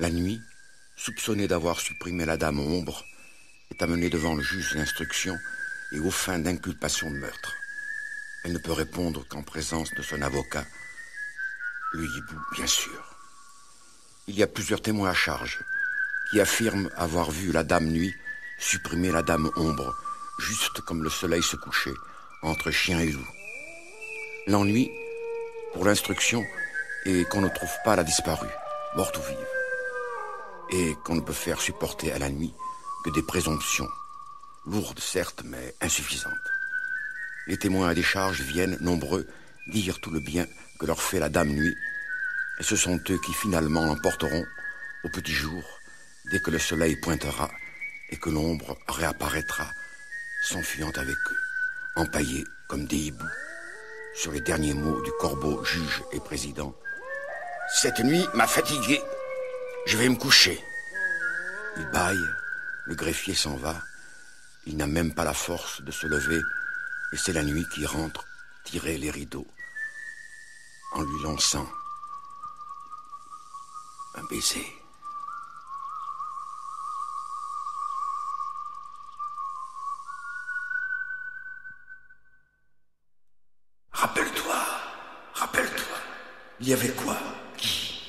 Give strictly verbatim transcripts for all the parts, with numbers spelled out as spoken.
La nuit, soupçonnée d'avoir supprimé la dame ombre, est amenée devant le juge d'instruction et aux fins d'inculpation de meurtre. Elle ne peut répondre qu'en présence de son avocat, le hibou, bien sûr. Il y a plusieurs témoins à charge qui affirment avoir vu la dame nuit supprimer la dame ombre, juste comme le soleil se couchait, entre chien et loup. L'ennui, pour l'instruction, est qu'on ne trouve pas la disparue, morte ou vive, et qu'on ne peut faire supporter à la nuit que des présomptions, lourdes certes, mais insuffisantes. Les témoins à décharge viennent, nombreux, dire tout le bien que leur fait la dame nuit, et ce sont eux qui finalement l'emporteront au petit jour, dès que le soleil pointera et que l'ombre réapparaîtra, s'enfuyant avec eux, empaillés comme des hiboux. Sur les derniers mots du corbeau, juge et président: cette nuit m'a fatigué, je vais me coucher. Il bâille, le greffier s'en va, il n'a même pas la force de se lever, et c'est la nuit qui rentre tirer les rideaux, en lui lançant un baiser. Rappelle-toi, rappelle-toi, il y avait quoi? Qui?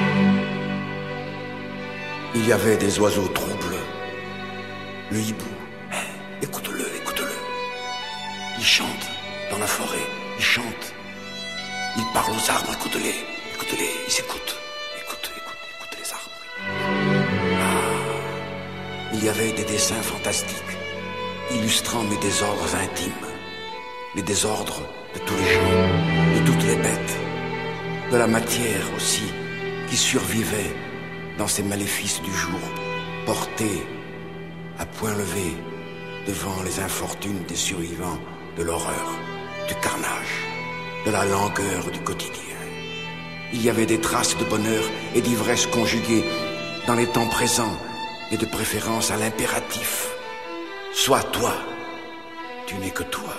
Il y avait des oiseaux troubles. Le hibou, eh, écoute-le, écoute-le. Il chante dans la forêt, il chante. Il parle aux arbres, écoute-les, écoute-les, ils s'écoutent. Écoute, écoute, écoute les arbres. Ah, il y avait des dessins fantastiques, illustrant mes désordres intimes. Les désordres de tous les gens, de toutes les bêtes, de la matière aussi, qui survivait dans ces maléfices du jour, portés à point levé devant les infortunes des survivants de l'horreur, du carnage, de la langueur du quotidien. Il y avait des traces de bonheur et d'ivresse conjuguées dans les temps présents et de préférence à l'impératif. Sois toi, tu n'es que toi.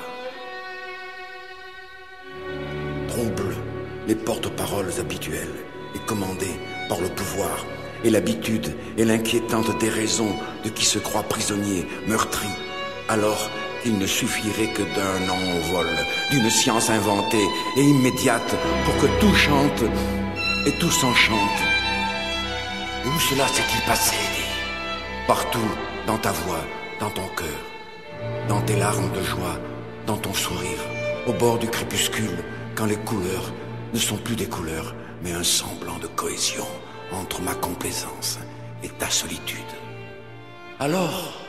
Trouble les porte-paroles habituelles et commandées par le pouvoir et l'habitude et l'inquiétante déraison de qui se croit prisonnier, meurtri, alors qu'il ne suffirait que d'un envol, d'une science inventée et immédiate pour que tout chante et tout s'enchante. Et où cela s'est-il passé? Partout, dans ta voix, dans ton cœur, dans tes larmes de joie, dans ton sourire, au bord du crépuscule, quand les couleurs ne sont plus des couleurs, mais un semblant de cohésion entre ma complaisance et ta solitude. Alors,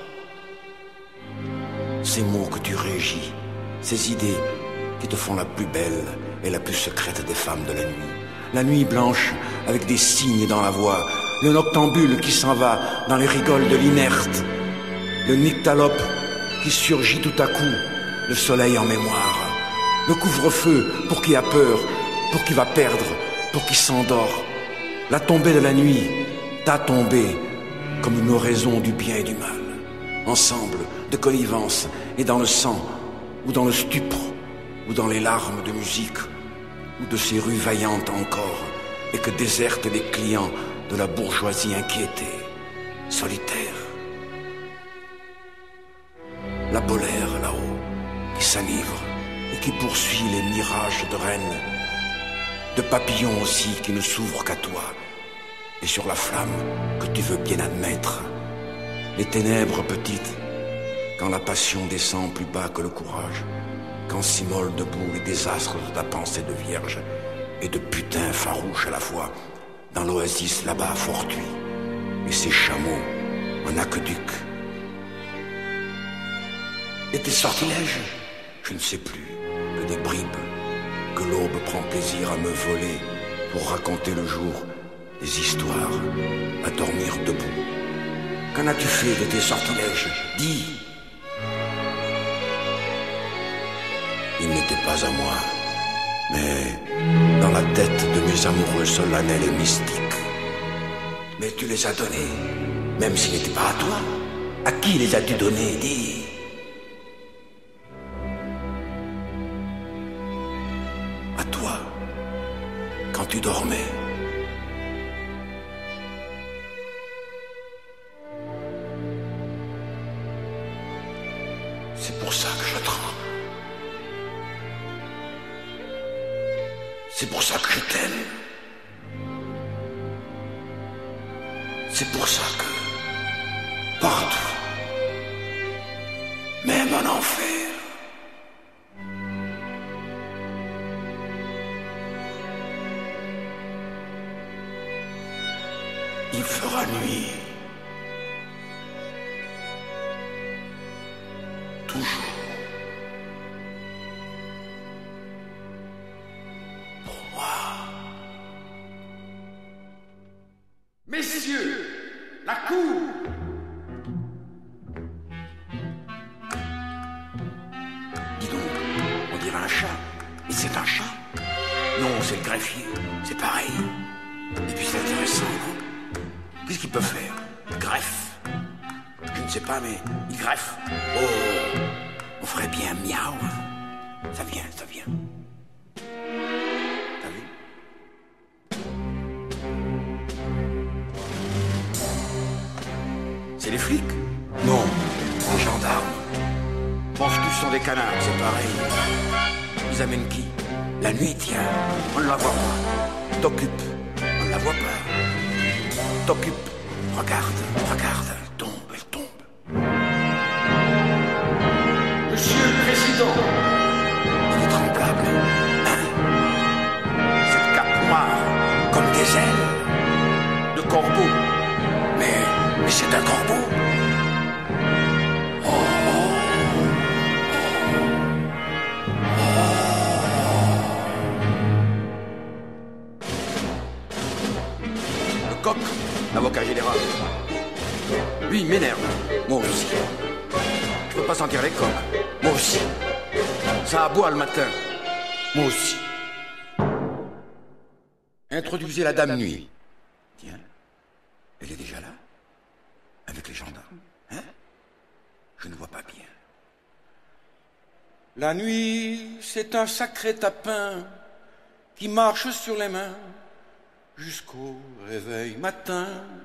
ces mots que tu régis, ces idées qui te font la plus belle et la plus secrète des femmes de la nuit, la nuit blanche avec des cygnes dans la voix, le noctambule qui s'en va dans les rigoles de l'inerte, le nyctalope qui surgit tout à coup, le soleil en mémoire, le couvre-feu pour qui a peur, pour qui va perdre, pour qui s'endort, la tombée de la nuit, ta tombée, comme une oraison du bien et du mal, ensemble de connivence et dans le sang, ou dans le stupre, ou dans les larmes de musique, ou de ces rues vaillantes encore, et que désertent les clients de la bourgeoisie inquiétée, solitaire. La polaire là-haut, qui s'enivre et qui poursuit les mirages de reines, de papillons aussi qui ne s'ouvrent qu'à toi, et sur la flamme que tu veux bien admettre, les ténèbres petites, quand la passion descend plus bas que le courage, quand s'immolent debout les désastres de ta pensée de vierge et de putain farouche à la fois, dans l'oasis là-bas fortuit, et ses chameaux en aqueduc. Et tes sortilèges, je ne sais plus, que des bribes, que l'aube prend plaisir à me voler pour raconter le jour des histoires, à dormir debout. Qu'en as-tu fait de tes sortilèges? Dis. Ils n'étaient pas à moi, mais dans la tête de mes amoureux solennels et mystiques. Mais tu les as donnés, même s'ils n'étaient pas à toi. À qui les as-tu donnés? Dis. À toi, quand tu dormais. C'est pour ça que je t'aime. C'est pour ça que, partout, même en enfer, il fera nuit. Toujours. Pour moi. Messieurs, la cour. Dis donc, on dirait un chat. Et c'est un chat? Non, c'est le greffier. C'est pareil. Et puis c'est intéressant, non? Qu'est-ce qu'il peut faire? Il greffe. Je ne sais pas, mais il greffe. Oh, on ferait bien miaou. Hein. Ça vient, ça vient. T'as vu? C'est les flics? Non, les gendarmes. Penses-tu ce sont des canards? C'est pareil. Ils amènent qui? La nuit, tiens. On ne la voit pas. T'occupe. On ne la voit pas. T'occupe. Regarde, regarde. Elle tombe, elle tombe. Monsieur le Président. Inébranlable. Hein? Cette cape noire, comme des ailes de corbeau. Mais, mais c'est un corbeau. Oh, oh, oh, oh. Le coq, l'avocat général. Lui, il m'énerve. Moi aussi. Je peux pas sentir les coqs. Moi aussi. Ça aboie le matin. Moi aussi. Introduisez la dame nuit. Tiens, elle est déjà là. Avec les gendarmes. Hein? Je ne vois pas bien. La nuit, c'est un sacré tapin qui marche sur les mains jusqu'au réveil matin.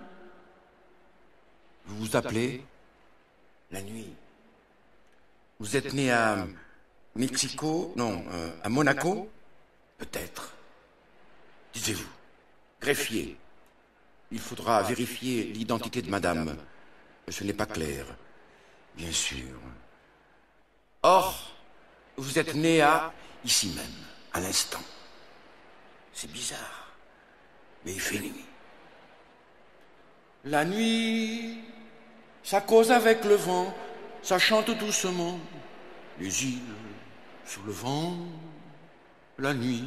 Vous vous appelez? La nuit. Vous êtes né à Mexico? Non, euh, à Monaco? Peut-être. Disiez-vous. Greffier. Il faudra vérifier l'identité de madame. Ce n'est pas clair. Bien sûr. Or, vous êtes né à... ici même, à l'instant. C'est bizarre. Mais il fait nuit. La nuit, ça cause avec le vent, ça chante doucement. Les îles sur le vent, la nuit.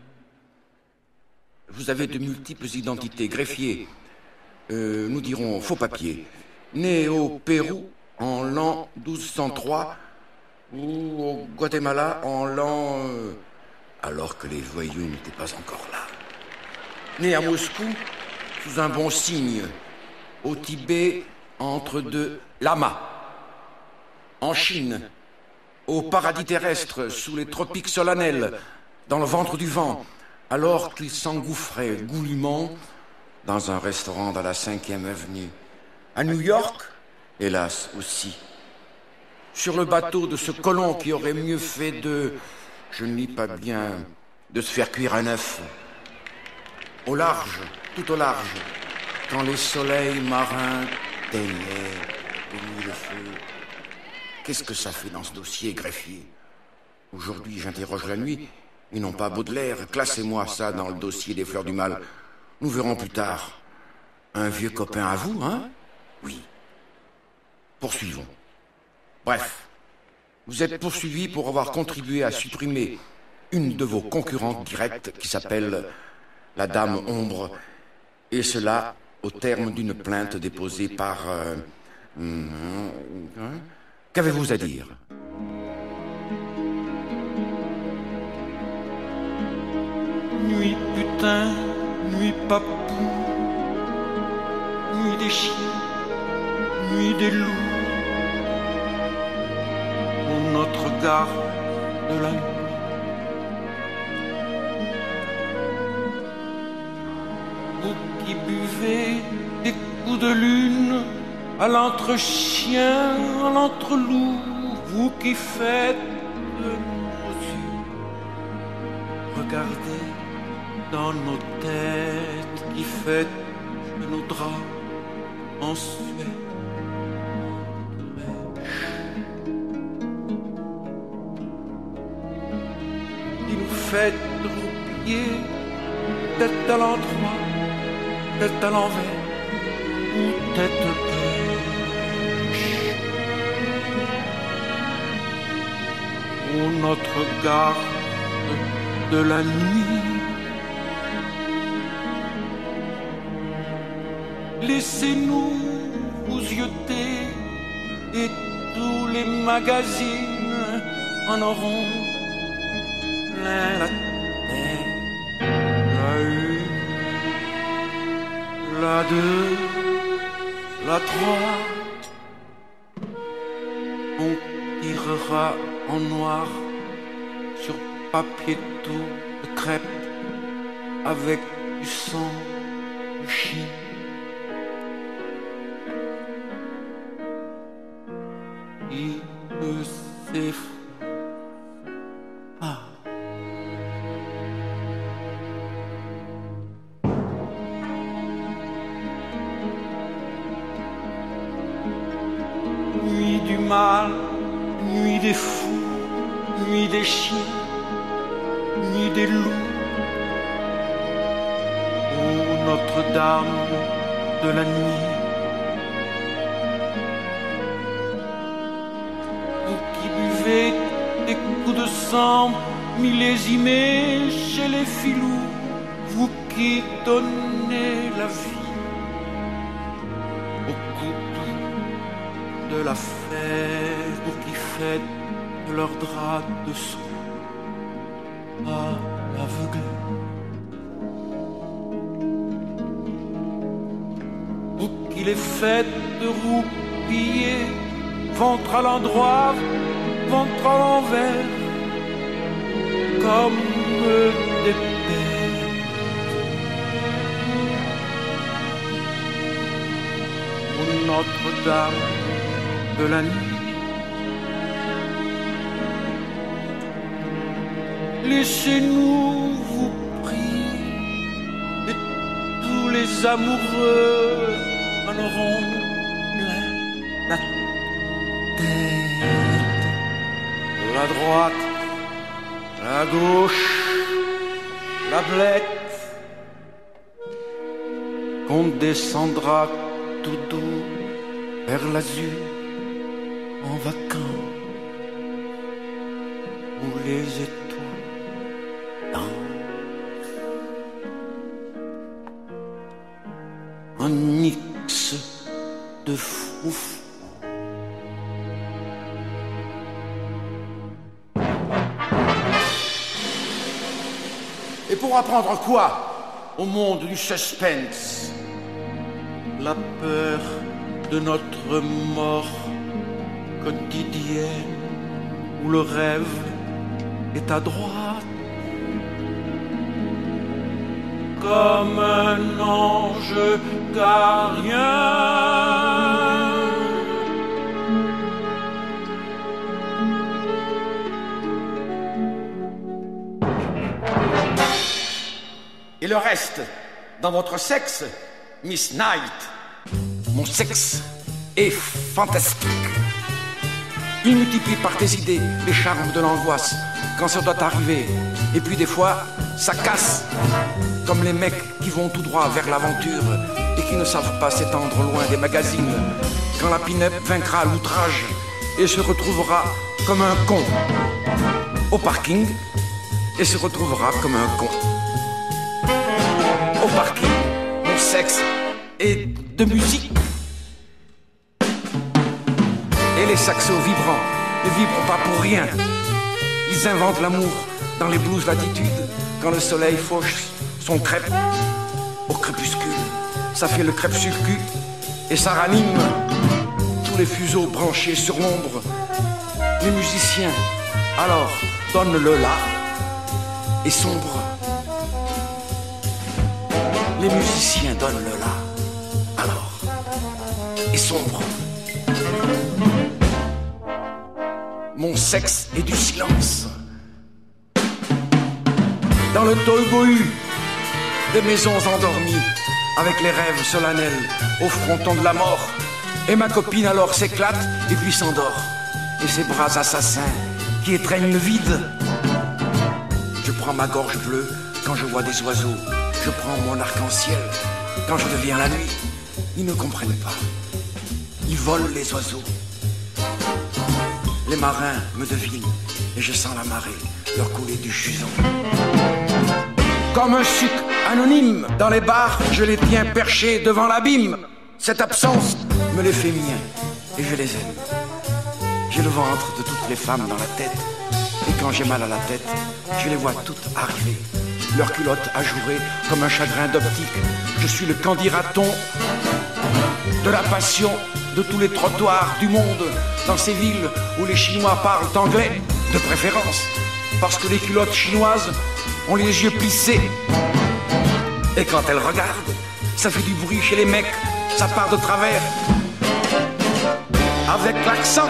Vous avez de multiples identités. Greffier, euh, nous dirons faux papier. Né au Pérou en l'an douze cent trois ou au Guatemala en l'an... Euh, alors que les voyous n'étaient pas encore là. Né à Moscou sous un bon signe. Au Tibet, entre deux lamas. En Chine, au paradis terrestre, sous les tropiques solennels, dans le ventre du vent, alors qu'il s'engouffrait goulûment dans un restaurant dans la cinquième avenue. À New York, hélas aussi. Sur le bateau de ce colon qui aurait mieux fait de... je ne lis pas bien... de se faire cuire un œuf. Au large, tout au large, quand les soleils marins teignaient au le feu. Qu'est-ce que ça fait dans ce dossier, greffier? Aujourd'hui, j'interroge la nuit, et non pas Baudelaire. Classez-moi ça dans le dossier des fleurs du mal. Nous verrons plus tard. Un vieux copain à vous, hein? Oui. Poursuivons. Bref, vous êtes poursuivi pour avoir contribué à supprimer une de vos concurrentes directes qui s'appelle la Dame Ombre, et cela au terme d'une plainte déposée par... Euh, hein? Qu'avez-vous à dire? Nuit putain, nuit papou, nuit des chiens, nuit des loups, au notre garde de la nuit. Vous qui buvez des coups de lune à l'entre-chien, à l'entre-loup, vous qui faites de nos yeux, regardez dans nos têtes qui fêtent nos draps en sueur. Qui nous fait roupiller tête à l'endroit, tête à l'envers ou tête bêche. Où notre garde de la nuit, laissez-nous vous yeuter et tous les magazines en auront plein la tête. La une, la deux, la trois, on tirera en noir sur papier tout de crêpe avec du sang, du chien. Il ne s'effraie pas. Nuit du mal, nuit des fous, nuit des chiens, nuit des loups. Ô Notre-Dame de la nuit, vous qui buvez des coups de sang millésimés chez les filous, vous qui donnez la vie au couple de la fête, vous qui faites de leurs draps de soie à l'aveugle. Vous qui les faites de roupiller, ventre à l'endroit, ventre à l'envers, comme des bêtes. Ô Notre-Dame de la nuit, laissez-nous vous prier et tous les amoureux en auront plein la tête. La droite, la gauche, la blette, qu'on descendra tout doux vers l'azur en vacances où les étoiles dansent. Un mix de froufrou. Et pour apprendre quoi au monde du suspense? La peur de notre mort quotidienne, où le rêve est à droite, comme un ange gardien. Et le reste, dans votre sexe, Miss Knight? Mon sexe est fantastique. Il multiplie par tes idées les charmes de l'angoisse quand ça doit arriver. Et puis des fois, ça casse, comme les mecs qui vont tout droit vers l'aventure et qui ne savent pas s'étendre loin des magazines. Quand la pin-up vaincra l'outrage et se retrouvera comme un con au parking, et se retrouvera comme un con au parking. Mon sexe est de musique. Et les saxos vibrants ne vibrent pas pour rien. Ils inventent l'amour dans les blues latitudes quand le soleil fauche son crêpe au crépuscule. Ça fait le crêpe-sur-cul et ça ranime tous les fuseaux branchés sur l'ombre. Les musiciens, alors, donne-le là et sombre. Les musiciens, donne-le là, alors, et sombre. Mon sexe est du silence. Dans le tolgohu des maisons endormies, avec les rêves solennels au fronton de la mort. Et ma copine alors s'éclate et puis s'endort. Et ses bras assassins qui étreignent le vide. Je prends ma gorge bleue quand je vois des oiseaux. Je prends mon arc-en-ciel quand je deviens la nuit. Ils ne comprennent pas. Ils volent les oiseaux. Les marins me devinent et je sens la marée leur couler du jusant. Comme un suc anonyme dans les bars, je les tiens perchés devant l'abîme. Cette absence me les fait miens et je les aime. J'ai le ventre de toutes les femmes dans la tête. Et quand j'ai mal à la tête, je les vois toutes arriver. Leurs culottes ajourées comme un chagrin d'optique. Je suis le candidaton de la passion de tous les trottoirs du monde. Dans ces villes où les Chinois parlent anglais, de préférence. Parce que les culottes chinoises ont les yeux plissés. Et quand elles regardent, ça fait du bruit chez les mecs. Ça part de travers. Avec l'accent.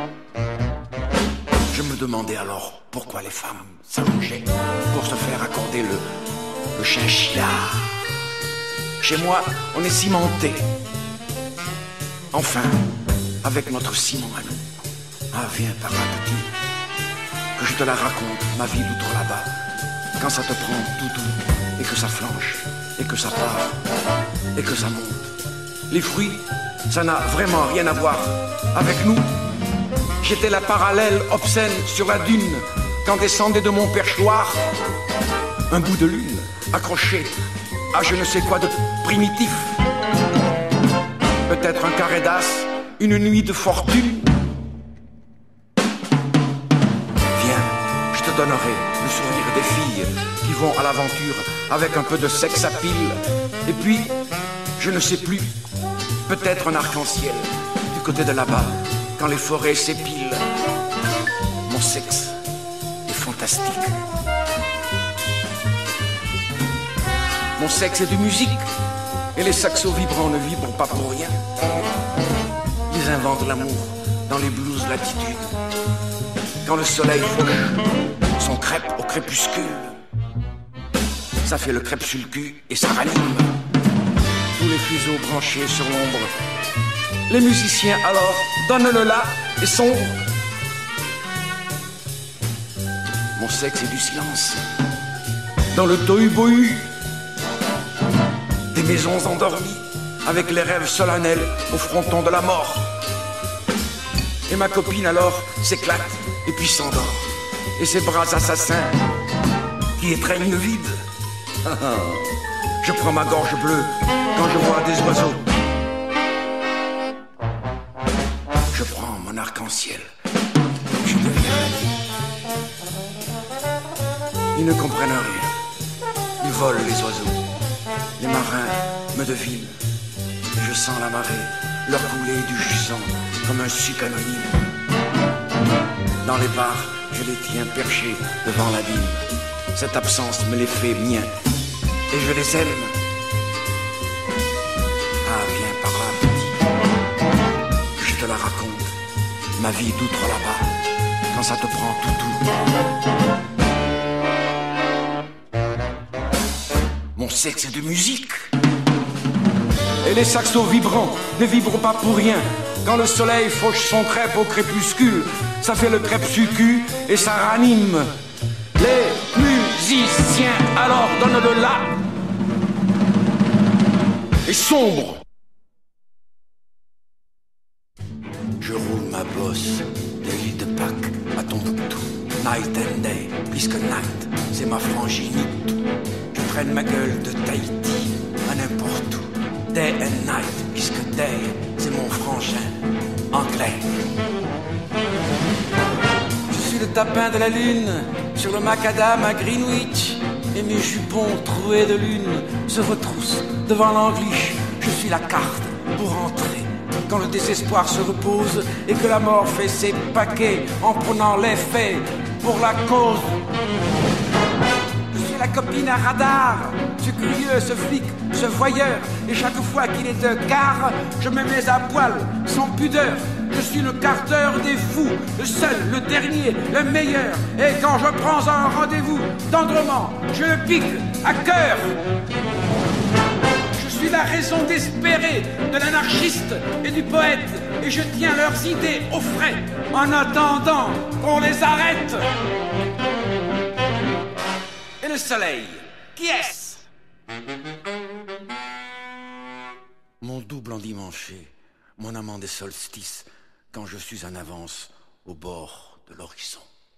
Je me demandais alors pourquoi les femmes s'allongeaient pour se faire accorder le, le chinchilla. Chez moi, on est cimenté. Enfin, avec notre ciment à nous. Ah, viens par là, petit, que je te la raconte, ma vie d'outre là-bas. Quand ça te prend tout doux, et que ça flanche, et que ça part, et que ça monte. Les fruits, ça n'a vraiment rien à voir avec nous. J'étais la parallèle obscène sur la dune quand descendait de mon perchoir un bout de lune accroché à je ne sais quoi de primitif. Peut-être un carré d'as, une nuit de fortune. Viens, je te donnerai le souvenir des filles qui vont à l'aventure avec un peu de sexe à pile. Et puis, je ne sais plus, peut-être un arc-en-ciel du côté de là-bas. Quand les forêts s'épilent, mon sexe est fantastique. Mon sexe est de musique, et les saxos vibrants ne vibrent pas pour rien. Ils inventent l'amour dans les blues latitudes. Quand le soleil fauche son crêpe au crépuscule, ça fait le crêpe sur le cul et ça ranime. Tous les fuseaux branchés sur l'ombre. Les musiciens alors donnent le la et sombre. Mon sexe est du silence. Dans le tohu-bohu des maisons endormies, avec les rêves solennels au fronton de la mort. Et ma copine alors s'éclate et puis s'endort. Et ses bras assassins qui étreignent le vide. Je prends ma gorge bleue quand je vois des oiseaux. Je prends mon arc-en-ciel. Je deviens la nuit. Ils ne comprennent rien. Ils volent les oiseaux. Les marins me devinent. Et je sens la marée leur couler du jusant comme un suc anonyme. Dans les bars, je les tiens perchés devant l'abîme. Cette absence me les fait miens. Et je les aime. Ah, viens par là, petit. Je te la raconte. Ma vie d'outre là-bas. Quand ça te prend tout tout. Mon sexe est de musique. Et les saxos vibrants ne vibrent pas pour rien. Quand le soleil fauche son crêpe au crépuscule, ça fait le crêpe sucu et ça ranime. Les musiciens alors donnent le la et sombre. Je roule ma bosse de l'île de Pâques à Tombouctou, night and day, puisque night c'est ma frangine. Je traîne ma gueule de Tahiti à n'importe où, day and night, puisque day c'est mon frangin anglais. Je suis le tapin de la lune sur le macadam à Greenwich. Et mes jupons troués de lune se retroussent devant l'Anglish. Je suis la carte pour entrer quand le désespoir se repose et que la mort fait ses paquets en prenant les faits pour la cause. Je suis la copine à radar, ce curieux, ce flic, ce voyeur. Et chaque fois qu'il est de quart, je me mets à poil, sans pudeur. Je suis le carteur des fous, le seul, le dernier, le meilleur. Et quand je prends un rendez-vous, tendrement, je le pique à cœur. suis la raison d'espérer de l'anarchiste et du poète, et je tiens leurs idées au frais, en attendant qu'on les arrête. Et le soleil, qui est-ce? Mon double endimanché, mon amant des solstices, quand je suis en avance au bord de l'horizon.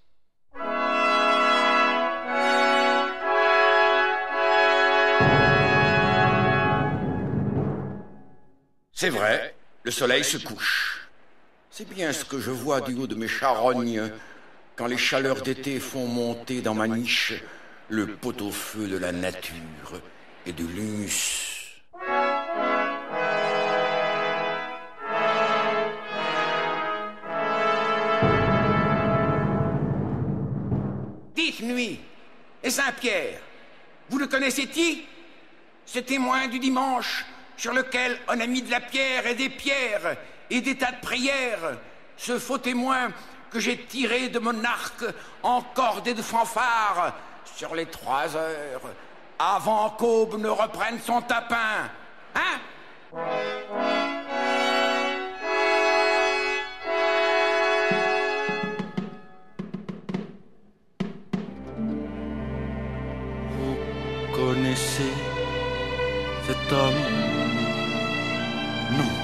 C'est vrai, le soleil se couche. C'est bien ce que je vois du haut de mes charognes, quand les chaleurs d'été font monter dans ma niche le pot-au-feu de la nature et de l'humus. Dites, nuit, et Saint-Pierre, vous le connaissez-il? Ce témoin du dimanche sur lequel on a mis de la pierre et des pierres et des tas de prières, ce faux témoin que j'ai tiré de mon arc en cordée de fanfare sur les trois heures, avant qu'Aube ne reprenne son tapin. Hein? Vous connaissez cet homme? Non.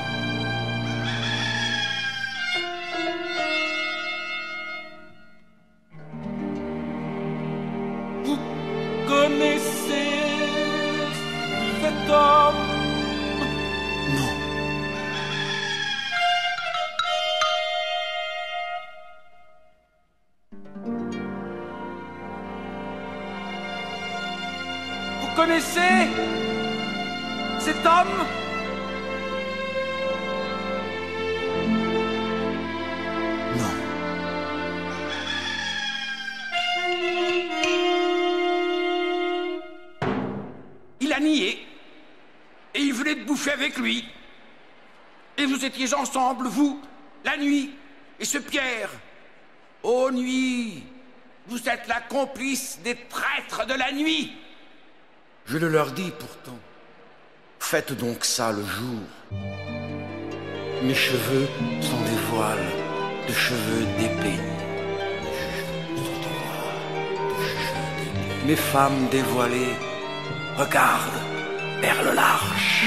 Vous connaissez cet homme? Non. Vous connaissez cet homme? Non. Il a nié. Et il venait de bouffer avec lui. Et vous étiez ensemble, vous, la nuit, et ce Pierre. Ô nuit, vous êtes la complice des traîtres de la nuit. Je le leur dis pourtant. Faites donc ça le jour. Mes cheveux sont des voiles de cheveux d'épée. Mes femmes dévoilées regardent vers le large.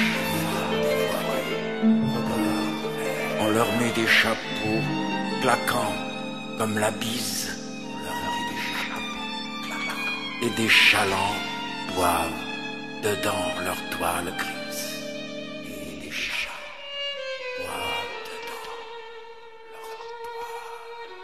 On leur met des chapeaux claquants comme la bise. Et des chalands boivent dedans leur toile grise. Et les chats boivent dedans leur toile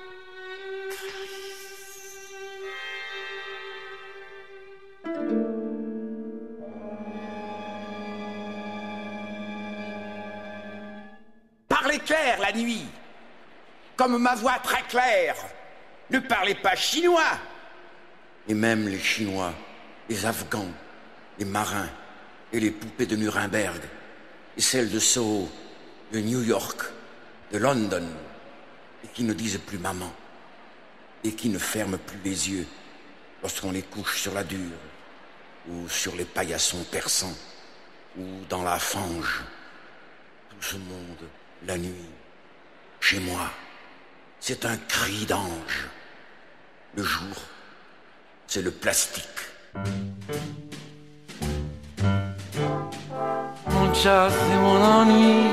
grise. Parlez clair la nuit, comme ma voix très claire. Ne parlez pas chinois. Et même les Chinois, les Afghans, les marins et les poupées de Nuremberg, et celles de Soho, de New York, de London, et qui ne disent plus maman, et qui ne ferment plus les yeux lorsqu'on les couche sur la dure, ou sur les paillassons persans, ou dans la fange. Tout ce monde, la nuit, chez moi, c'est un cri d'ange. Le jour, c'est le plastique. Mon chat, c'est mon ennui.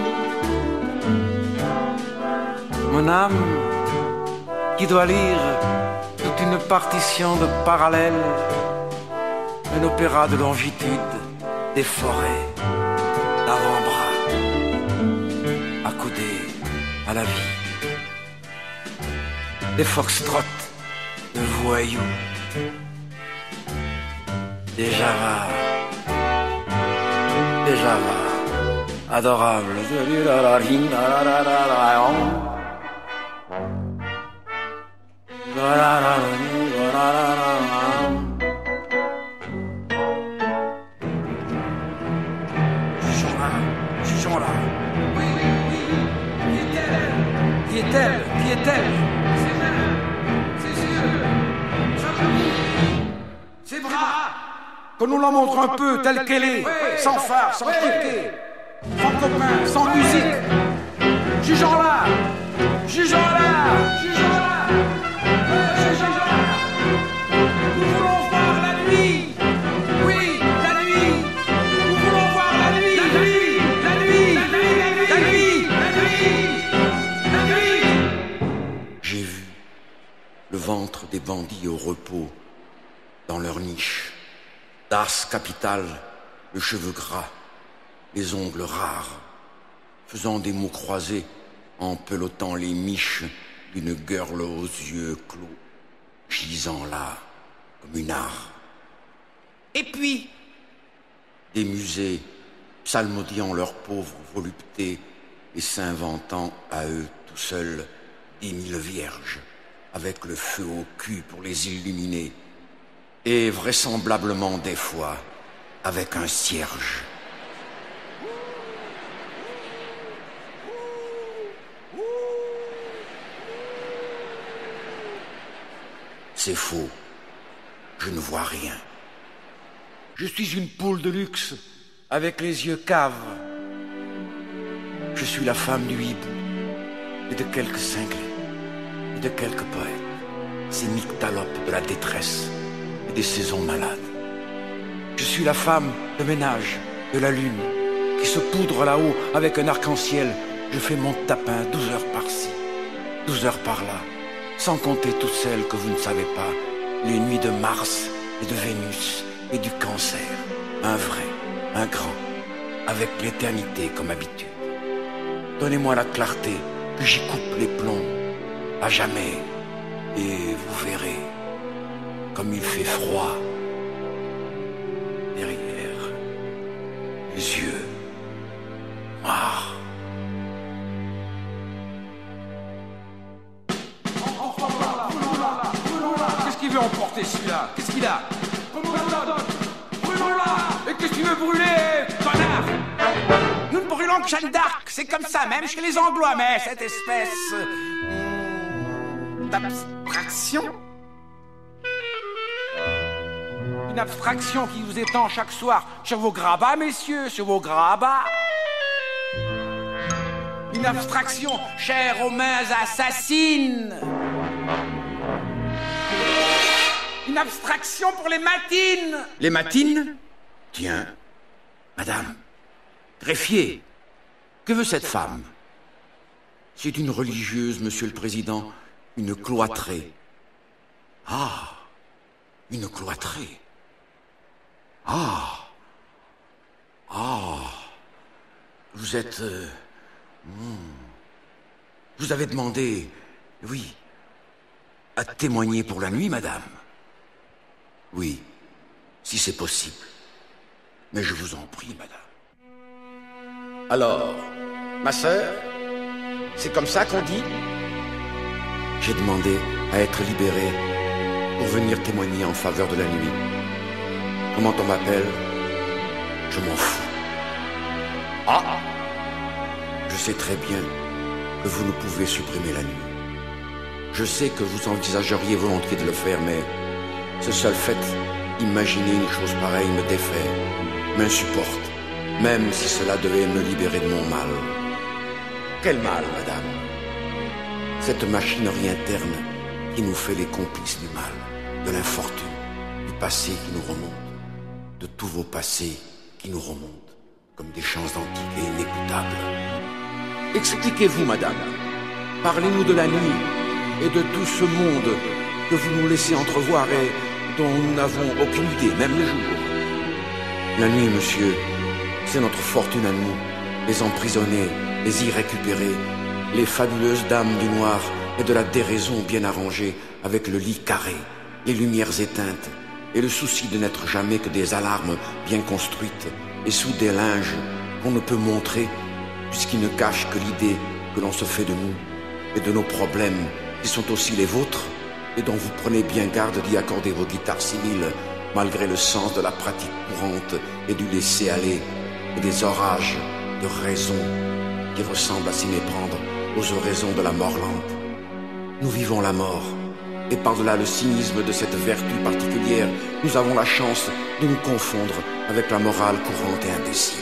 Mon âme qui doit lire toute une partition de parallèle, un opéra de longitude, des forêts, d'avant-bras, accoudés à la vie, des foxtrots de voyous, des javas, des javas adorables. Jugeons-la. Oui, oui, oui. Qui est-elle? Qui est-elle? Qui est-elle? Ses mains, ses yeux, sa bouche, ses bras, qu'on nous la montre un peu telle qu'elle est, ouais, sans phare, sans chiquet, sans copain, sans musique. Jugeons-la, jugeons-la, jugeons-la, jugeons-la. Nous voulons voir la nuit, oui, la nuit. Nous voulons voir la nuit, la nuit, la nuit, la nuit, la nuit, la nuit. J'ai vu le ventre des bandits au repos dans leur niche. Das Kapital, le cheveu gras, les ongles rares, faisant des mots croisés, en pelotant les miches d'une girl aux yeux clos, gisant là comme une art. Et puis, des musées psalmodiant leur pauvre volupté et s'inventant à eux tout seuls des mille vierges, avec le feu au cul pour les illuminer, et vraisemblablement des fois avec un cierge. C'est faux. Je ne vois rien. Je suis une poule de luxe, avec les yeux caves. Je suis la femme du hibou, et de quelques cinglés, et de quelques poètes, ces nyctalopes de la détresse et des saisons malades. Je suis la femme de ménage de la lune, qui se poudre là-haut avec un arc-en-ciel. Je fais mon tapin douze heures par-ci, douze heures par-là, sans compter toutes celles que vous ne savez pas, les nuits de Mars et de Vénus et du cancer, un vrai, un grand, avec l'éternité comme habitude. Donnez-moi la clarté, que j'y coupe les plombs, à jamais, et vous verrez, comme il fait froid, derrière les yeux noirs. Qu'est-ce qu'il veut emporter celui-là? Qu'est-ce qu'il a? Brûlons-la! Et qu'est-ce que tu veux brûler, connard? Nous ne brûlons que Jeanne d'Arc, c'est comme ça, même chez les Anglois, mais cette espèce euh, d'abstraction, une abstraction qui vous étend chaque soir sur vos grabats, messieurs, sur vos grabats. Une abstraction chère aux mains assassines. Une abstraction pour les matines. Les matines? Tiens, madame, greffier, que veut cette femme? C'est une religieuse, monsieur le président, une cloîtrée. Ah, une cloîtrée. Ah, ah, vous êtes... Euh, hmm. Vous avez demandé, oui, à témoigner pour la nuit, madame? Oui, si c'est possible. Mais je vous en prie, madame. Alors, ma sœur, c'est comme ça qu'on dit? J'ai demandé à être libéré pour venir témoigner en faveur de la nuit. Comment on m'appelle? Je m'en fous. Ah! Je sais très bien que vous ne pouvez supprimer la nuit. Je sais que vous envisageriez volontiers de le faire, mais ce seul fait d'imaginer une chose pareille me défait, m'insupporte, même si cela devait me libérer de mon mal. Quel mal, madame? Cette machinerie interne qui nous fait les complices du mal, de l'infortune, du passé qui nous remonte, de tous vos passés qui nous remontent, comme des chants antiques et inécoutables. Expliquez-vous, madame. Parlez-nous de la nuit et de tout ce monde que vous nous laissez entrevoir et dont nous n'avons aucune idée, même le jour. La nuit, monsieur, c'est notre fortune à nous, les emprisonnés, les irrécupérés, les fabuleuses dames du noir et de la déraison bien arrangée avec le lit carré, les lumières éteintes et le souci de n'être jamais que des alarmes bien construites et sous des linges qu'on ne peut montrer puisqu'ils ne cachent que l'idée que l'on se fait de nous et de nos problèmes qui sont aussi les vôtres et dont vous prenez bien garde d'y accorder vos guitares civiles malgré le sens de la pratique courante et du laisser-aller et des orages de raison qui ressemblent à s'y méprendre aux oraisons de la mort lente. Nous vivons la mort Et par-delà le cynisme de cette vertu particulière, nous avons la chance de nous confondre avec la morale courante et imbécile.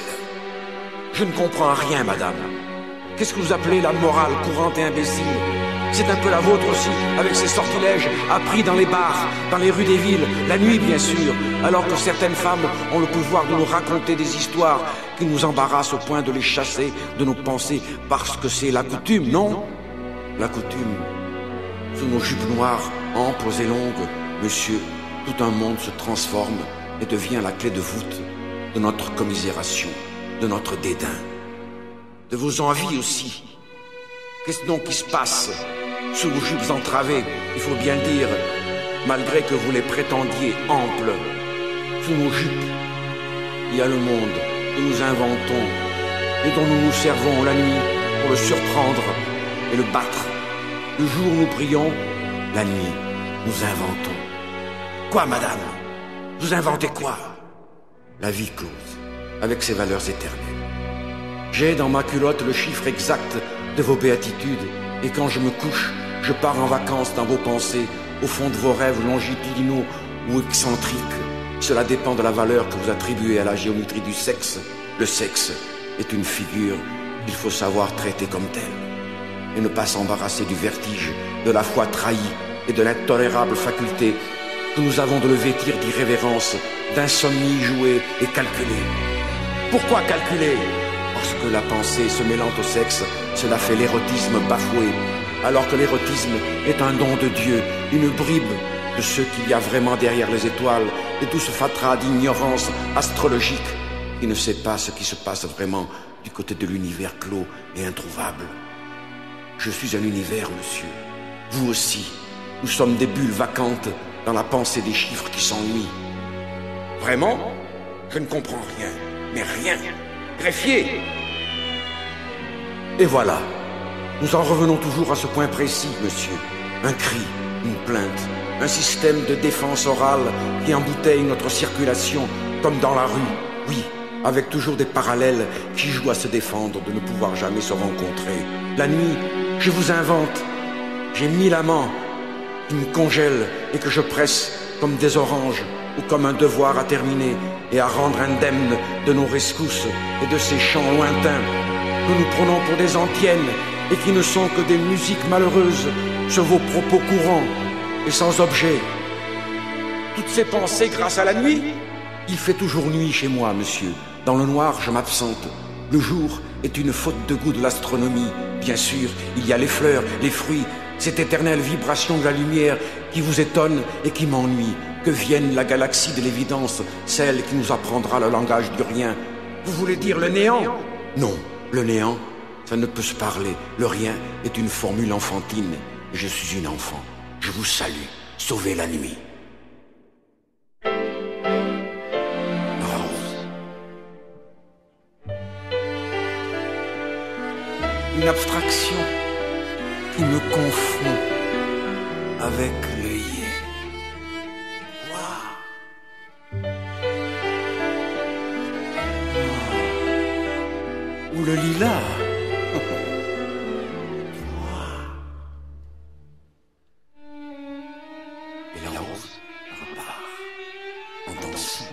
Je ne comprends rien, madame. Qu'est-ce que vous appelez la morale courante et imbécile? C'est un peu la vôtre aussi, avec ces sortilèges appris dans les bars, dans les rues des villes, la nuit bien sûr, alors que certaines femmes ont le pouvoir de nous raconter des histoires qui nous embarrassent au point de les chasser de nos pensées parce que c'est la coutume, non? La coutume. Sous nos jupes noires, amples et longues, monsieur, tout un monde se transforme et devient la clé de voûte de notre commisération, de notre dédain, de vos envies aussi. Qu'est-ce donc qui se passe sous vos jupes entravées, il faut bien le dire, malgré que vous les prétendiez amples? Sous nos jupes, il y a le monde que nous inventons et dont nous nous servons la nuit pour le surprendre et le battre. Le jour nous prions, la nuit nous inventons. Quoi, madame? Vous inventez quoi? La vie close, avec ses valeurs éternelles. J'ai dans ma culotte le chiffre exact de vos béatitudes, et quand je me couche, je pars en vacances dans vos pensées, au fond de vos rêves longitudinaux ou excentriques. Cela dépend de la valeur que vous attribuez à la géométrie du sexe. Le sexe est une figure qu'il faut savoir traiter comme telle, et ne pas s'embarrasser du vertige, de la foi trahie et de l'intolérable faculté que nous avons de le vêtir d'irrévérence, d'insomnie jouée et calculée. Pourquoi calculer? Parce que la pensée se mêlant au sexe, cela fait l'érotisme bafoué, alors que l'érotisme est un don de Dieu, une bribe de ce qu'il y a vraiment derrière les étoiles, et tout ce fatras d'ignorance astrologique qui ne sait pas ce qui se passe vraiment du côté de l'univers clos et introuvable. Je suis un univers, monsieur. Vous aussi. Nous sommes des bulles vacantes dans la pensée des chiffres qui s'ennuient. Vraiment? Je ne comprends rien. Mais rien. Greffier! Et voilà. Nous en revenons toujours à ce point précis, monsieur. Un cri, une plainte, un système de défense orale qui embouteille notre circulation comme dans la rue. Oui, avec toujours des parallèles qui jouent à se défendre de ne pouvoir jamais se rencontrer. La nuit, je vous invente. J'ai mille amants qui me congèlent et que je presse comme des oranges ou comme un devoir à terminer et à rendre indemne de nos rescousses et de ces chants lointains que nous prenons pour des antiennes et qui ne sont que des musiques malheureuses sur vos propos courants et sans objet. Toutes ces pensées grâce à la nuit? Il fait toujours nuit chez moi, monsieur. Dans le noir, je m'absente. Le jour est une faute de goût de l'astronomie. Bien sûr, il y a les fleurs, les fruits, cette éternelle vibration de la lumière qui vous étonne et qui m'ennuie. Que vienne la galaxie de l'évidence, celle qui nous apprendra le langage du rien. Vous voulez dire le néant? Non, le néant, ça ne peut se parler. Le rien est une formule enfantine. Je suis une enfant. Je vous salue. Sauvez la nuit. Rose. Une abstraction qui me confond avec l'œillet. Ou le lilas. Et la rose repart en dansant.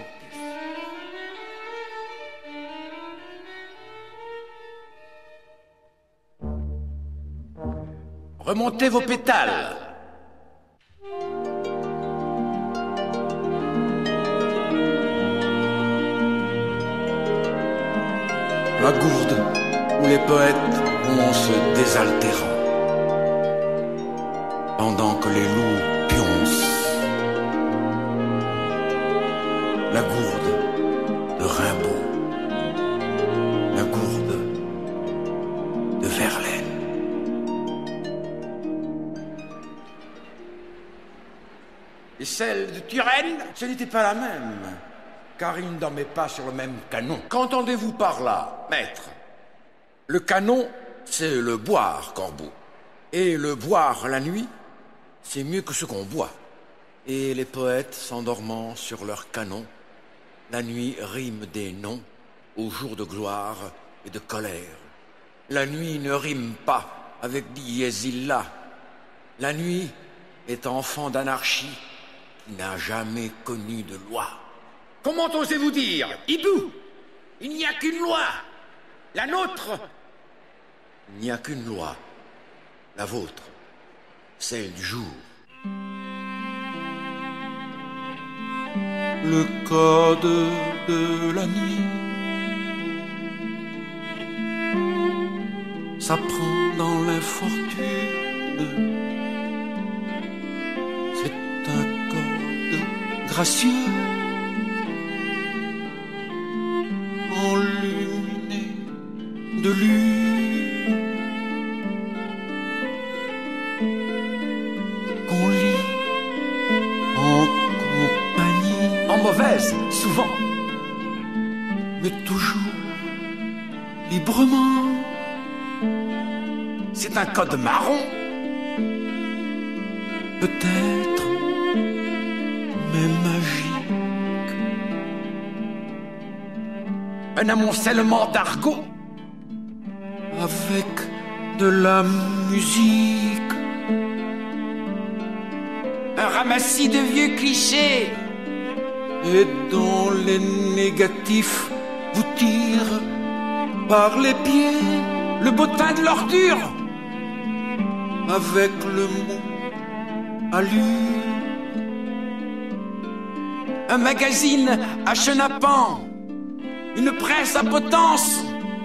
Remontez vos pétales. La gourde où les poètes vont se désaltérant, pendant que les loups pioncent. La gourde de Rimbaud, la gourde de Verlaine. Et celle de Turenne, ce n'était pas la même. Car il ne dormait pas sur le même canon. Qu'entendez-vous par là, maître? Le canon, c'est le boire, Corbeau. Et le boire la nuit, c'est mieux que ce qu'on boit. Et les poètes s'endormant sur leur canon, la nuit rime des noms aux jours de gloire et de colère. La nuit ne rime pas avec Diezilla. La nuit est enfant d'anarchie qui n'a jamais connu de loi. Comment osez-vous dire, hibou? Il n'y a qu'une loi. La nôtre. Il n'y a qu'une loi. La vôtre. Celle du jour. Le code de la nuit s'apprend dans l'infortune. C'est un code gracieux, enluminé de lune, qu'on lit en compagnie. En mauvaise, souvent. Mais toujours librement. C'est un code marron. Peut-être, mais magique. Un amoncellement d'argot. Avec de la musique. Un ramassis de vieux clichés. Et dont les négatifs vous tirent par les pieds. Le bottin de l'ordure. Avec le mot allure. Un magazine à chenapan. Une presse à potence.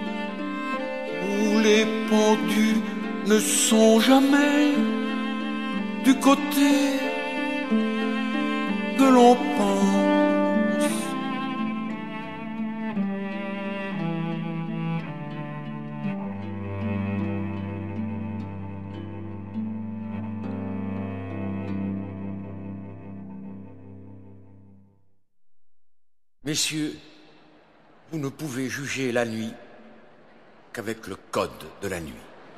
Où les pendus ne sont jamais du côté que l'on pense. Messieurs, vous ne pouvez juger la nuit qu'avec le code de la nuit.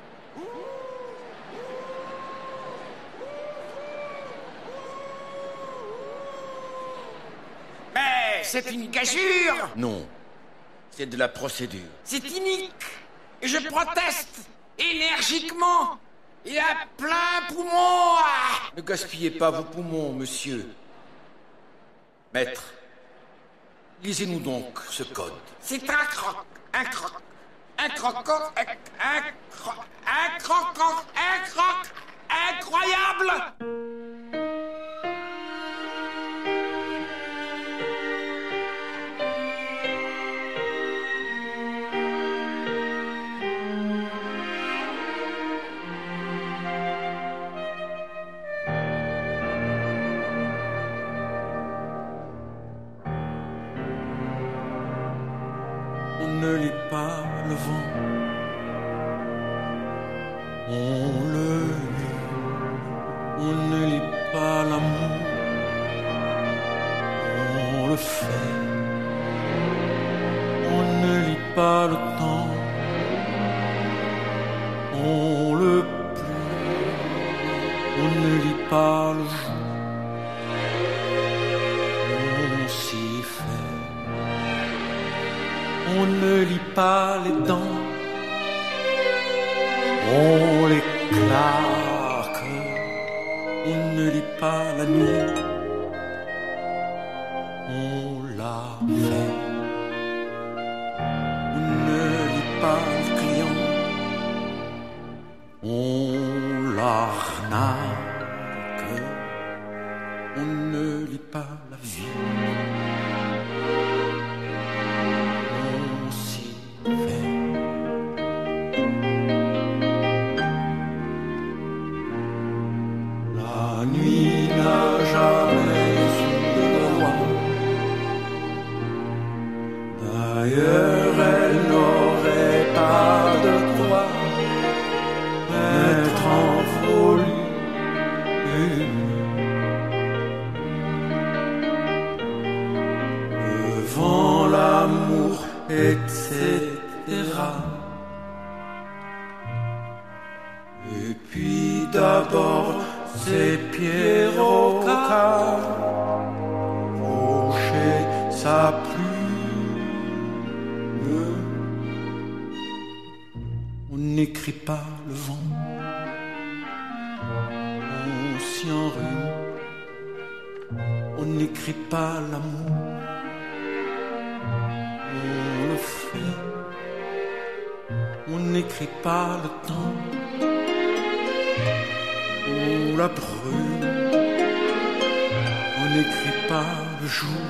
Mais c'est une gageure. Non, c'est de la procédure. C'est inique. Et je proteste énergiquement et à plein poumon. Ah. Ne gaspillez pas vos poumons, monsieur. Maître, lisez-nous donc ce code. C'est un croc, un croc, un croc, un, un croc, un croc, un croc, incroyable. On ne lit pas le vent, on le lit. On ne lit pas l'amour, on le fait. On ne lit pas le temps, on le plie. On ne lit pas le jour, on s'y fait. On ne lit pas les dents, on les claque. On ne lit pas la nuit, on la fait. On ne lit pas le client, on l'arnaque. On ne lit pas la vie, la nuit n'a jamais eu de loi. D'ailleurs, elle n'aurait pas de quoi mettre en folie devant l'amour, et cetera. Et puis d'abord, c'est Pierre au cas, faucher sa plume. On n'écrit pas le vent, on on s'y enrhume. On n'écrit pas l'amour, on le fait. On n'écrit pas le temps, on la brûle. On n'écrit pas le jour,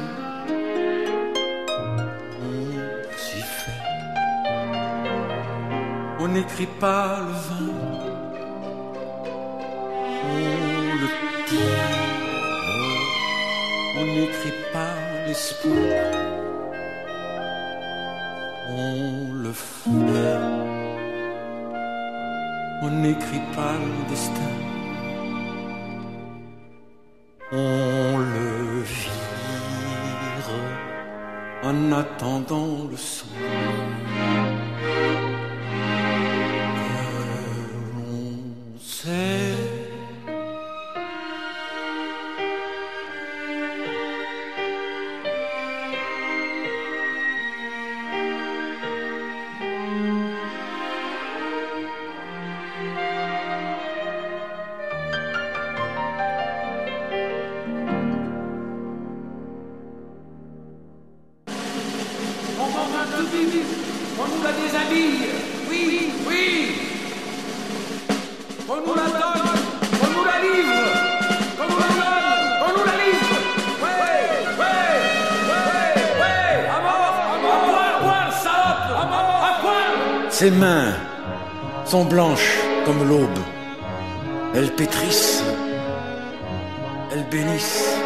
on s'y fait. On n'écrit pas le vin, on le tire. On n'écrit pas l'espoir, on le fait. On n'écrit pas le destin, on le vire en attendant le son que l'on sait. On nous la déshabille, oui, oui. On nous la donne, on nous la livre. On nous la donne, on nous la livre. Ouais, ouais, ouais, ouais. À mort, à mort, à poil, à poil, salope, à mort, à poil. Ses mains sont blanches comme l'aube. Elles pétrissent, elles bénissent.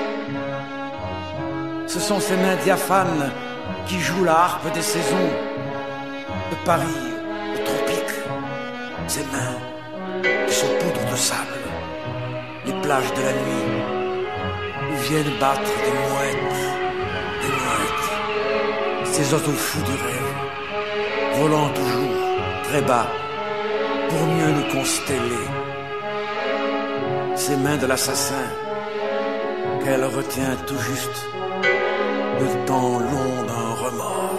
Ce sont ces mains diaphanes qui jouent la harpe des saisons, de Paris aux tropiques. Ces mains qui sont poudre de sable, les plages de la nuit, où viennent battre des mouettes, des mouettes, ces oiseaux fous du rêve, volant toujours très bas pour mieux nous consteller. Ces mains de l'assassin qu'elle retient tout juste le temps long d'un remords,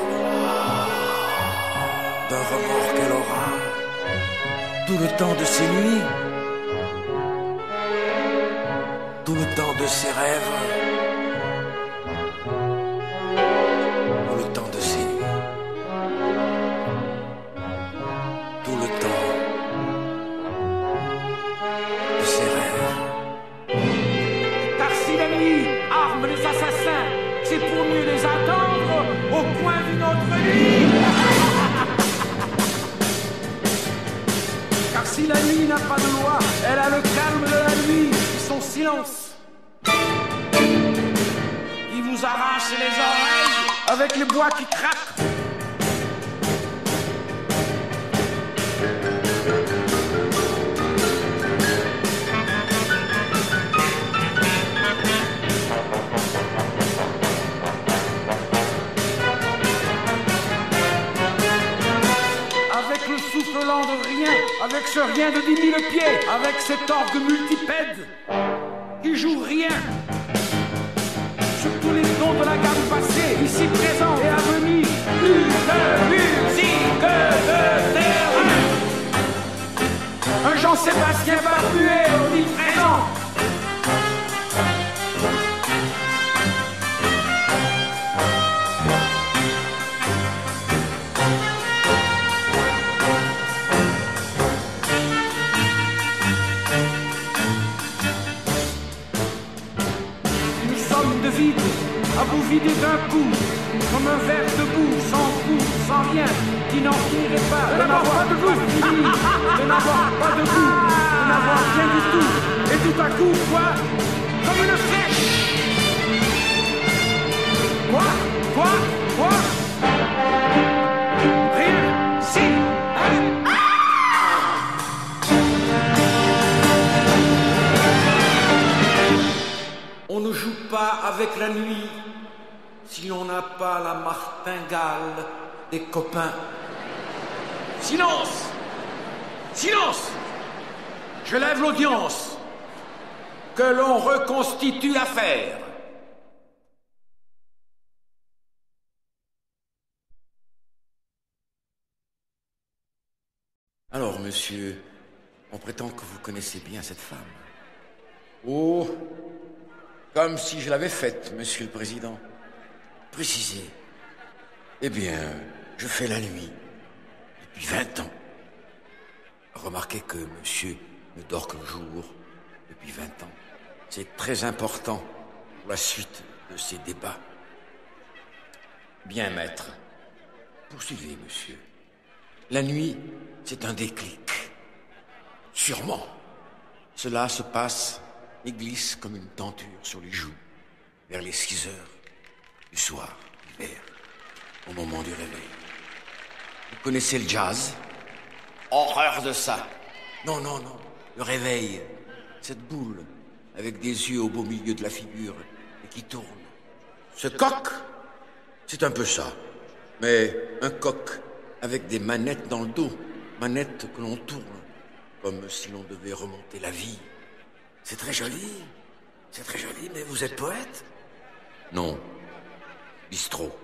d'un remords qu'elle aura tout le temps de ses nuits, tout le temps de ses rêves, tout le temps de ses nuits, tout le temps de ses rêves. Car si la nuit arme les assassins, c'est pour mieux les attendre au coin d'une autre nuit. Car si la nuit n'a pas de loi, elle a le calme de la nuit et son silence qui vous arrache les oreilles avec les bois qui craquent. Soufflant de rien, avec ce rien de dix mille pieds, avec cet orgue multipède qui joue rien sur tous les dons de la gamme passée, ici présent et à venir. Plus de musique de terrain. Un Jean-Sébastien Barbuet omniprésent. À vous vider d'un coup, comme un verre debout, sans coup, sans rien, qui n'en finirait pas, de n'avoir pas de goût, fini, de n'avoir pas de goût, de n'avoir rien du tout, et tout à coup, quoi, comme une flèche. Quoi, quoi, quoi, rien, si, hein. On ne joue pas avec la nuit si l'on n'a pas la martingale des copains. Silence! Silence! Je lève l'audience. Que l'on reconstitue l'affaire. Alors, monsieur, on prétend que vous connaissez bien cette femme. Oh, comme si je l'avais faite, Monsieur le Président. Précisez. Eh bien, je fais la nuit depuis vingt ans. Remarquez que Monsieur ne dort que le jour depuis vingt ans. C'est très important pour la suite de ces débats. Bien, maître. Poursuivez, monsieur. La nuit, c'est un déclic. Sûrement. Cela se passe et glisse comme une tenture sur les joues, vers les six heures du soir, l'hiver, au moment du réveil. Vous connaissez le jazz? Horreur de ça. Non, non, non. Le réveil, cette boule, avec des yeux au beau milieu de la figure, et qui tourne. Ce coq, c'est un peu ça. Mais un coq avec des manettes dans le dos, manettes que l'on tourne, comme si l'on devait remonter la vie. C'est très joli, c'est très joli, mais vous êtes poète? Non, bistrot.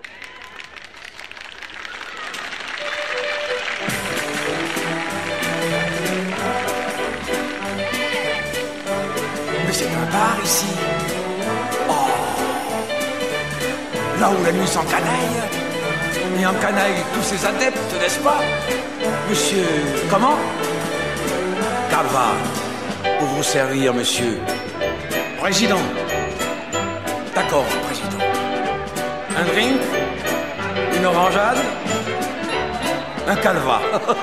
Mais c'est un bar ici. Oh, là où la nuit s'encanaille. Et en canaille tous ses adeptes, n'est-ce pas? Monsieur... comment? Calva, pour vous servir, monsieur. Président. D'accord, président. Un drink? Une orangeade? Un calva.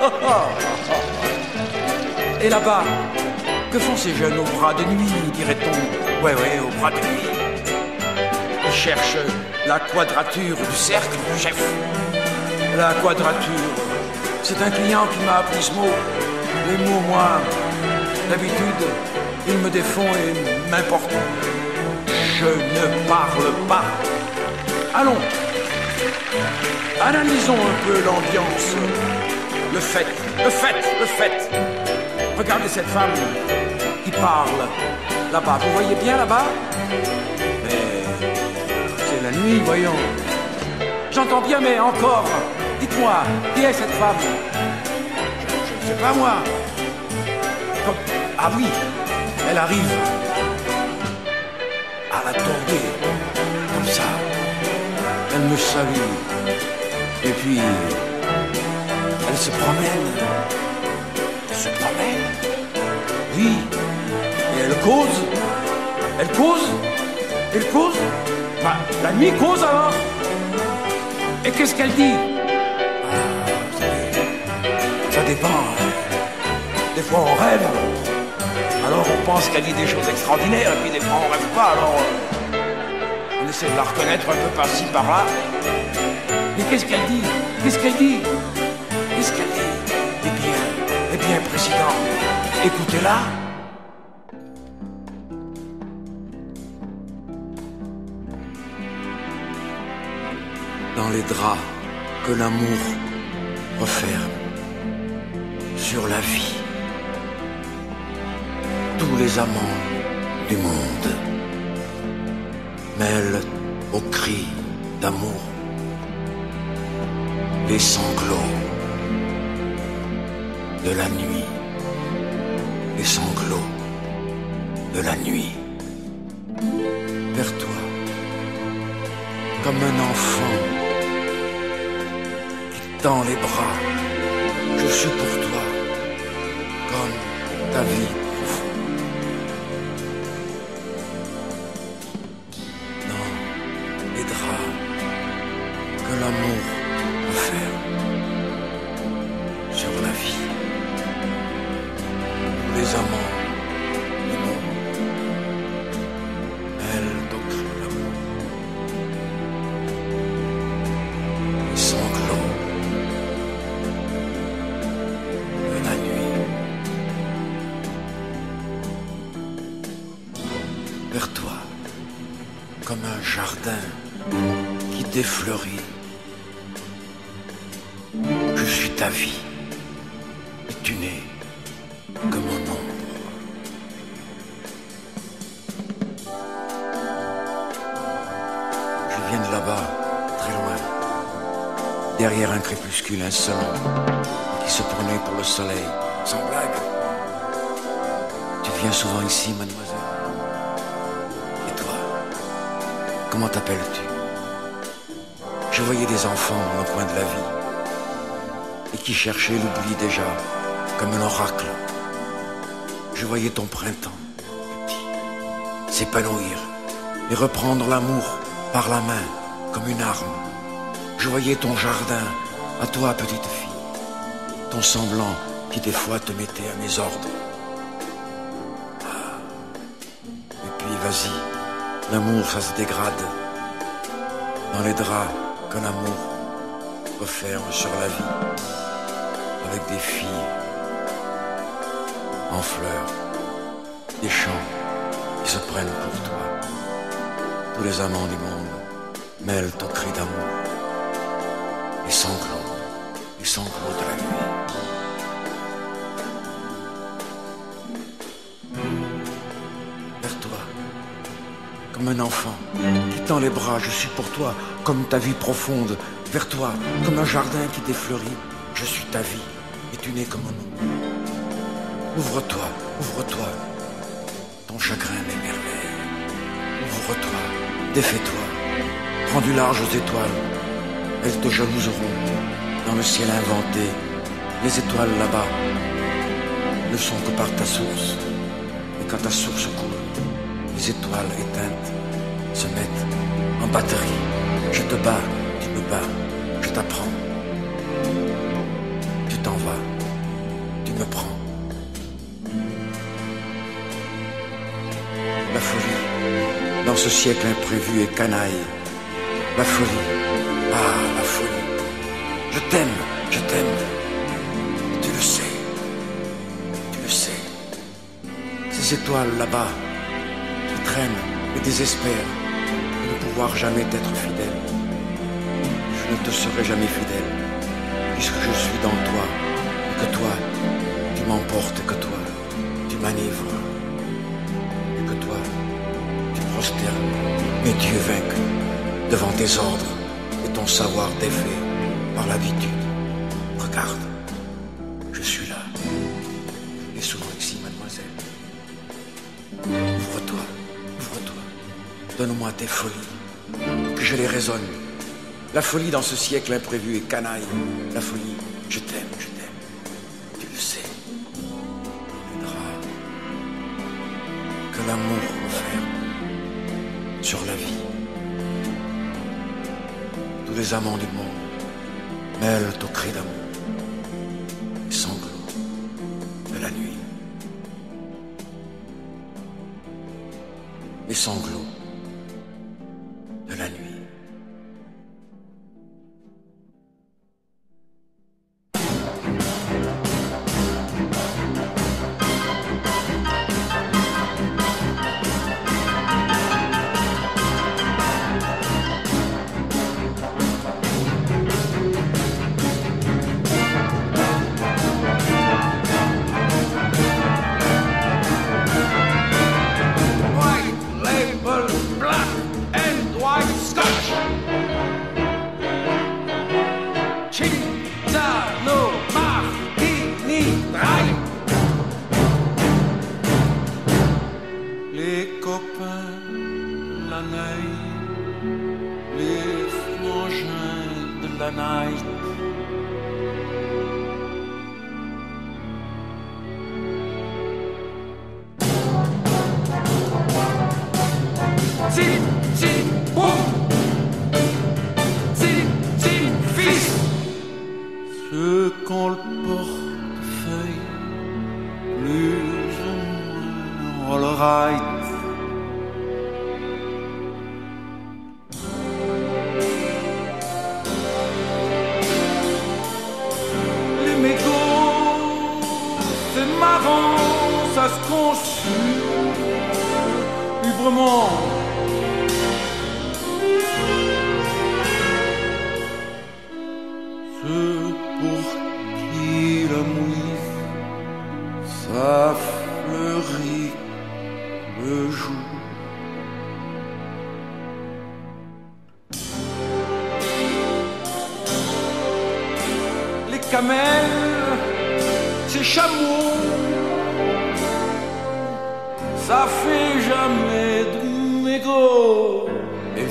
Et là-bas, que font ces jeunes au bras de nuit, dirait-on? Ouais, ouais, au bras de nuit. Ils cherchent la quadrature du cercle du chef. La quadrature. C'est un client qui m'a appris ce mot. Les mots, moi, d'habitude, ils me défont et m'importent. Je ne parle pas. Allons. Analysons un peu l'ambiance. Le fait, le fait, le fait. Regardez cette femme qui parle là-bas. Vous voyez bien là-bas? Mais c'est la nuit, voyons. J'entends bien, mais encore. Dites-moi, qui est cette femme? Je ne sais pas, moi. Comme... Ah oui, elle arrive. À la tordée, comme ça. Elle me salue. Et puis, elle se promène. Elle se promène. Oui. Et elle cause. Elle cause. Elle cause. Bah, la nuit cause alors. Et qu'est-ce qu'elle dit? Ça dépend. Des fois on rêve. Alors on pense qu'elle dit des choses extraordinaires. Et puis des fois on rêve pas. Alors on essaie de la reconnaître un peu par-ci, par-là. Mais qu'est-ce qu'elle dit? Qu'est-ce qu'elle dit? Qu'est-ce qu'elle dit? Eh bien, eh bien, président, écoutez-la. Dans les draps que l'amour referme sur la vie, tous les amants du monde mêlent aux cris d'amour les sanglots de la nuit, les sanglots de la nuit. Vers toi, comme un enfant qui tend les bras, je suis pour toi, comme ta vie profonde. Dans les draps que l'amour referme sur la vie, tous les amants du monde mêlent au cri d'amour les sanglots de la nuit. Vers toi, comme un jardin qui défleurit, je suis ta vie, et tu n'es que mon ombre. Je viens de là-bas, très loin, derrière un crépuscule insolent qui se prenait pour le soleil, sans blague. Tu viens souvent ici, mademoiselle? comment t'appelles-tu? Je voyais des enfants au coin de la vie et qui cherchaient l'oubli déjà comme un oracle. Je voyais ton printemps, petit, s'épanouir et reprendre l'amour par la main comme une arme. Je voyais ton jardin, à toi petite fille, ton semblant qui des fois te mettait à mes ordres. Ah. Et puis vas-y, l'amour ça se dégrade dans les draps que l'amour referme sur la vie, avec des filles en fleurs, des chants qui se prennent pour toi. Tous les amants du monde mêlent au cri d'amour, les sanglots, les sanglots de la nuit. Vers toi, comme un enfant qui tend les bras, je suis pour toi, comme ta vie profonde. Vers toi, comme un jardin qui défleurit, je suis ta vie, et tu n'es comme nous. Ouvre-toi, ouvre-toi, ton chagrin m'émerveille. Ouvre-toi, défais-toi, prends du large aux étoiles, elles te jalouseront dans le ciel inventé. Les étoiles là-bas ne sont que par ta source, et quand ta source coule, les étoiles éteintes se mettent en batterie. Je te bats, tu me bats, je t'apprends. Tu t'en vas, tu me prends. La folie, dans ce siècle imprévu et canaille. La folie, ah la folie. Je t'aime, je t'aime. Tu le sais, tu le sais. Ces étoiles là-bas qui traînent et désespèrent de ne pouvoir jamais t'être fidèle. Je ne te serai jamais fidèle, puisque je suis dans toi, et que toi, tu m'emportes, que toi, tu m'enivres, et que toi, tu prosternes mes dieux vaincus devant tes ordres et ton savoir défait par l'habitude. Regarde, je suis là, et souvent ici, mademoiselle. Ouvre-toi, ouvre-toi, donne-moi tes folies, que je les raisonne. La folie dans ce siècle imprévu et canaille. La folie, je t'aime, je t'aime. Tu le sais. Les draps que l'amour referme sur la vie. Tous les amants du monde mêlent au cri d'amour les sanglots de la nuit. Les sanglots de la nuit.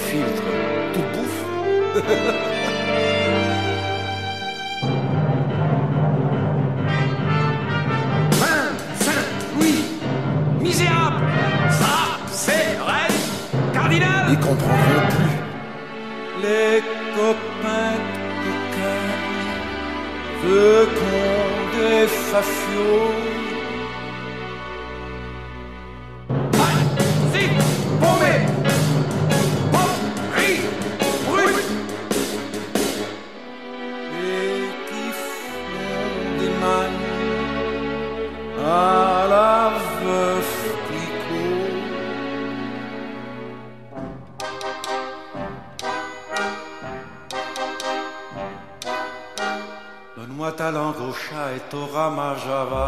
filtre, toute bouffe. Saint-Louis, misérable, ça, c'est vrai, cardinal. Ils comprendront plus. Les copains coquins, veux qu'on des fafios. À la veuve Clicquot. Donne-moi ta langue au chat et t'auras ma java.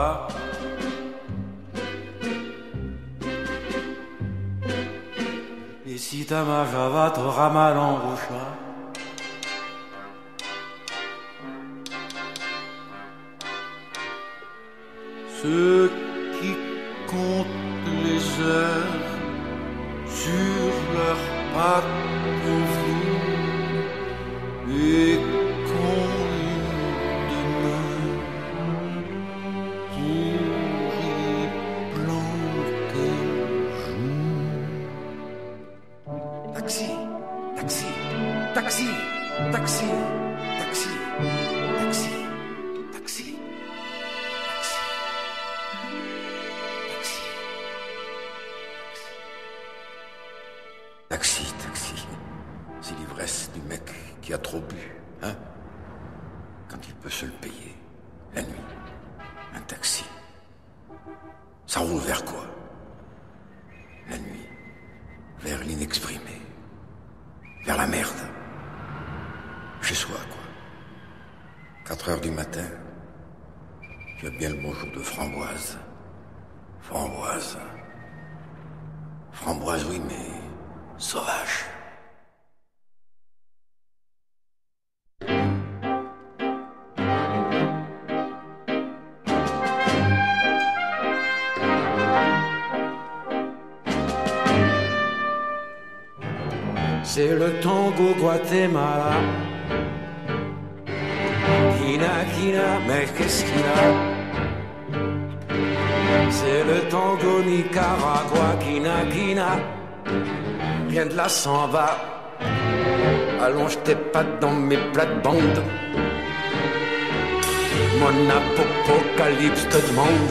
Et si t'as ma java, t'auras ma langue au chat. Ceux qui comptent les heures sur leurs pattes convenues et qu'ont une demain pour y planter le jour. Taxi, taxi, taxi, taxi, taxi, taxi, taxi. Taxi, taxi. C'est l'ivresse du mec qui a trop bu, hein? Quand il peut se le payer, la nuit, un taxi. Ça roule vers quoi? La nuit, vers l'inexprimé, vers la merde. Chez soi, quoi. Quatre heures du matin, tu as bien le bonjour de Framboise. Framboise. Framboise, oui, mais sauvage. C'est le tango Guatemala. Kina, Kina, mais qu'est-ce qu'il a? C'est le tango Nicaragua. Kina, Kina, rien de la samba. Allonge tes pattes dans mes plates-bandes. Mon apocalypse te demande.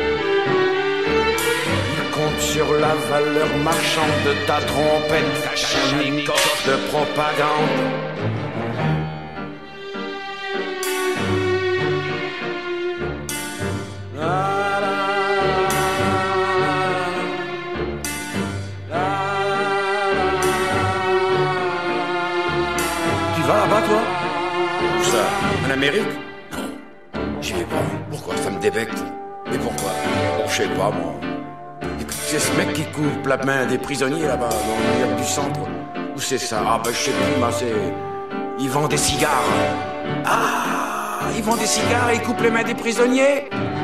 Il compte sur la valeur marchande de ta trompette, Kalachnikov de propagande. Tu vas là-bas, toi? Où ça? En Amérique? Non, j'y vais pas. Pourquoi? Ça me débecte. Mais pourquoi? Bon, je sais pas, moi. Écoute, c'est ce mec qui coupe la main des prisonniers là-bas, dans le milieu du centre. Où c'est ça? Ah, ben, je sais plus, moi, c'est... Ils vendent des cigares. Ah, ils vendent des cigares et ils coupent les mains des prisonniers?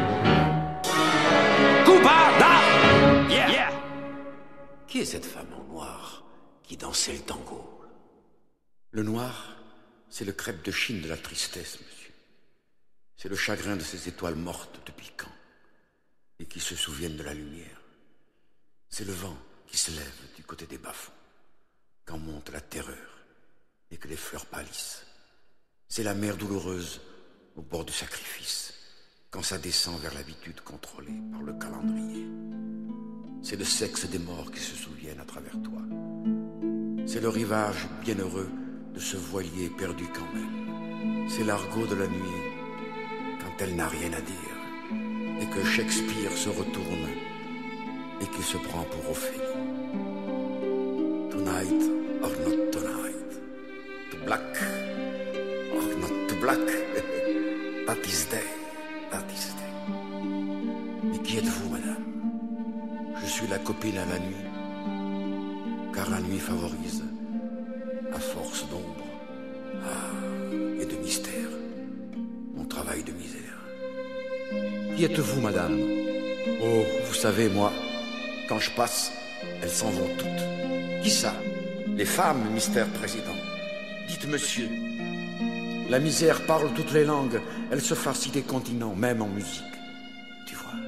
Coupard! Yeah! Yeah! Qui est cette femme en noir qui dansait le tango? Le noir, c'est le crêpe de Chine de la tristesse, monsieur. C'est le chagrin de ces étoiles mortes depuis quand, et qui se souviennent de la lumière. C'est le vent qui se lève du côté des bas-fonds, quand monte la terreur et que les fleurs pâlissent. C'est la mer douloureuse au bord du sacrifice, quand ça descend vers l'habitude contrôlée par le calendrier. C'est le sexe des morts qui se souviennent à travers toi. C'est le rivage bienheureux de ce voilier perdu quand même. C'est l'argot de la nuit quand elle n'a rien à dire et que Shakespeare se retourne et qu'il se prend pour Ophélie. Tonight or not tonight, to black or not to black, that is day, that is day. Mais qui êtes-vous, madame? Je suis la copine à la nuit, car la nuit favorise, à force d'ombre, ah, et de mystère, mon travail de misère. Qui êtes-vous, madame? Oh, vous savez, moi, quand je passe, elles s'en vont toutes. Qui ça? Les femmes, Mister Président. Dites monsieur. La misère parle toutes les langues. Elle se farcit des continents, même en musique. Tu vois.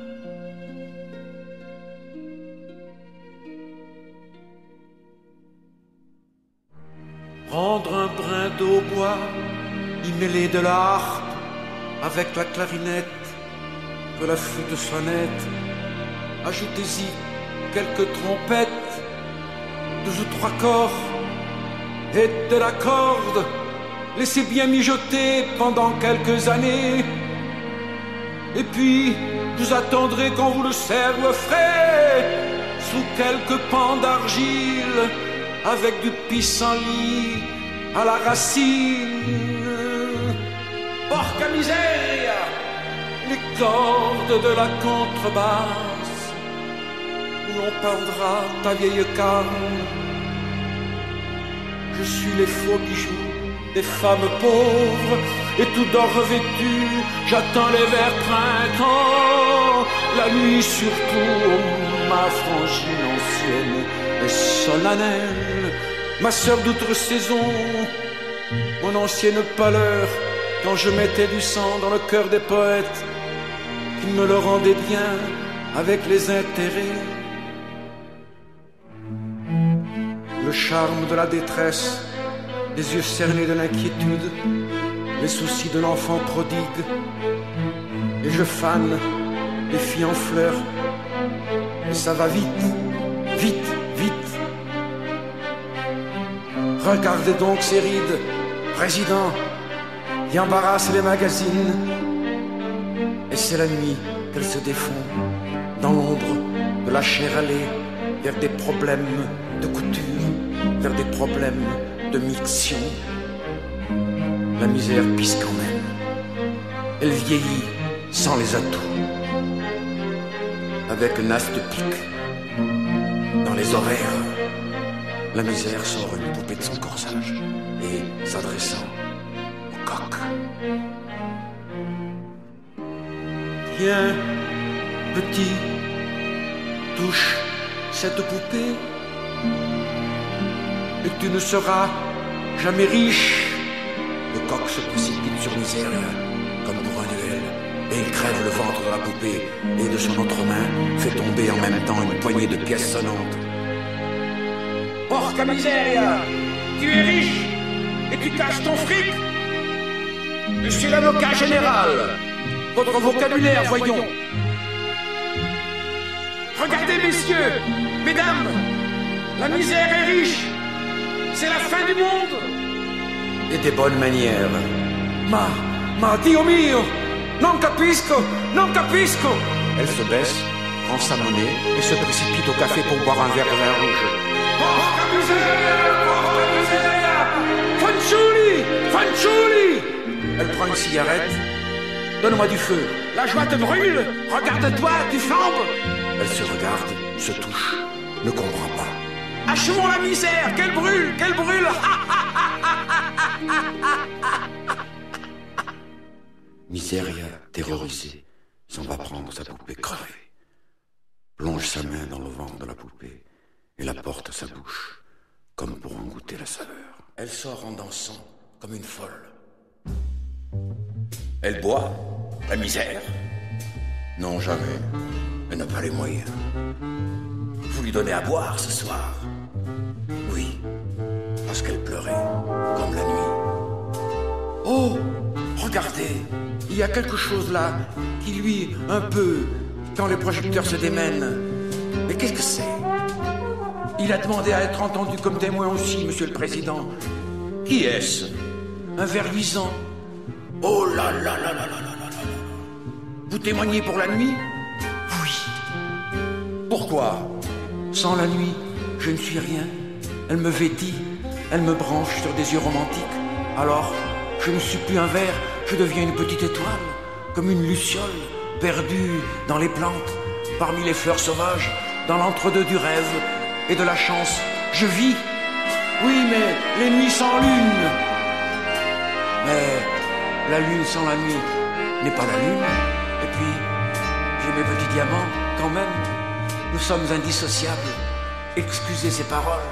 Prendre un brin d'eau bois, y mêler de la harpe, avec la clarinette, que la flûte sonnette. Ajoutez-y quelques trompettes, deux ou trois corps, et de la corde. Laissez bien mijoter pendant quelques années. Et puis, vous attendrez quand vous le servirez, sous quelques pans d'argile, avec du pissenlit à la racine. Porca miseria! Les cordes de la contrebasse, où l'on peindra ta vieille carne. Je suis les faux bijoux des femmes pauvres, et tout d'or revêtu, j'attends les vers printemps. La nuit surtout, ma frangine ancienne et solennelle, ma sœur d'outre-saison, mon ancienne pâleur, quand je mettais du sang dans le cœur des poètes, qui me le rendaient bien avec les intérêts. Le charme de la détresse, les yeux cernés de l'inquiétude, les soucis de l'enfant prodigue. Et je fane les filles en fleurs, et ça va vite, vite, vite. Regardez donc ces rides, Président, qui embarrassent les magazines. Et c'est la nuit qu'elles se défont, dans l'ombre de la chair allée, vers des problèmes de couture, vers des problèmes de miction. La misère pisse quand même. Elle vieillit sans les atouts. Avec un as de pique dans les oreilles, la misère sort une poupée de son corsage et, s'adressant au coq: Viens, petit, touche cette poupée, et tu ne seras jamais riche. Le coq se précipite sur Miseria comme pour un duel, et il crève le ventre de la poupée, et de son autre main fait tomber en même temps une poignée de pièces sonnantes. Porca miseria! Tu es riche et tu caches ton fric? Je suis l'avocat général. Votre vocabulaire, voyons. Regardez, messieurs, mesdames, la misère est riche. C'est la fin du monde. Et des bonnes manières. Ma, ma, Dio mio, non capisco, non capisco. Elle se baisse, prend sa monnaie et se précipite au café pour boire un verre de vin rouge. Porca miseria, porca miseria. Fanciulli, fanciulli. Elle prend une cigarette. Donne-moi du feu. La joie te brûle. Regarde-toi, tu flambes. Elle se regarde, se touche, ne comprend pas. Achevons la misère. Qu'elle brûle, qu'elle brûle. Miseria, terrorisée, s'en va prendre sa poupée crevée, plonge sa main dans le ventre de la poupée et la porte à sa bouche, comme pour en goûter la saveur. Elle sort en dansant, comme une folle. Elle boit, la misère. Non, jamais. Elle n'a pas les moyens. Vous lui donnez à boire ce soir? Oui, parce qu'elle pleurait, comme la nuit. Oh, regardez, il y a quelque chose là qui lui, un peu, quand les projecteurs se démènent. Mais qu'est-ce que c'est? Il a demandé à être entendu comme témoin aussi, Monsieur le Président. Qui est-ce? Un ver luisant. Oh là là là là là là là là. Vous témoignez pour la nuit? Oui. Pourquoi? Sans la nuit, je ne suis rien. Elle me vêtit, elle me branche sur des yeux romantiques. Alors, je ne suis plus un ver, je deviens une petite étoile, comme une luciole, perdue dans les plantes, parmi les fleurs sauvages, dans l'entre-deux du rêve et de la chance. Je vis. Oui, mais les nuits sans lune. Mais la lune sans la nuit n'est pas la lune. Et puis, j'ai mes petits diamants, quand même. Nous sommes indissociables. Excusez ces paroles,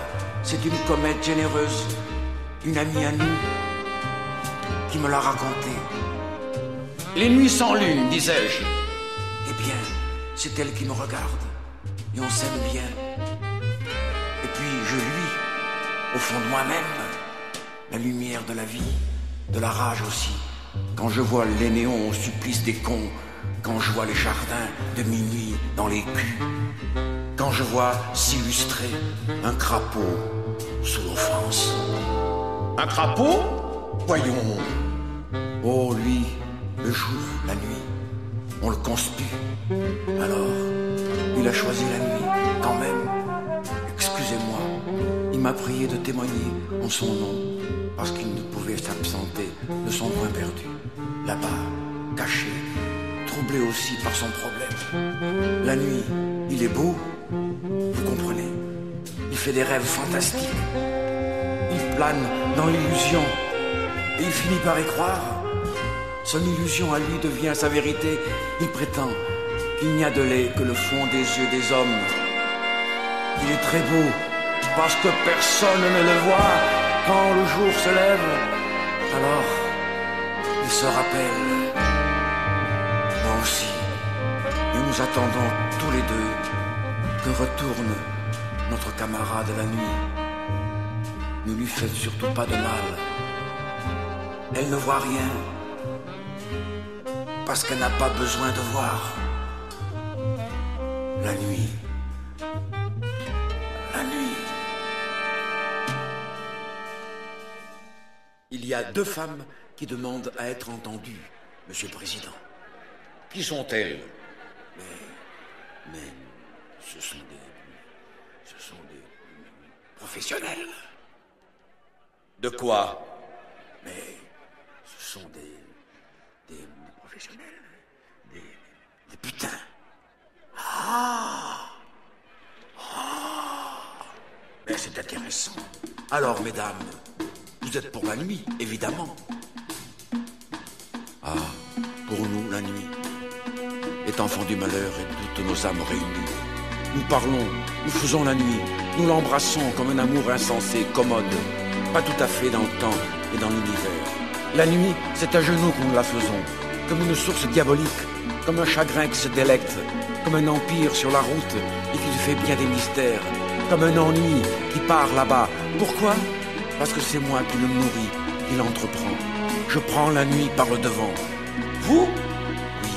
c'est une comète généreuse, une amie à nous, qui me l'a raconté. Les nuits sans lune, disais-je. Eh bien, c'est elle qui me regarde, et on s'aime bien. Et puis je luis, au fond de moi-même, la lumière de la vie, de la rage aussi. Quand je vois les néons au supplice des cons, quand je vois les jardins de minuit dans les culs, quand je vois s'illustrer un crapaud sous l'offense. Un crapaud? Voyons. Oh, lui, le jour, la nuit, on le conspue. Alors, il a choisi la nuit, quand même. Excusez-moi, il m'a prié de témoigner en son nom, parce qu'il ne pouvait s'absenter de son point perdu. Là-bas, caché, troublé aussi par son problème. La nuit, il est beau, vous comprenez. Il fait des rêves fantastiques. Il plane dans l'illusion, et il finit par y croire. Son illusion à lui devient sa vérité. Il prétend qu'il n'y a de lait que le fond des yeux des hommes. Il est très beau, parce que personne ne le voit quand le jour se lève. Alors, il se rappelle. Moi aussi. Et nous attendons tous les deux que retourne notre camarade la nuit. Ne lui faites surtout pas de mal. Elle ne voit rien, parce qu'elle n'a pas besoin de voir. La nuit. La nuit. Il y a deux femmes qui demandent à être entendues, Monsieur le Président. Qui sont-elles? Mais, mais, ce sont des, ce sont des professionnels. De quoi? Mais, ce sont des, des professionnels, des, des putains. Ah, ah. Mais c'est intéressant. Alors, mesdames, vous êtes pour la nuit, évidemment. Ah, pour nous, la nuit est enfant du malheur et toutes nos âmes réunies. Nous parlons, nous faisons la nuit, nous l'embrassons comme un amour insensé, commode, pas tout à fait dans le temps et dans l'univers. La nuit, c'est à genoux que nous la faisons, comme une source diabolique, comme un chagrin qui se délecte, comme un empire sur la route et qui se fait bien des mystères, comme un ennui qui part là-bas. Pourquoi? Parce que c'est moi qui le nourris, qui l'entreprends. Je prends la nuit par le devant. Vous? Oui.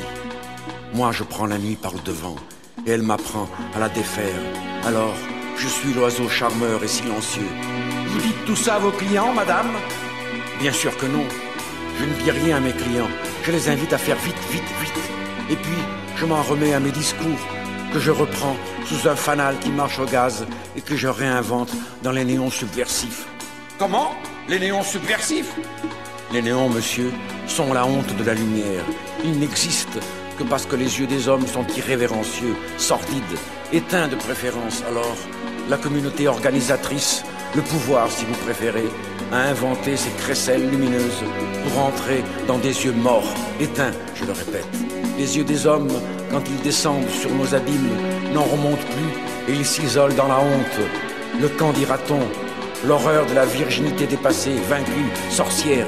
Moi, je prends la nuit par le devant, et elle m'apprend à la défaire. Alors, je suis l'oiseau charmeur et silencieux. Vous dites tout ça à vos clients, madame? Bien sûr que non. Je ne dis rien à mes clients. Je les invite à faire vite, vite, vite. Et puis, je m'en remets à mes discours, que je reprends sous un fanal qui marche au gaz et que je réinvente dans les néons subversifs. Comment? Les néons subversifs? Les néons, monsieur, sont la honte de la lumière. Ils n'existent que parce que les yeux des hommes sont irrévérencieux, sordides, éteints de préférence. Alors, la communauté organisatrice, le pouvoir si vous préférez, a inventé ces crécelles lumineuses pour entrer dans des yeux morts, éteints, je le répète. Les yeux des hommes, quand ils descendent sur nos abîmes, n'en remontent plus et ils s'isolent dans la honte. Le qu'en dira-t-on? L'horreur de la virginité dépassée, vaincue, sorcière.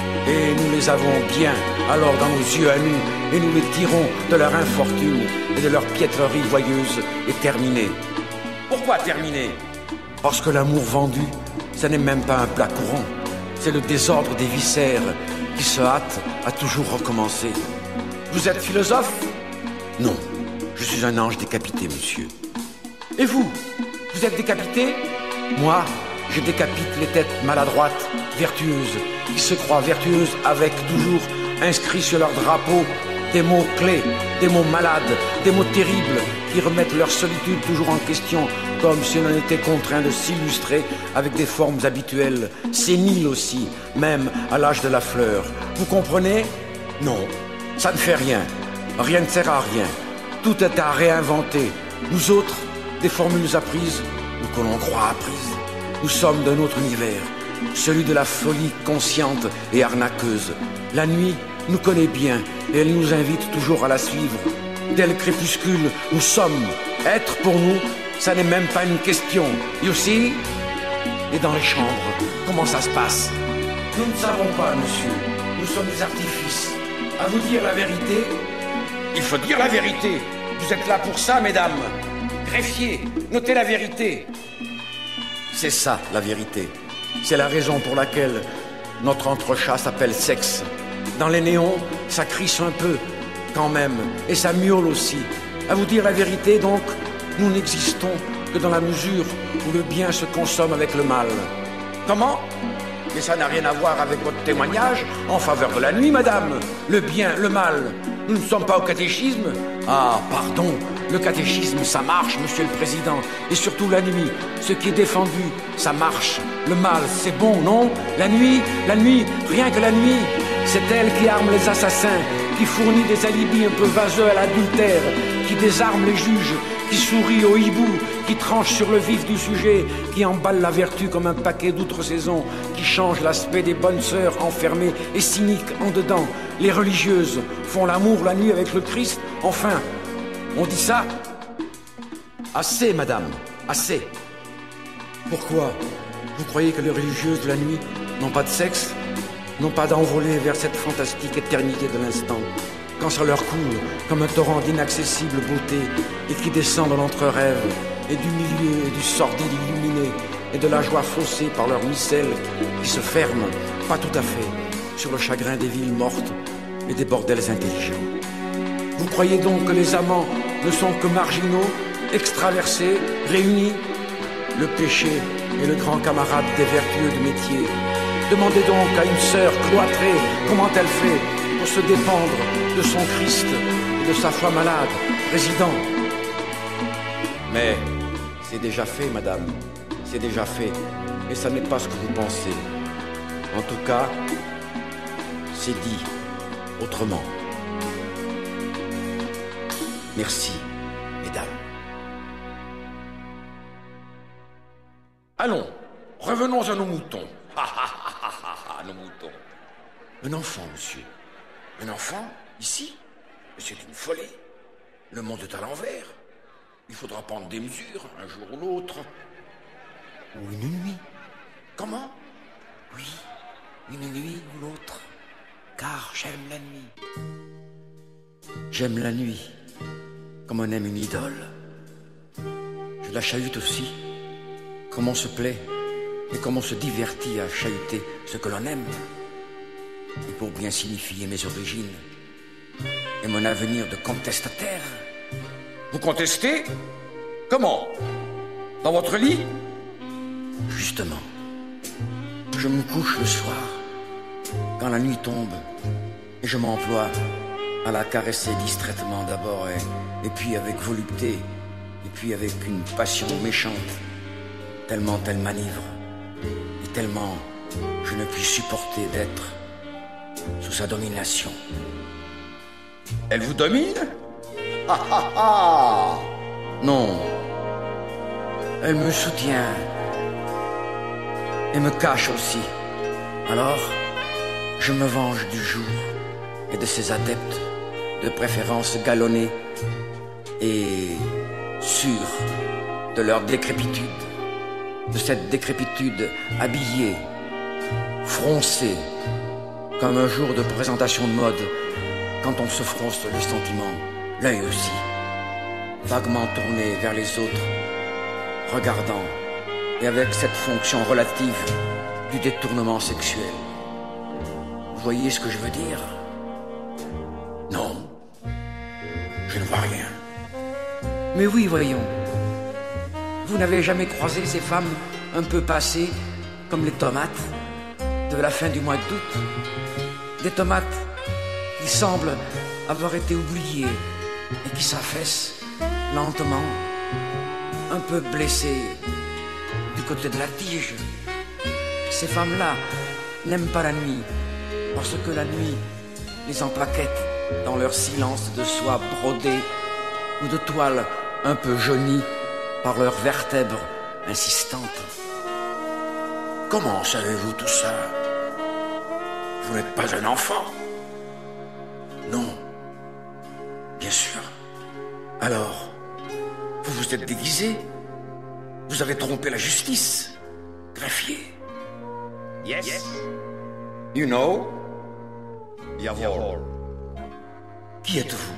Et nous les avons bien, alors dans nos yeux à nous, et nous les tirons de leur infortune et de leur piètrerie joyeuse et terminée. Pourquoi terminer? Parce que l'amour vendu, ça n'est même pas un plat courant. C'est le désordre des viscères qui se hâte à toujours recommencer. Vous êtes philosophe? Non, je suis un ange décapité, monsieur. Et vous? Vous êtes décapité? Moi, je décapite les têtes maladroites, vertueuses, qui se croient vertueuses avec toujours inscrits sur leur drapeau des mots clés, des mots malades, des mots terribles, qui remettent leur solitude toujours en question, comme si on était contraint de s'illustrer avec des formes habituelles, séniles aussi, même à l'âge de la fleur. Vous comprenez? Non, ça ne fait rien. Rien ne sert à rien. Tout est à réinventer. Nous autres, des formules apprises, ou que l'on croit apprises. Nous sommes d'un autre univers, celui de la folie consciente et arnaqueuse. La nuit nous connaît bien et elle nous invite toujours à la suivre. Dès le crépuscule, nous sommes. Être pour nous, ça n'est même pas une question. You see? et dans les chambres? Comment ça se passe? Nous ne savons pas, monsieur. Nous sommes des artifices. À vous dire la vérité? Il faut dire la vérité. Vous êtes là pour ça, mesdames. Greffier, notez la vérité. C'est ça, la vérité. C'est la raison pour laquelle notre entrechat s'appelle sexe. Dans les néons, ça crisse un peu, quand même, et ça miaule aussi. À vous dire la vérité, donc, nous n'existons que dans la mesure où le bien se consomme avec le mal. Comment? Mais ça n'a rien à voir avec votre témoignage en faveur de la nuit, madame. Le bien, le mal. Nous ne sommes pas au catéchisme. Ah, pardon. Le catéchisme, ça marche, monsieur le président. Et surtout la nuit. Ce qui est défendu, ça marche. Le mal, c'est bon, non? La nuit, la nuit, rien que la nuit. C'est elle qui arme les assassins, qui fournit des alibis un peu vaseux à l'adultère, qui désarme les juges, qui sourit aux hiboux, qui tranche sur le vif du sujet, qui emballe la vertu comme un paquet d'outre-saison, qui change l'aspect des bonnes sœurs enfermées et cyniques en dedans. Les religieuses font l'amour la nuit avec le Christ. Enfin, on dit ça? Assez, madame, assez. Pourquoi? Vous croyez que les religieuses de la nuit n'ont pas de sexe? N'ont pas d'envoler vers cette fantastique éternité de l'instant, quand ça leur coule comme un torrent d'inaccessible beauté et qui descend dans l'entre-rêve et du milieu et du sordide illuminé et de la joie faussée par leur micelle qui se ferme, pas tout à fait, sur le chagrin des villes mortes et des bordels intelligents. Vous croyez donc que les amants ne sont que marginaux, extraversés, réunis? Le péché est le grand camarade des vertueux de métier. Demandez donc à une sœur cloîtrée comment elle fait pour se dépendre de son Christ et de sa foi malade, président. Mais c'est déjà fait, madame, c'est déjà fait, et ça n'est pas ce que vous pensez. En tout cas, c'est dit autrement. Merci, mesdames. Allons, revenons à nos moutons. Ha ha ha ha ha, nos moutons. Un enfant, monsieur. Un enfant? Ici? C'est une folie. Le monde est à l'envers. Il faudra prendre des mesures, un jour ou l'autre. Ou une nuit. Comment? Oui, une nuit ou l'autre. Car j'aime la nuit. J'aime la nuit, comme on aime une idole. Je la chahute aussi, comme on se plaît et comme on se divertit à chahuter ce que l'on aime. Et pour bien signifier mes origines et mon avenir de contestataire. Vous contestez? Comment? Dans votre lit? Justement, je me couche le soir, quand la nuit tombe, et je m'emploie à la caresser distraitement d'abord, et, et puis avec volupté, et puis avec une passion méchante, tellement elle m'enivre, et tellement je ne puis supporter d'être sous sa domination. Elle vous domine? Ah ah ah! Non, elle me soutient et me cache aussi. Alors, je me venge du jour et de ses adeptes, de préférence galonnés et sûrs de leur décrépitude, de cette décrépitude habillée, froncée, comme un jour de présentation de mode, quand on se fronce les sentiments, l'œil aussi, vaguement tourné vers les autres, regardant, et avec cette fonction relative du détournement sexuel. Vous voyez ce que je veux dire? Non, je ne vois rien. Mais oui, voyons. Vous n'avez jamais croisé ces femmes un peu passées, comme les tomates, de la fin du mois d'août? Des tomates qui semblent avoir été oubliées et qui s'affaissent lentement, un peu blessées du côté de la tige. Ces femmes-là n'aiment pas la nuit, parce que la nuit les empaquette dans leur silence de soie brodée ou de toile un peu jaunie par leurs vertèbres insistantes. Comment savez-vous tout ça? Vous n'êtes pas un enfant? Non, bien sûr. Alors, vous vous êtes déguisé? Vous avez trompé la justice? greffier. Yes. Yes. You know? Jawohl. Qui êtes-vous?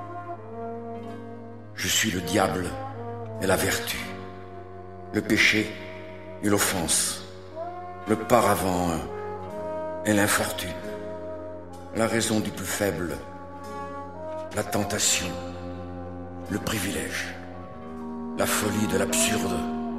Je suis le diable et la vertu, le péché et l'offense, le paravent et l'infortune, la raison du plus faible, la tentation, le privilège, la folie de l'absurde.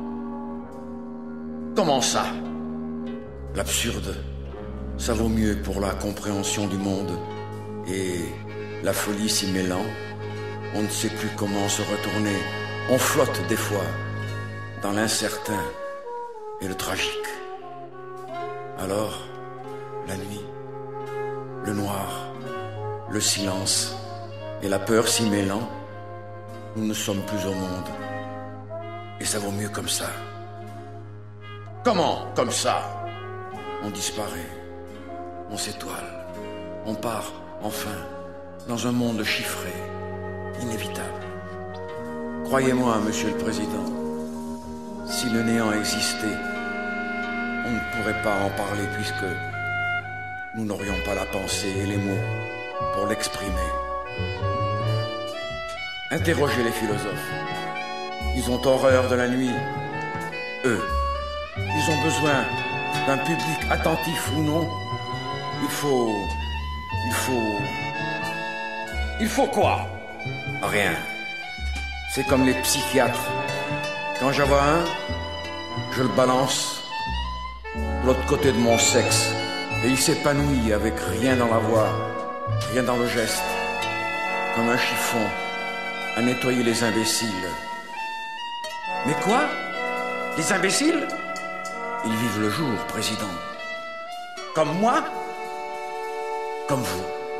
Comment ça? L'absurde, ça vaut mieux pour la compréhension du monde, et la folie s'y mêlant, on ne sait plus comment se retourner. On flotte des fois dans l'incertain et le tragique. Alors, la nuit, le noir, le silence et la peur s'y mêlant, nous ne sommes plus au monde. Et ça vaut mieux comme ça. Comment, comme ça? On disparaît, on s'étoile, on part, enfin, dans un monde chiffré, inévitable. Croyez-moi, Monsieur le Président, si le néant existait, on ne pourrait pas en parler puisque nous n'aurions pas la pensée et les mots pour l'exprimer. Interrogez les philosophes. Ils ont horreur de la nuit. Eux, ils ont besoin d'un public attentif ou non. Il faut... Il faut... Il faut quoi? Rien. C'est comme les psychiatres. Quand j'en vois un, je le balance de l'autre côté de mon sexe et il s'épanouit avec rien dans la voix, rien dans le geste, comme un chiffon à nettoyer les imbéciles. Mais quoi? Les imbéciles? Ils vivent le jour, Président. Comme moi? Comme vous.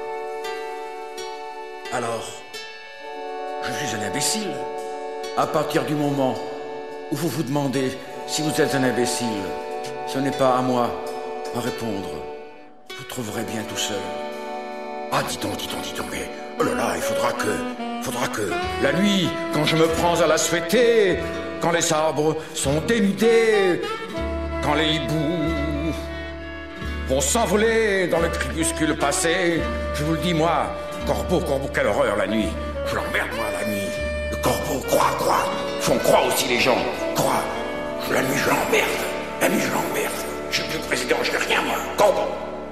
Alors, je suis un imbécile. À partir du moment où vous vous demandez si vous êtes un imbécile, ce n'est pas à moi à répondre. Vous trouverez bien tout seul. Ah, dis donc, dis donc, dis donc, mais... Oh là là, il faudra que... Faudra que... La nuit, quand je me prends à la souhaiter, quand les arbres sont dénudés, quand les hiboux vont s'envoler dans le crépuscule passé, je vous le dis, moi, corbeau, corbeau, quelle horreur la nuit. Je l'emmerde, moi, la nuit. Le corbeau, croix, croix. Font croix aussi les gens. Croix. Je, la nuit, je l'emmerde. La nuit, je l'emmerde. Je suis plus président, je n'ai rien, moi. Corbeau.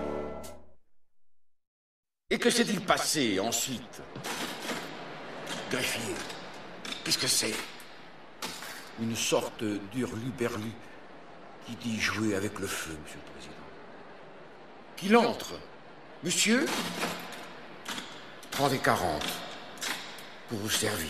Et que s'est-il passé ensuite? Greffier, qu'est-ce que c'est? Une sorte d'hurluberlu qui dit jouer avec le feu, Monsieur le Président. Qu'il entre. Monsieur? trente et quarante pour vous servir.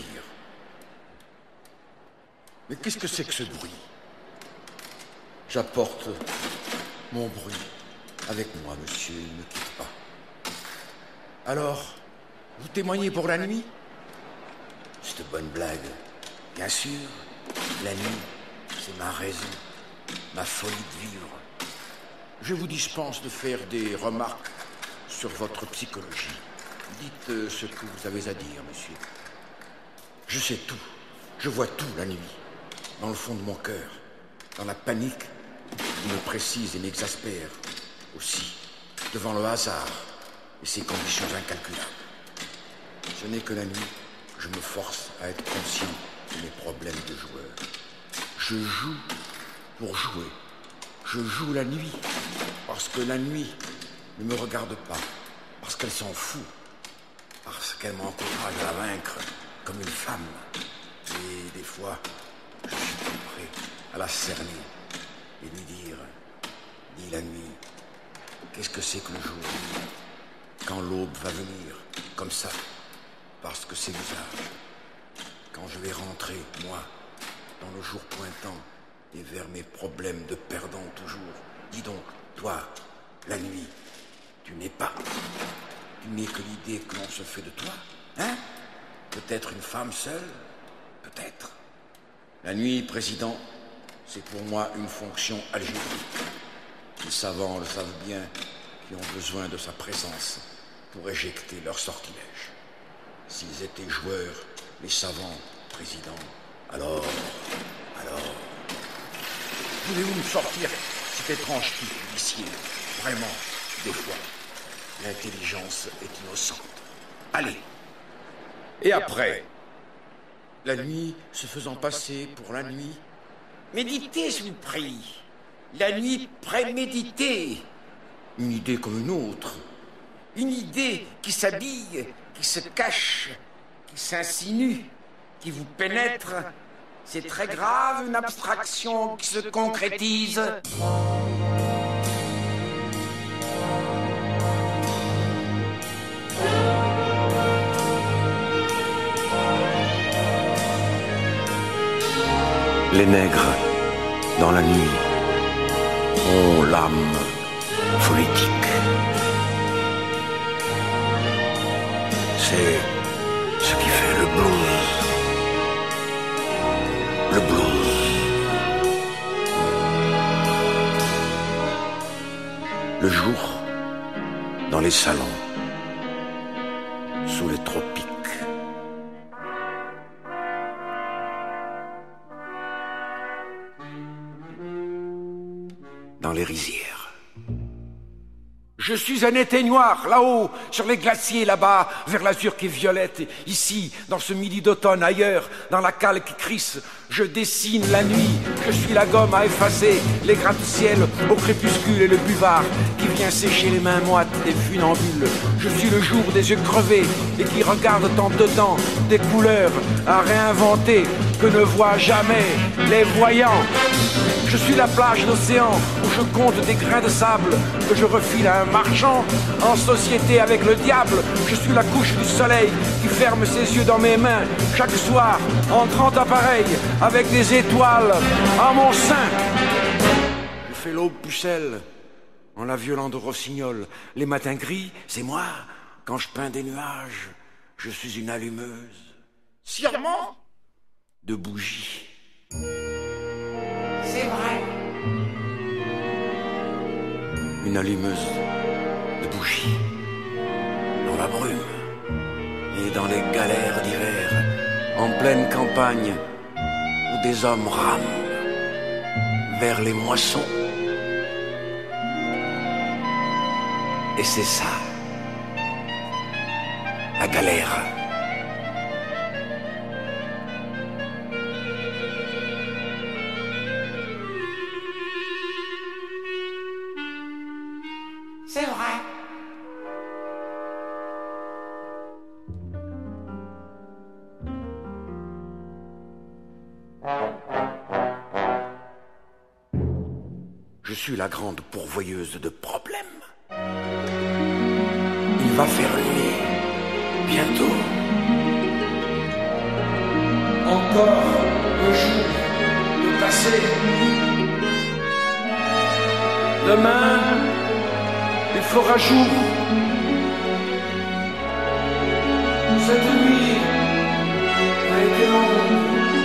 Mais qu'est-ce que c'est que ce bruit? J'apporte mon bruit avec moi, monsieur, il ne me quitte pas. Alors, vous témoignez pour la nuit? C'est de bonnes blagues. Bien sûr, la nuit, c'est ma raison, ma folie de vivre. Je vous dispense de faire des remarques sur votre psychologie. Dites euh, ce que vous avez à dire, monsieur. Je sais tout, je vois tout la nuit, dans le fond de mon cœur, dans la panique qui me précise et m'exaspère, aussi, devant le hasard et ses conditions incalculables. Ce n'est que la nuit, je me force à être conscient de mes problèmes de joueur. Je joue pour jouer. Je joue la nuit, parce que la nuit ne me regarde pas, parce qu'elle s'en fout, parce qu'elle m'encourage à la vaincre comme une femme. Et des fois, je suis tout prêt à la cerner et lui dire, dis la nuit, qu'est-ce que c'est que le jour? Quand l'aube va venir, comme ça, parce que c'est l'usage. Quand je vais rentrer, moi, dans le jour pointant, et vers mes problèmes de perdant toujours. Dis donc, toi, la nuit, tu n'es pas. Tu n'es que l'idée que l'on se fait de toi, hein? Peut-être une femme seule, peut-être. La nuit, président, c'est pour moi une fonction algébrique. Les savants le savent bien, qui ont besoin de sa présence pour éjecter leur sortilège. S'ils étaient joueurs, les savants, président, alors, alors... Pouvez-vous me sortir cet étrange type d'huissier? Vraiment, des fois, l'intelligence est innocente. Allez. Et après? La nuit se faisant passer pour la nuit. Méditez, je vous prie. La nuit préméditée. Une idée comme une autre. Une idée qui s'habille, qui se cache, qui s'insinue, qui vous pénètre. C'est très grave, une abstraction qui se concrétise. Les nègres, dans la nuit, ont l'âme phonétique. C'est ce qui fait le blues. Le blues. Le jour, dans les salons, sous les tropiques. Dans les rizières. Je suis un éteignoir, là-haut, sur les glaciers, là-bas, vers l'azur qui est violette. Ici, dans ce midi d'automne, ailleurs, dans la cale qui crisse, je dessine la nuit. Je suis la gomme à effacer les gratte-ciel au crépuscule et le buvard qui vient sécher les mains moites des funambules. Je suis le jour des yeux crevés et qui regarde en dedans des couleurs à réinventer que ne voient jamais les voyants. Je suis la plage d'océan où je compte des grains de sable que je refile à un marchand en société avec le diable. Je suis la couche du soleil qui ferme ses yeux dans mes mains chaque soir en grand appareil avec des étoiles à mon sein. Je fais l'aube pucelle en la violant de rossignol. Les matins gris, c'est moi. Quand je peins des nuages, je suis une allumeuse. Sûrement. De bougies. C'est vrai. Une allumeuse de bougies. Dans la brume et dans les galères d'hiver, en pleine campagne, où des hommes rament vers les moissons. Et c'est ça, la galère. C'est vrai. Je suis la grande pourvoyeuse de problèmes. Il va faire nuit, bientôt. Encore un jour de passé. Demain, il fera jour. Cette nuit a été longue.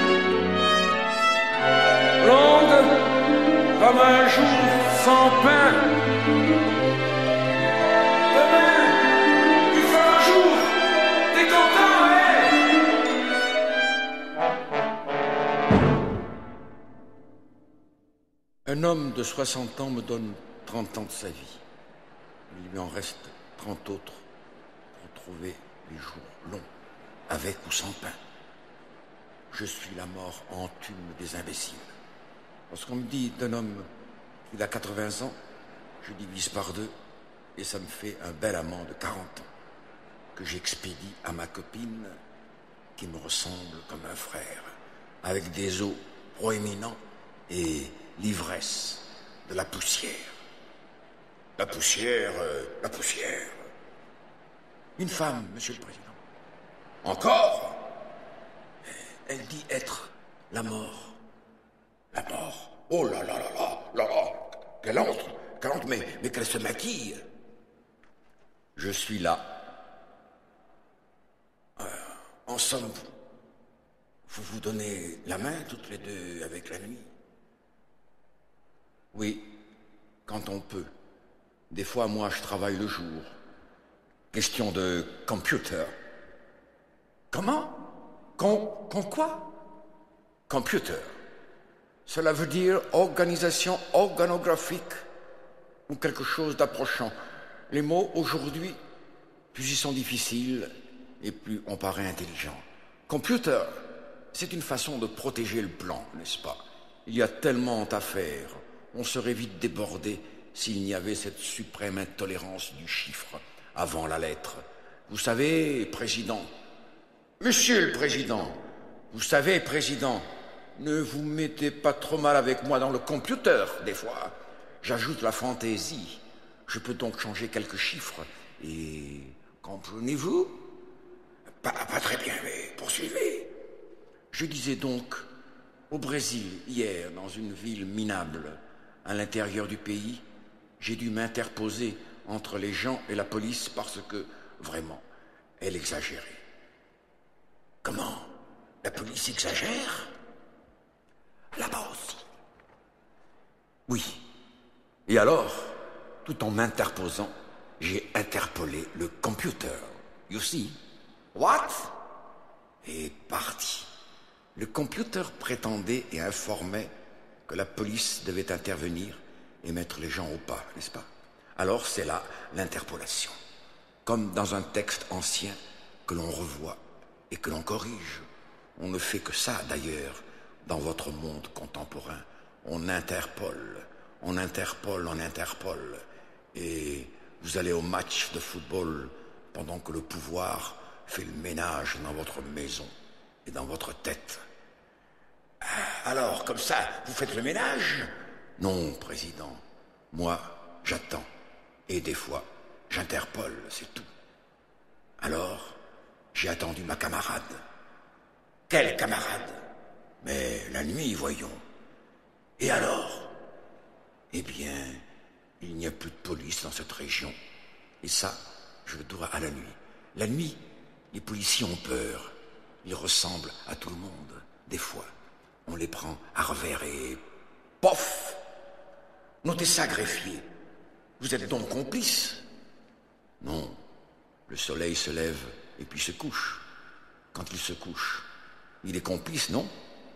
Longue comme un jour sans pain. Demain, il fera jour. T'es content, hein? Un homme de soixante ans me donne trente ans de sa vie. Il lui en reste trente autres pour trouver les jours longs, avec ou sans pain. Je suis la mort entume des imbéciles. Lorsqu'on me dit d'un homme qu'il a quatre-vingts ans, je divise par deux et ça me fait un bel amant de quarante ans que j'expédie à ma copine qui me ressemble comme un frère, avec des os proéminents et l'ivresse de la poussière. La poussière, euh, la poussière. Une femme, Monsieur le Président. Encore? Elle dit être la mort. La mort? Oh là là là là là là! Quelle honte! Quelle honte, mais, mais qu'elle se maquille! Je suis là. Euh, en somme, vous, vous vous donnez la main toutes les deux avec la nuit? Oui, quand on peut. Des fois, moi, je travaille le jour. Question de computer. Comment? Con, con quoi? Computer. Cela veut dire organisation organographique ou quelque chose d'approchant. Les mots, aujourd'hui, plus ils sont difficiles et plus on paraît intelligent. Computer, c'est une façon de protéger le plan, n'est-ce pas? Il y a tellement à faire. On serait vite débordé s'il n'y avait cette suprême intolérance du chiffre avant la lettre. Vous savez, Président, Monsieur le Président, vous savez, Président, ne vous mettez pas trop mal avec moi dans le computer, des fois. J'ajoute la fantaisie. Je peux donc changer quelques chiffres. Et comprenez-vous? Pas, pas très bien, mais poursuivez. Je disais donc, au Brésil, hier, dans une ville minable, à l'intérieur du pays, j'ai dû m'interposer entre les gens et la police parce que, vraiment, elle exagérait. Comment? La police exagère? Là-bas aussi. Oui. Et alors, tout en m'interposant, j'ai interpellé le computer. You see? What? Et parti. Le computer prétendait et informait que la police devait intervenir et mettre les gens au pas, n'est-ce pas? Alors c'est là l'interpolation. Comme dans un texte ancien que l'on revoit et que l'on corrige. On ne fait que ça, d'ailleurs, dans votre monde contemporain. On interpole, on interpole, on interpole. Et vous allez au match de football pendant que le pouvoir fait le ménage dans votre maison et dans votre tête. Alors, comme ça, vous faites le ménage? Non, Président. Moi, j'attends. Et des fois, j'interpole, c'est tout. Alors, j'ai attendu ma camarade. Quelle camarade? Mais la nuit, voyons. Et alors? Eh bien, il n'y a plus de police dans cette région. Et ça, je le dois à la nuit. La nuit, les policiers ont peur. Ils ressemblent à tout le monde. Des fois, on les prend à revers et... Pof! Notez ça, greffier. Vous êtes donc complice? Non. Le soleil se lève et puis se couche. Quand il se couche, il est complice, non?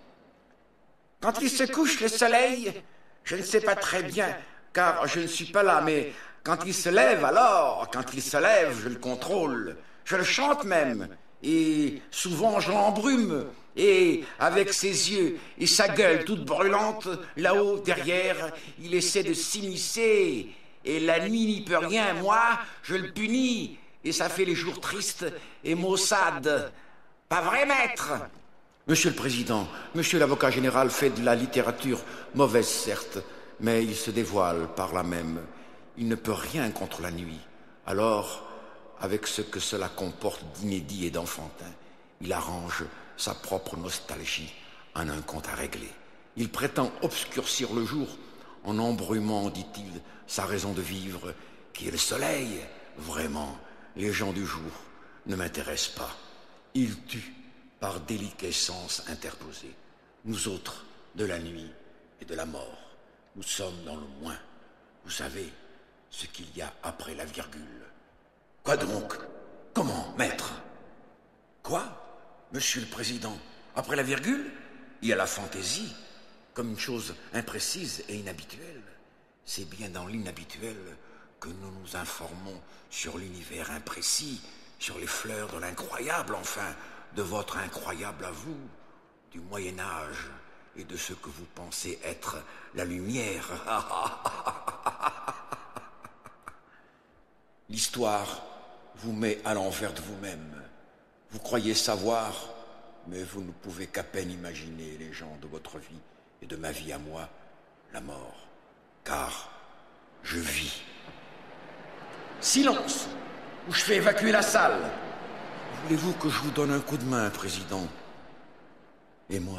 Quand il se couche, le soleil, je ne sais pas très bien, car je ne suis pas là, mais quand il se lève, alors, quand il se lève, je le contrôle. Je le chante même, et souvent je l'embrume, et avec ses yeux et sa gueule toute brûlante, là-haut, derrière, il essaie de s'immiscer, et la nuit n'y peut rien, moi, je le punis, et ça fait les jours tristes et maussades. Pas vrai, maître? Monsieur le Président, monsieur l'avocat général fait de la littérature mauvaise, certes, mais il se dévoile par là même. Il ne peut rien contre la nuit. Alors, avec ce que cela comporte d'inédit et d'enfantin, il arrange sa propre nostalgie en un compte à régler. Il prétend obscurcir le jour en embrumant, dit-il, sa raison de vivre, qui est le soleil. Vraiment, les gens du jour ne m'intéressent pas. Ils tuent par déliquescence interposée. Nous autres, de la nuit et de la mort, nous sommes dans le moins. Vous savez ce qu'il y a après la virgule. Quoi donc? Comment, maître? Quoi? Monsieur le Président, après la virgule, il y a la fantaisie, comme une chose imprécise et inhabituelle. C'est bien dans l'inhabituel que nous nous informons sur l'univers imprécis, sur les fleurs de l'incroyable, enfin, de votre incroyable à vous, du Moyen-Âge et de ce que vous pensez être la lumière. L'histoire vous met à l'envers de vous-même. Vous croyez savoir, mais vous ne pouvez qu'à peine imaginer les gens de votre vie et de ma vie à moi, la mort. Car je vis. Silence, ou je fais évacuer la salle. Voulez-vous que je vous donne un coup de main, Président? Et moi?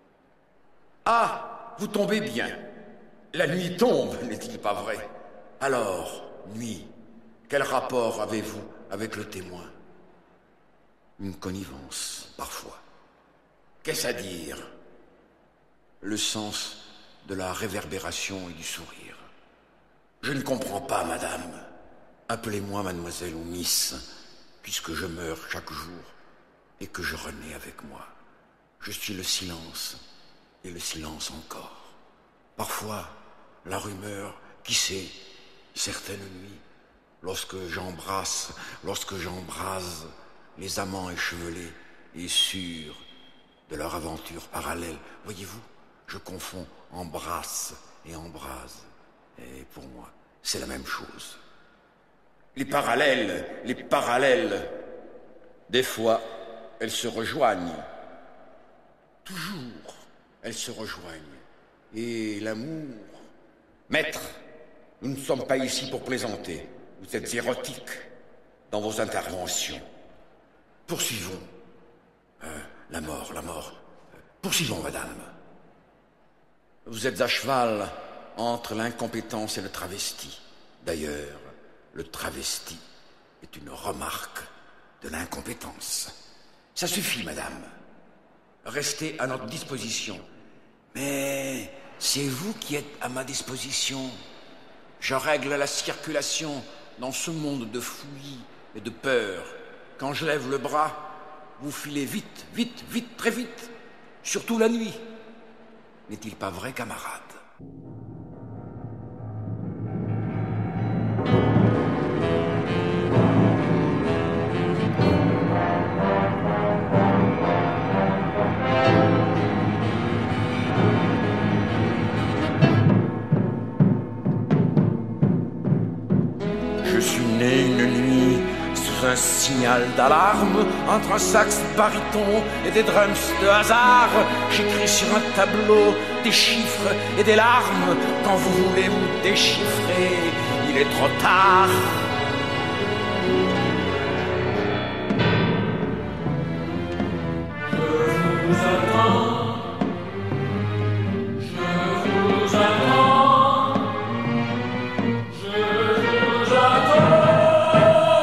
Ah, vous tombez bien. La nuit tombe, n'est-il pas vrai? Alors, nuit, quel rapport avez-vous avec le témoin? Une connivence, parfois. Qu'est-ce à dire? Le sens de la réverbération et du sourire. Je ne comprends pas, madame. Appelez-moi mademoiselle ou miss, puisque je meurs chaque jour et que je renais avec moi. Je suis le silence et le silence encore. Parfois, la rumeur, qui sait, certaines nuits, lorsque j'embrasse, lorsque j'embrase les amants échevelés et sûrs de leur aventure parallèle. Voyez-vous, je confonds embrasse et embrase. Et pour moi, c'est la même chose. Les parallèles, les parallèles, des fois, elles se rejoignent. Toujours, elles se rejoignent. Et l'amour... Maître, nous ne sommes pas ici pour plaisanter. Vous êtes érotique dans vos interventions. Poursuivons. Euh, la mort, la mort. Poursuivons, madame. Vous êtes à cheval entre l'incompétence et le travesti. D'ailleurs, le travesti est une remarque de l'incompétence. Ça suffit, madame. Restez à notre disposition. Mais c'est vous qui êtes à ma disposition. Je règle la circulation dans ce monde de fouillis et de peur. Quand je lève le bras, vous filez vite, vite, vite, très vite. Surtout la nuit. N'est-il pas vrai, camarade ? Je suis né une nuit sous un signal d'alarme, entre un sax baryton et des drums de hasard. J'écris sur un tableau des chiffres et des larmes. Quand vous voulez vous déchiffrer, il est trop tard. Je vous attends, je vous attends, je vous attends.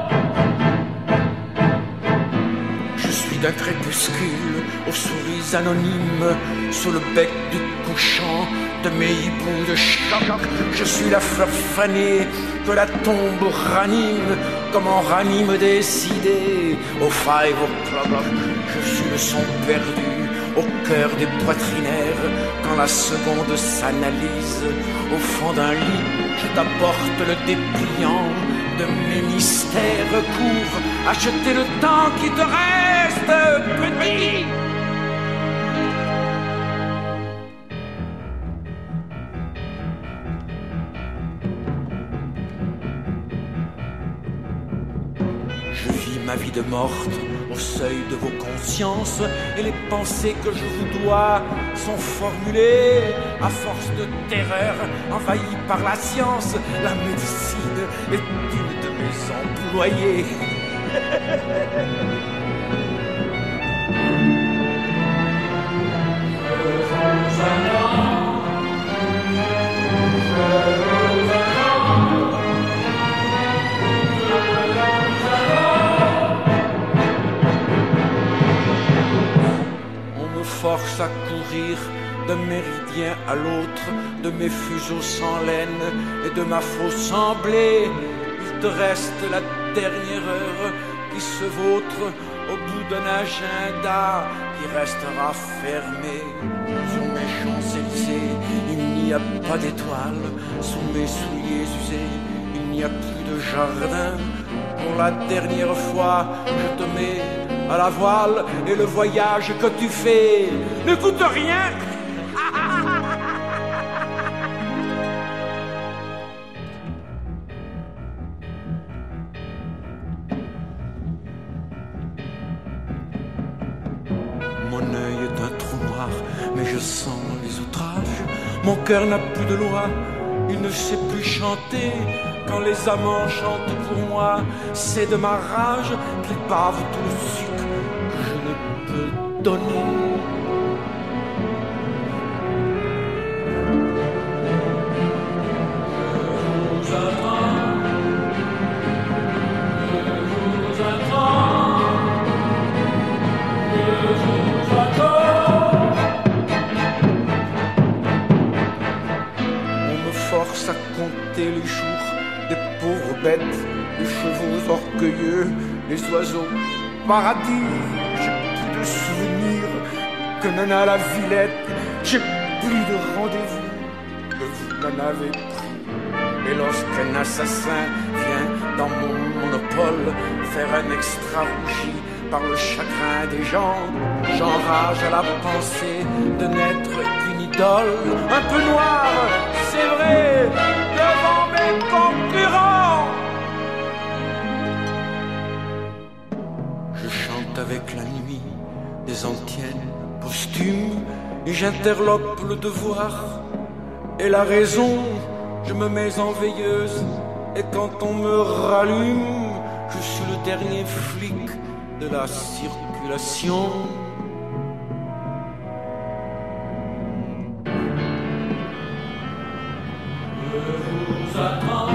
Je suis d'un crépuscule aux souris anonymes, sous le bec du couchant de mes hiboux de choc. Je suis la fleur fanée que la tombe ranime, comme on ranime des idées au five o'clock. Je suis le son perdu au cœur des poitrinaires, quand la seconde s'analyse au fond d'un lit. Je t'apporte le dépliant de mes mystères. Cours acheter le temps qui te reste, petit. Je vis ma vie de morte au seuil de vos consciences, et les pensées que je vous dois sont formulées à force de terreur, envahies par la science. La médecine est une de mes employées. Je vous attends, je vous attends. Force à courir de méridien à l'autre, de mes fuseaux sans laine et de ma fausse sans blé. Il te reste la dernière heure qui se vautre au bout d'un agenda qui restera fermé. Sur mes Champs-Élysées, il n'y a pas d'étoiles. Sous mes souliers usés, il n'y a plus de jardin. Pour la dernière fois, je te mets à la voile, et le voyage que tu fais ne coûte rien. Mon œil est un trou noir, mais je sens les outrages. Mon cœur n'a plus de loi, il ne sait plus chanter. Quand les amants chantent pour moi, c'est de ma rage qu'ils bavent tout le sucre que je ne peux donner. Je vous attends, je vous attends, je vous attends. On me force à compter les jours des pauvres bêtes, les chevaux orgueilleux, les oiseaux paradis. J'ai plus de souvenirs que n'en a la Villette. j'ai plus de rendez-vous que vous n'en avez pris. Et lorsqu'un assassin vient dans mon monopole faire un extra rougi par le chagrin des gens, j'enrage à la pensée de n'être qu'une idole, un peu noire, c'est vrai, devant mes concurrents. Je chante avec la nuit des antiennes posthumes et j'interlope le devoir et la raison. Je me mets en veilleuse et quand on me rallume, je suis le dernier flic de la circulation. Je vous attends.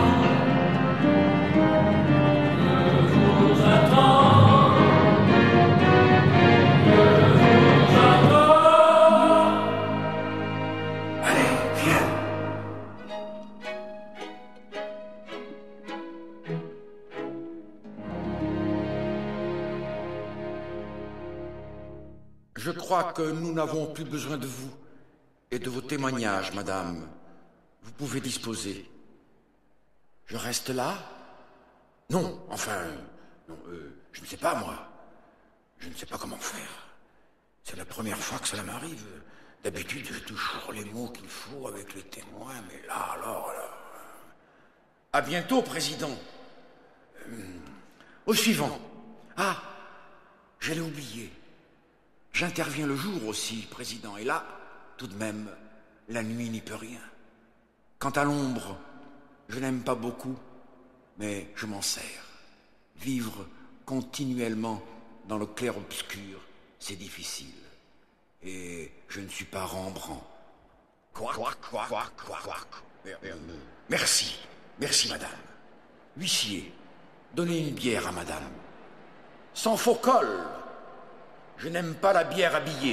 Je crois que nous n'avons plus besoin de vous et de vos témoignages, madame. Vous pouvez disposer. Je reste là? Non, enfin, non, euh, je ne sais pas, moi. Je ne sais pas comment faire. C'est la première fois que cela m'arrive. D'habitude, j'ai toujours les mots qu'il faut avec les témoins, mais là, alors, là... À bientôt, président. Euh, au suivant. Ah, j'allais oublier. J'interviens le jour aussi, président, et là, tout de même, la nuit n'y peut rien. Quant à l'ombre, je n'aime pas beaucoup, mais je m'en sers. Vivre continuellement dans le clair-obscur, c'est difficile. Et je ne suis pas Rembrandt. Quoi, quoi, quoi, quoi, quoi, quoi. Merci, merci, madame. Huissier, donnez une bière à madame. Sans faux col. Je n'aime pas la bière habillée.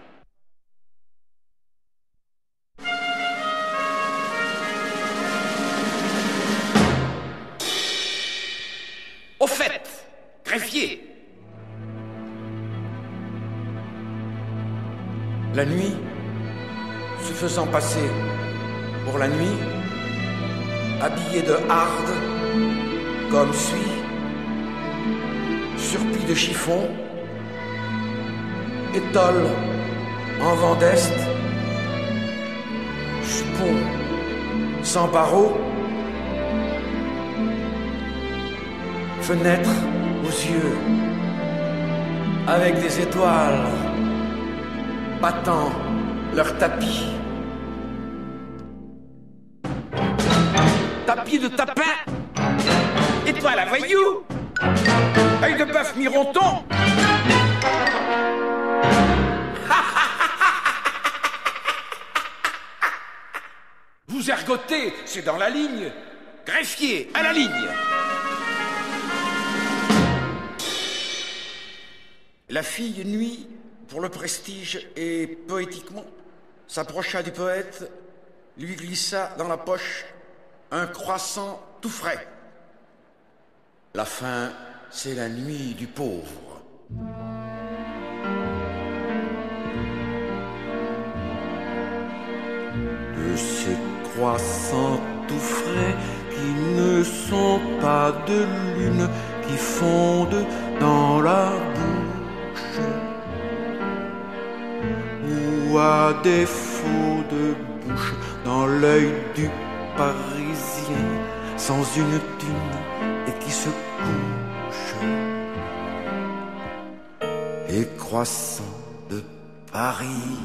Au fait, greffier. La nuit, se faisant passer pour la nuit, habillé de harde, comme suit, surplis de chiffon, étole en vent d'est, jupon sans barreaux, fenêtre aux yeux, avec des étoiles battant leur tapis. Tapis de tapin, étoile à voyou, œil de bœuf mironton. Vous ergotez, c'est dans la ligne. Greffier, à la ligne. La fille nuit, pour le prestige et poétiquement, s'approcha du poète, lui glissa dans la poche un croissant tout frais. La fin, c'est la nuit du pauvre. De ces croissants tout frais qui ne sont pas de lune, qui fondent dans la bouche, ou à défaut de bouche dans l'œil du Parisien sans une thune et qui se couche. Les croissants de Paris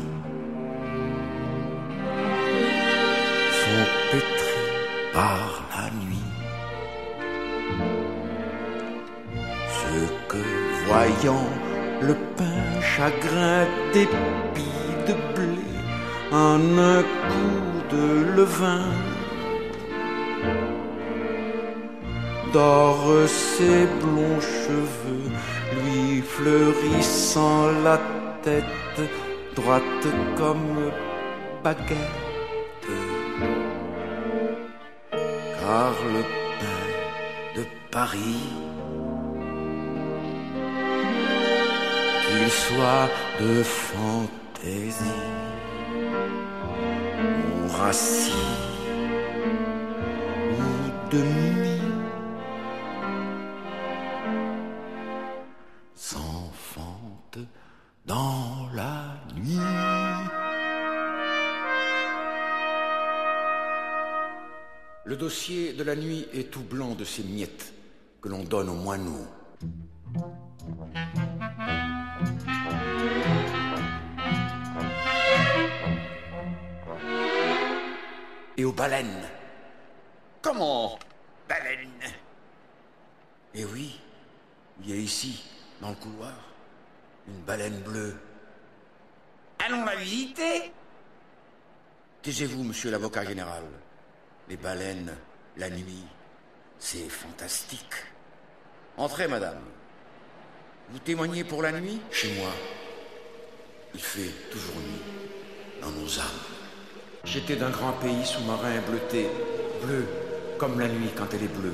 sont pétris par la nuit. Ceux que, voyant le pain chagrin d'épis de blé en un coup de levain, dore ses blonds cheveux, lui fleurissant la tête, droite comme baguette. Car le pain de Paris, qu'il soit de fantaisie, rassis ou de nuit, s'enfantent dans la nuit. Le dossier de la nuit est tout blanc de ces miettes que l'on donne aux moineaux. Et aux baleines. Comment, baleine? Eh oui, il y a ici, dans le couloir, une baleine bleue. Allons la visiter? Taisez-vous, monsieur l'avocat général. Les baleines, la nuit, c'est fantastique. Entrez, madame. Vous témoignez pour la nuit? Chez moi, il fait toujours nuit, dans nos âmes. J'étais d'un grand pays sous-marin bleuté, bleu comme la nuit quand elle est bleue.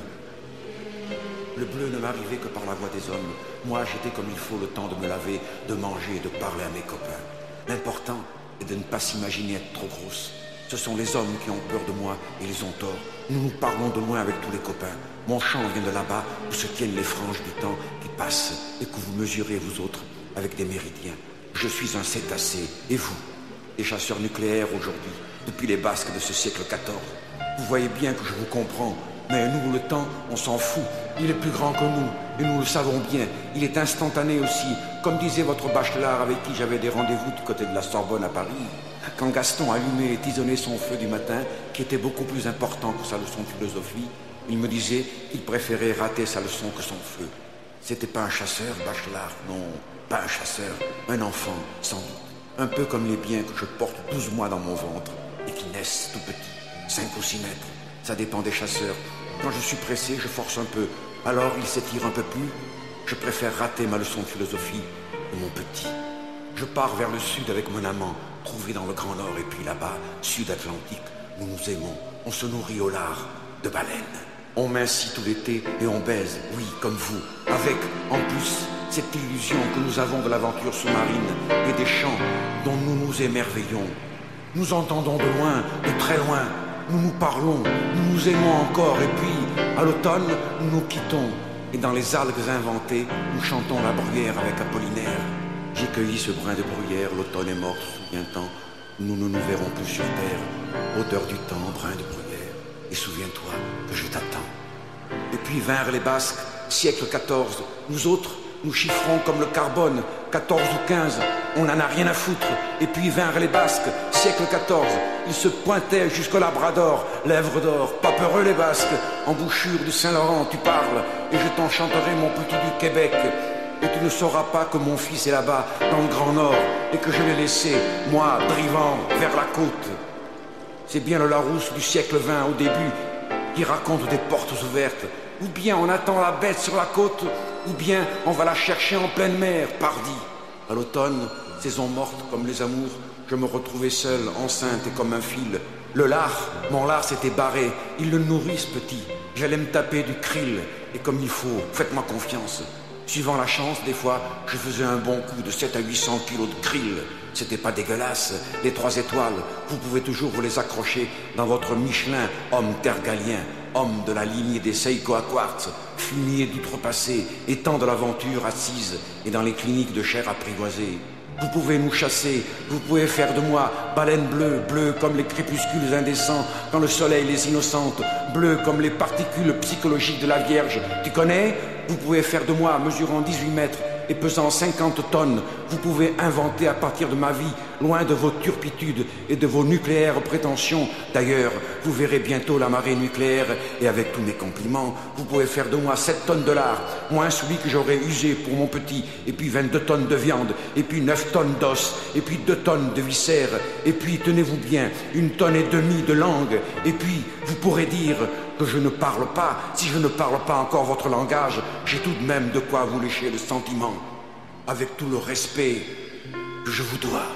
Le bleu ne m'arrivait que par la voix des hommes. Moi, j'étais comme il faut le temps de me laver, de manger et de parler à mes copains. L'important est de ne pas s'imaginer être trop grosse. Ce sont les hommes qui ont peur de moi et ils ont tort. Nous nous parlons de loin avec tous les copains. Mon champ vient de là-bas où se tiennent les franges du temps qui passent et que vous mesurez, vous autres, avec des méridiens. Je suis un cétacé. Et vous, des chasseurs nucléaires aujourd'hui, depuis les Basques de ce siècle quatorze. Vous voyez bien que je vous comprends. Mais nous, le temps, on s'en fout. Il est plus grand que nous, et nous le savons bien. Il est instantané aussi, comme disait votre bachelard avec qui j'avais des rendez-vous du côté de la Sorbonne à Paris. Quand Gaston allumait et tisonnait son feu du matin, qui était beaucoup plus important que sa leçon de philosophie, il me disait qu'il préférait rater sa leçon que son feu. C'était pas un chasseur, bachelard, non, pas un chasseur, un enfant, sans doute. Un peu comme les biens que je porte douze mois dans mon ventre, et qui naissent tout petits, cinq ou six mètres. Ça dépend des chasseurs. Quand je suis pressé, je force un peu. Alors il s'étire un peu plus. Je préfère rater ma leçon de philosophie de mon petit. Je pars vers le sud avec mon amant, trouvé dans le Grand Nord, et puis là-bas, sud Atlantique, nous nous aimons. On se nourrit au lard de baleines. On mincit tout l'été et on baise, oui, comme vous, avec, en plus, cette illusion que nous avons de l'aventure sous-marine et des chants dont nous nous émerveillons. Nous entendons de loin, de très loin. Nous nous parlons, nous nous aimons encore, et puis, à l'automne, nous nous quittons. Et dans les algues inventées, nous chantons la bruyère avec Apollinaire. J'ai cueilli ce brin de bruyère, l'automne est mort, souviens-t'en. Nous ne nous verrons plus sur terre. Odeur du temps, brin de bruyère. Et souviens-toi que je t'attends. Et puis vinrent les Basques, siècle quatorze. Nous autres, nous chiffrons comme le carbone, quatorze ou quinze. On n'en a rien à foutre. Et puis vinrent les Basques, siècle quatorze. Ils se pointaient jusqu'au Labrador, lèvres d'or, pas peureux les Basques. Embouchure du Saint-Laurent, tu parles, et je t'en chanterai mon petit du Québec. Et tu ne sauras pas que mon fils est là-bas, dans le Grand Nord, et que je l'ai laissé, moi, drivant, vers la côte. C'est bien le Larousse du siècle vingt, au début, qui raconte des portes ouvertes. Ou bien on attend la bête sur la côte, ou bien on va la chercher en pleine mer, pardi. À l'automne, saison morte comme les amours, je me retrouvais seul, enceinte et comme un fil. Le lard, mon lard s'était barré, ils le nourrissent petit. J'allais me taper du krill, et comme il faut, faites-moi confiance. Suivant la chance, des fois, je faisais un bon coup de sept à huit cents kilos de krill. C'était pas dégueulasse. Les trois étoiles, vous pouvez toujours vous les accrocher dans votre Michelin, homme tergalien, homme de la lignée des Seiko à quartz, fumier d'outrepassé, étant de l'aventure assise et dans les cliniques de chair apprivoisée. Vous pouvez nous chasser, vous pouvez faire de moi baleine bleue, bleue comme les crépuscules indécents quand le soleil les innocente, bleue comme les particules psychologiques de la Vierge. Tu connais? Vous pouvez faire de moi mesurant dix-huit mètres et pesant cinquante tonnes. Vous pouvez inventer à partir de ma vie, loin de vos turpitudes et de vos nucléaires prétentions. D'ailleurs, vous verrez bientôt la marée nucléaire et avec tous mes compliments, vous pouvez faire de moi sept tonnes de lard, moins celui que j'aurais usé pour mon petit, et puis vingt-deux tonnes de viande, et puis neuf tonnes d'os, et puis deux tonnes de viscères, et puis, tenez-vous bien, une tonne et demie de langue, et puis, vous pourrez dire que je ne parle pas. Si je ne parle pas encore votre langage, j'ai tout de même de quoi vous lécher le sentiment, avec tout le respect que je vous dois.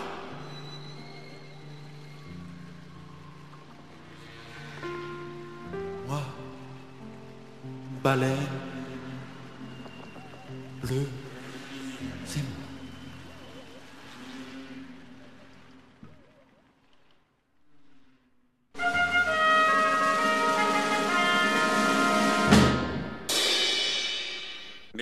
Moi, baleine bleue, c'est moi.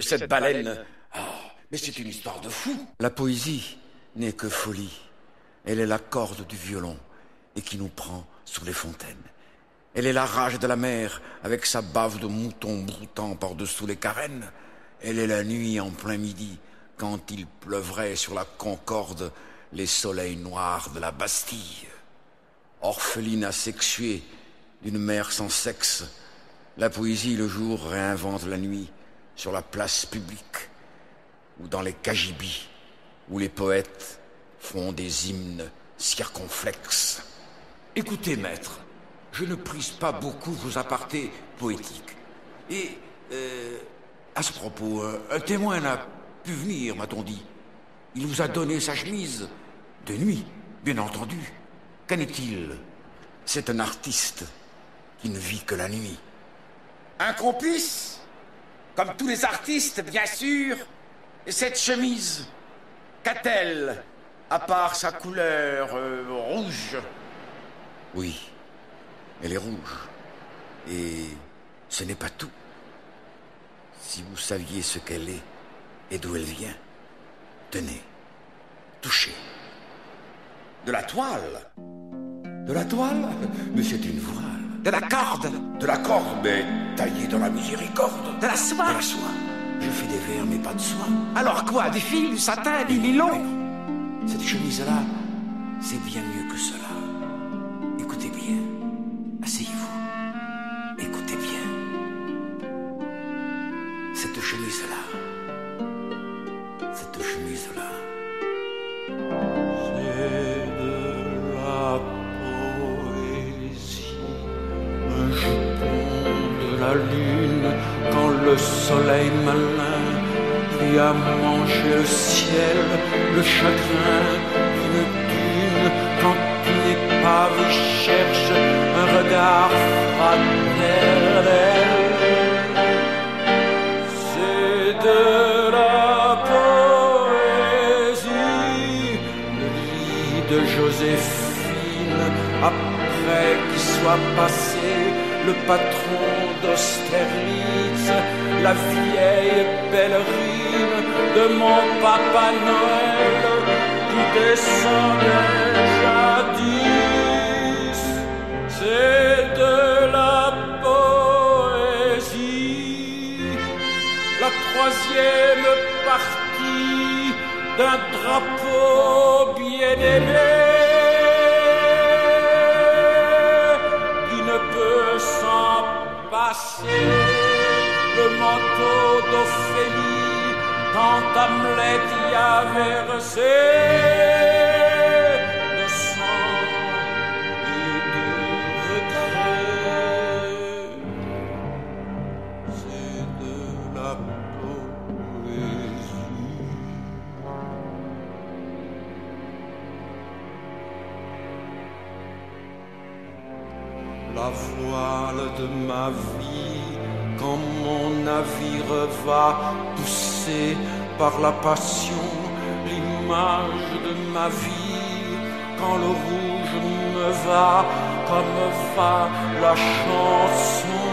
cette baleine. Ah, mais c'est une histoire de fou. La poésie n'est que folie. Elle est la corde du violon et qui nous prend sous les fontaines. Elle est la rage de la mer avec sa bave de mouton broutant par-dessous les carènes. Elle est la nuit en plein midi quand il pleuvrait sur la Concorde les soleils noirs de la Bastille. Orpheline asexuée d'une mère sans sexe, la poésie le jour réinvente la nuit sur la place publique ou dans les cagibis où les poètes font des hymnes circonflexes. Écoutez, maître, je ne prise pas beaucoup vos apartés poétiques. Et, euh, à ce propos, un témoin n'a pu venir, m'a-t-on dit. Il vous a donné sa chemise, de nuit, bien entendu. Qu'en est-il? C'est un artiste qui ne vit que la nuit. Un complice? Comme tous les artistes, bien sûr. Et cette chemise, qu'a-t-elle, à part sa couleur euh, rouge? Oui, elle est rouge. Et ce n'est pas tout. Si vous saviez ce qu'elle est et d'où elle vient, tenez, touchez. De la toile? De la toile? Mais c'est une voile. De la corde? De la corde, mais taillée dans la miséricorde. De la soie? De la soie. Je fais des vers, mais pas de soie. Alors quoi? Du fil, du satin, du nylon? Cette chemise-là, c'est bien mieux que cela. Écoutez bien. Asseyez-vous. Écoutez bien. Cette chemise-là. Cette chemise-là. C'est de la poésie. Un jupon de la lune quand le soleil malin lui a mangé le ciel, le chagrin d'une dune quand une épave cherche un regard fraternel. C'est de la poésie, le lit de Joséphine après qu'il soit passé le patron d'Austerlitz, la vieille pèlerine de mon papa Noël qui descendait jadis. C'est de la poésie, la troisième partie d'un drapeau bien-aimé qui ne peut s'en passer. Le manteau d'Ophélie quand Hamlet y avait versé de sang et de regret. C'est de la poésie. La voile de ma vie quand mon navire va pousser par la passion l'image de ma vie, quand le rouge me va comme va la chanson,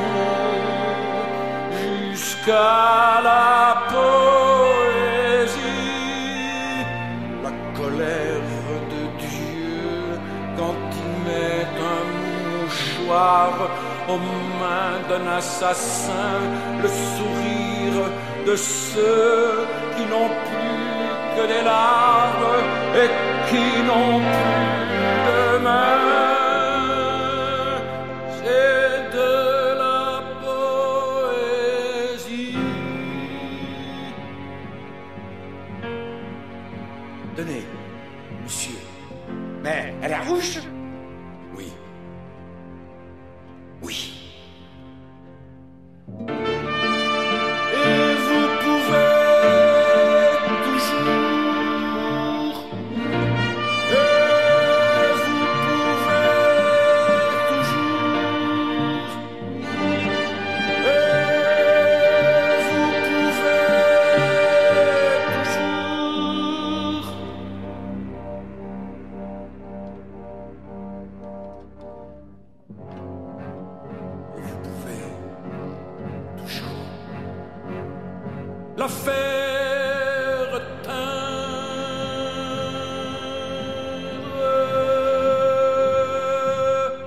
jusqu'à la poésie, la colère de Dieu quand il met un mouchoir aux mains d'un assassin, le sourire de ceux qui n'ont plus que des larmes et qui n'ont plus de mains. C'est de la poésie. Tenez, monsieur. Mais elle est rouge? Oui. Oui. Et vous pouvez toujours, et vous pouvez toujours, et vous pouvez toujours. faire teindre.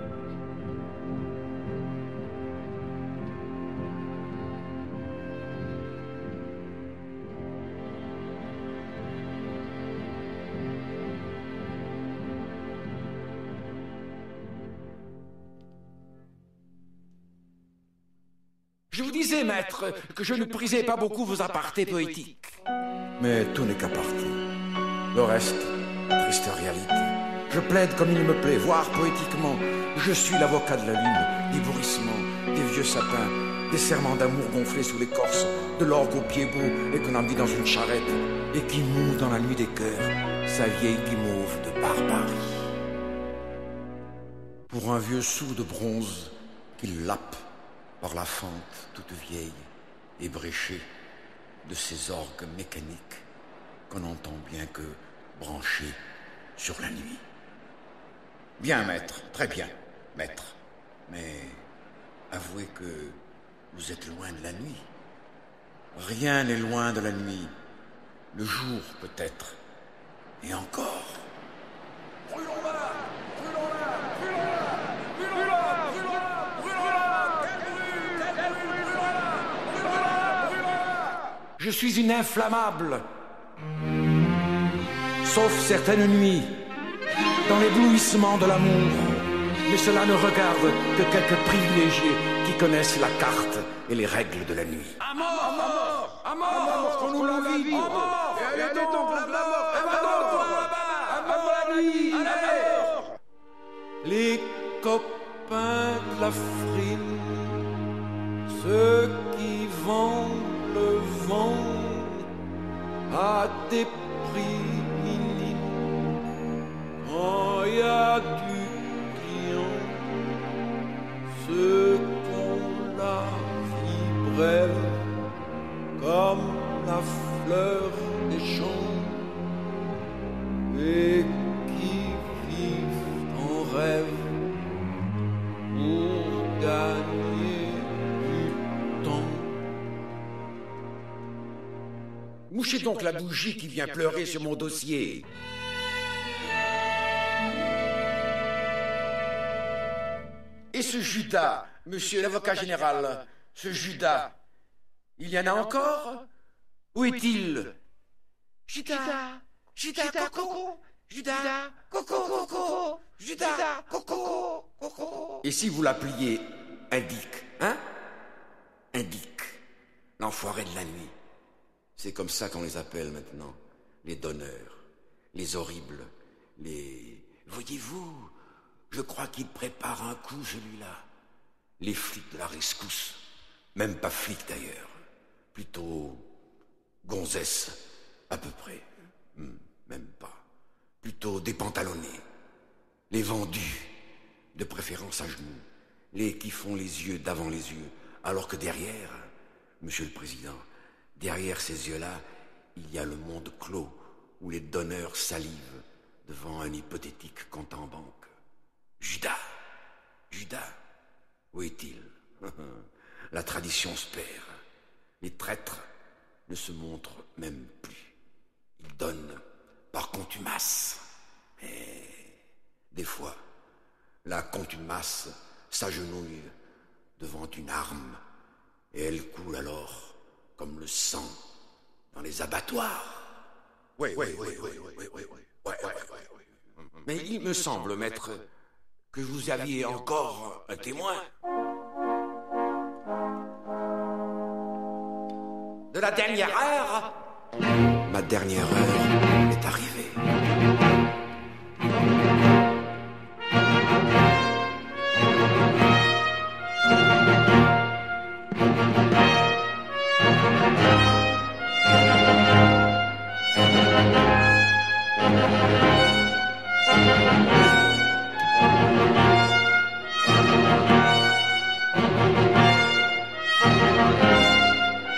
Je vous disais, maître, que je ne prisais pas beaucoup vos apartés poétiques. Mais tout n'est qu'aparté. Le reste, triste réalité. Je plaide comme il me plaît, voire poétiquement. Je suis l'avocat de la lune, des bourrissements, des vieux sapins, des serments d'amour gonflés sous l'écorce, de l'orgue au pied beau et qu'on a mis dans une charrette, et qui moue dans la nuit des cœurs, sa vieille guimauve de barbarie. Pour un vieux sou de bronze qu'il lappe par la fente toute vieille, ébréchée de ces orgues mécaniques qu'on n'entend bien que branchés sur la nuit. Bien, maître, très bien, maître. Mais avouez que vous êtes loin de la nuit. Rien n'est loin de la nuit. Le jour, peut-être. Et encore. Brûlons-la! Brûlons-la! Brûlons-la! Brûlons-la! Brûlons-la! Brûlons-la! Qu'elle brûle! Qu'elle brûle! Brûlons-la! Brûlons-la! Brûlons-la! Je suis une inflammable. Sauf certaines nuits, dans l'éblouissement de l'amour. Mais cela ne regarde que quelques privilégiés qui connaissent la carte et les règles de la nuit. À mort! À mort! À mort! Qu'on nous la vie! À mort! Et allez donc la mort! À mort! À mort la nuit! Allez! Les copains de la frime, ceux qui vendent le vent à des prix minimes, quand il y a du client, ceux qu'on la vie brève, comme la fleur des champs, et qui vivent en rêve pour gagner du temps. Mouchez donc la bougie qui vient pleurer sur mon dossier. Et ce Judas, monsieur l'avocat général, ce Judas, il y en a encore? Où est-il? Judas, Judas, Coco, Judas, Coco, Coco, Judas, Coco, Coco. Et si vous l'appeliez Indique, hein? Indique, l'enfoiré de la nuit. C'est comme ça qu'on les appelle maintenant, les donneurs, les horribles, les... Voyez-vous, je crois qu'il prépare un coup, celui-là. Les flics de la rescousse, même pas flics d'ailleurs, plutôt gonzesses, à peu près, hmm, même pas, plutôt dépantalonnés, les vendus, de préférence à genoux, les qui font les yeux d'avant les yeux, alors que derrière, monsieur le président, derrière ces yeux-là, il y a le monde clos où les donneurs salivent devant un hypothétique compte en banque. Judas, Judas, où est-il? La tradition se perd. Les traîtres ne se montrent même plus. Ils donnent par contumace. Mais des fois, la contumace s'agenouille devant une arme et elle coule alors comme le sang dans les abattoirs. Oui, oui, oui, oui, oui, oui, oui, oui. Ouais, ouais, ouais, ouais. Mais il me semble, maître, que vous aviez encore un témoin. De la dernière heure, Ma dernière heure est arrivée.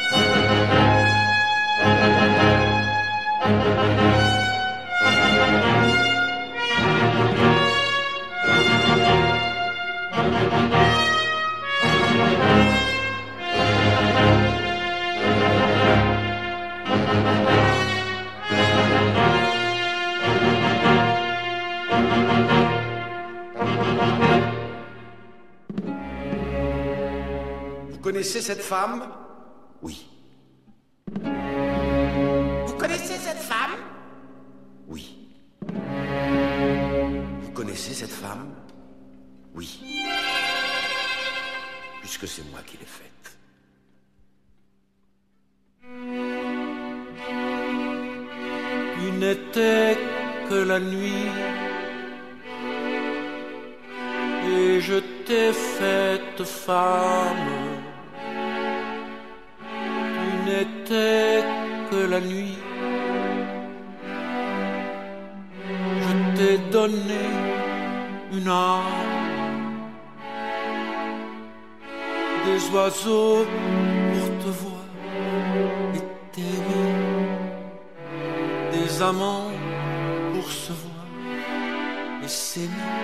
Thank you. connaissez cette femme? Oui. Vous connaissez cette femme? Oui. Vous connaissez cette femme? Oui. Puisque c'est moi qui l'ai faite. Tu n'étais que la nuit, et je t'ai faite femme. Tu n'étais que la nuit, je t'ai donné une âme, des oiseaux pour te voir et t'aimer, des amants pour se voir et s'aimer.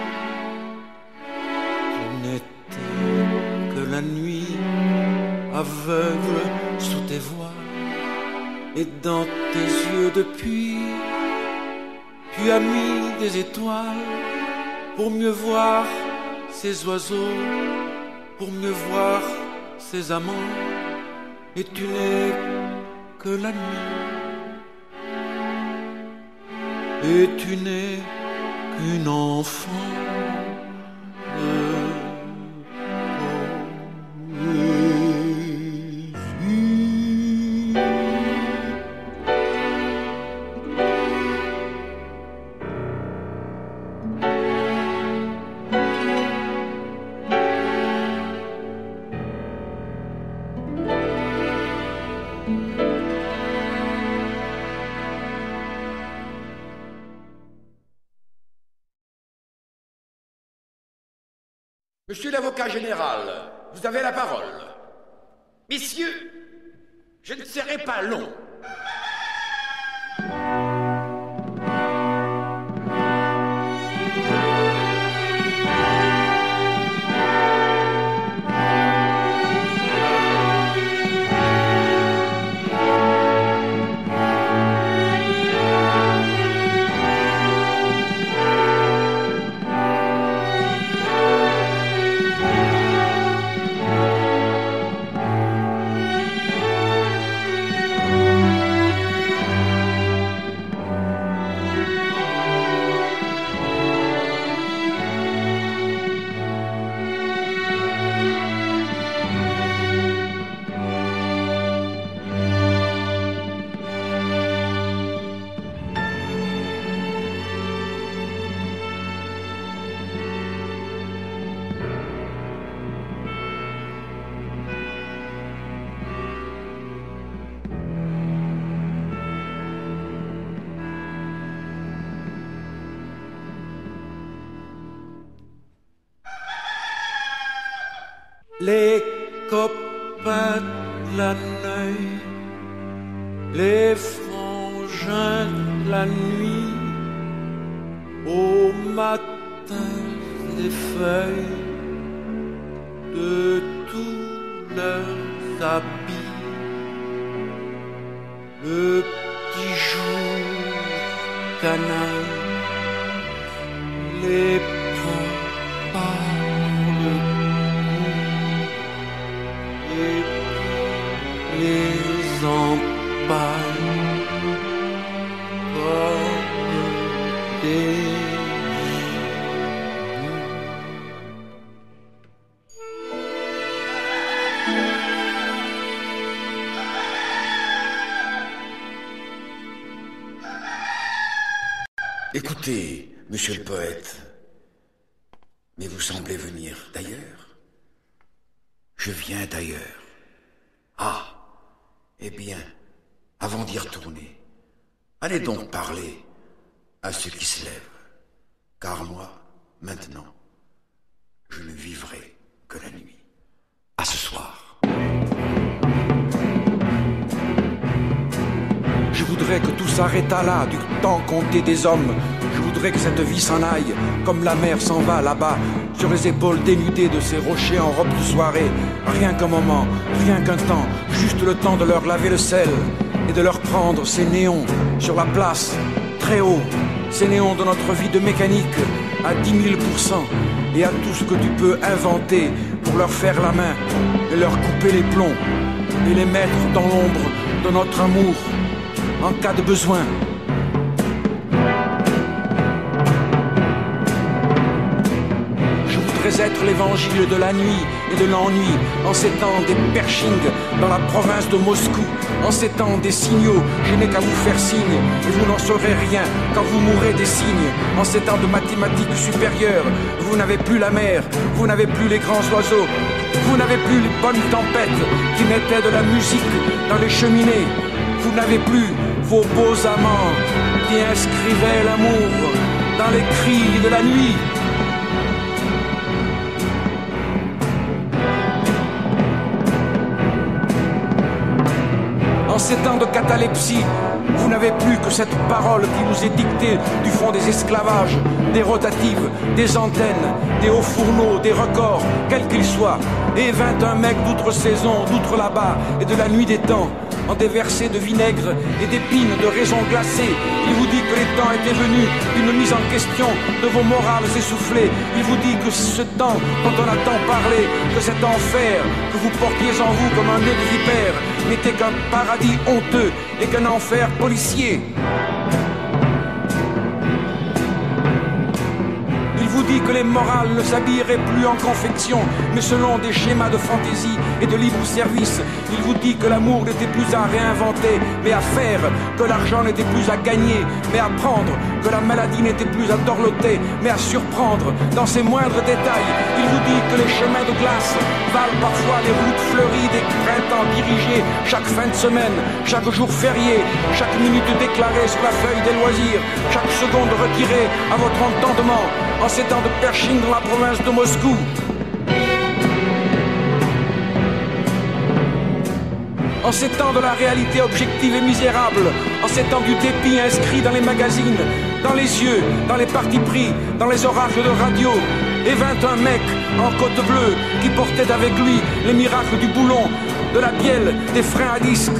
Tu n'étais que la nuit, aveugle sous tes voiles, et dans tes yeux depuis, tu as mis des étoiles pour mieux voir ces oiseaux, pour mieux voir ces amants, et tu n'es que la nuit, et tu n'es qu'une enfant de Monsieur l'avocat général, vous avez la parole. Messieurs, je ne serai pas long. Les copains de la nuit, les frangins de la nuit, au matin des feuilles de tous leurs habits, le petit jour canaille les prend par le et les empaille comme des Écoutez, monsieur le poète, mais vous semblez venir d'ailleurs. Je viens d'ailleurs. Ah, eh bien, avant d'y retourner, allez donc parler à ceux qui se lèvent, car moi, maintenant, je ne vivrai que la nuit. À ce soir. Je voudrais que tout s'arrêtât là, du temps compté des hommes. Je voudrais que cette vie s'en aille, comme la mer s'en va là-bas, sur les épaules dénudées de ces rochers en robe de soirée. Rien qu'un moment, rien qu'un temps, juste le temps de leur laver le sel et de leur prendre ces néons sur la place, très haut, ces néons de notre vie de mécanique à dix mille pour cent. et à tout ce que tu peux inventer pour leur faire la main et leur couper les plombs et les mettre dans l'ombre de notre amour en cas de besoin. Je voudrais être l'évangile de la nuit et de l'ennui en ces temps des Pershing dans la province de Moscou. En ces temps des signaux, je n'ai qu'à vous faire signe et vous n'en saurez rien quand vous mourrez des signes. En ces temps de mathématiques supérieures, vous n'avez plus la mer, vous n'avez plus les grands oiseaux, vous n'avez plus les bonnes tempêtes qui mettaient de la musique dans les cheminées. Vous n'avez plus vos beaux amants qui inscrivaient l'amour dans les cris de la nuit. En ces temps de catalepsie, vous n'avez plus que cette parole qui nous est dictée du fond des esclavages, des rotatives, des antennes, des hauts fourneaux, des records, quels qu'ils soient. Et vingt et un mecs d'outre-saison, d'outre-là-bas et de la nuit des temps, en déversés de vinaigre et d'épines de raisons glacées. Il vous dit que les temps étaient venus d'une mise en question de vos morales essoufflées. Il vous dit que ce temps dont on a tant parlé, que cet enfer que vous portiez en vous comme un nœud de vipère, n'était qu'un paradis honteux et qu'un enfer policier. Il vous dit que les morales ne s'habilleraient plus en confection, mais selon des schémas de fantaisie et de libre service. Il vous dit que l'amour n'était plus à réinventer, mais à faire, que l'argent n'était plus à gagner, mais à prendre, que la maladie n'était plus à dorloter, mais à surprendre dans ses moindres détails. Il vous dit que les chemins de glace valent parfois les routes fleuries des printemps dirigés chaque fin de semaine, chaque jour férié, chaque minute déclarée sur la feuille des loisirs, chaque seconde retirée à votre entendement. En ces temps de Pershing dans la province de Moscou. En ces temps de la réalité objective et misérable, en ces temps du dépit inscrit dans les magazines, dans les yeux, dans les partis pris, dans les orages de radio, et vingt et un mecs en côte bleue qui portaient avec lui les miracles du boulon, de la bielle, des freins à disque.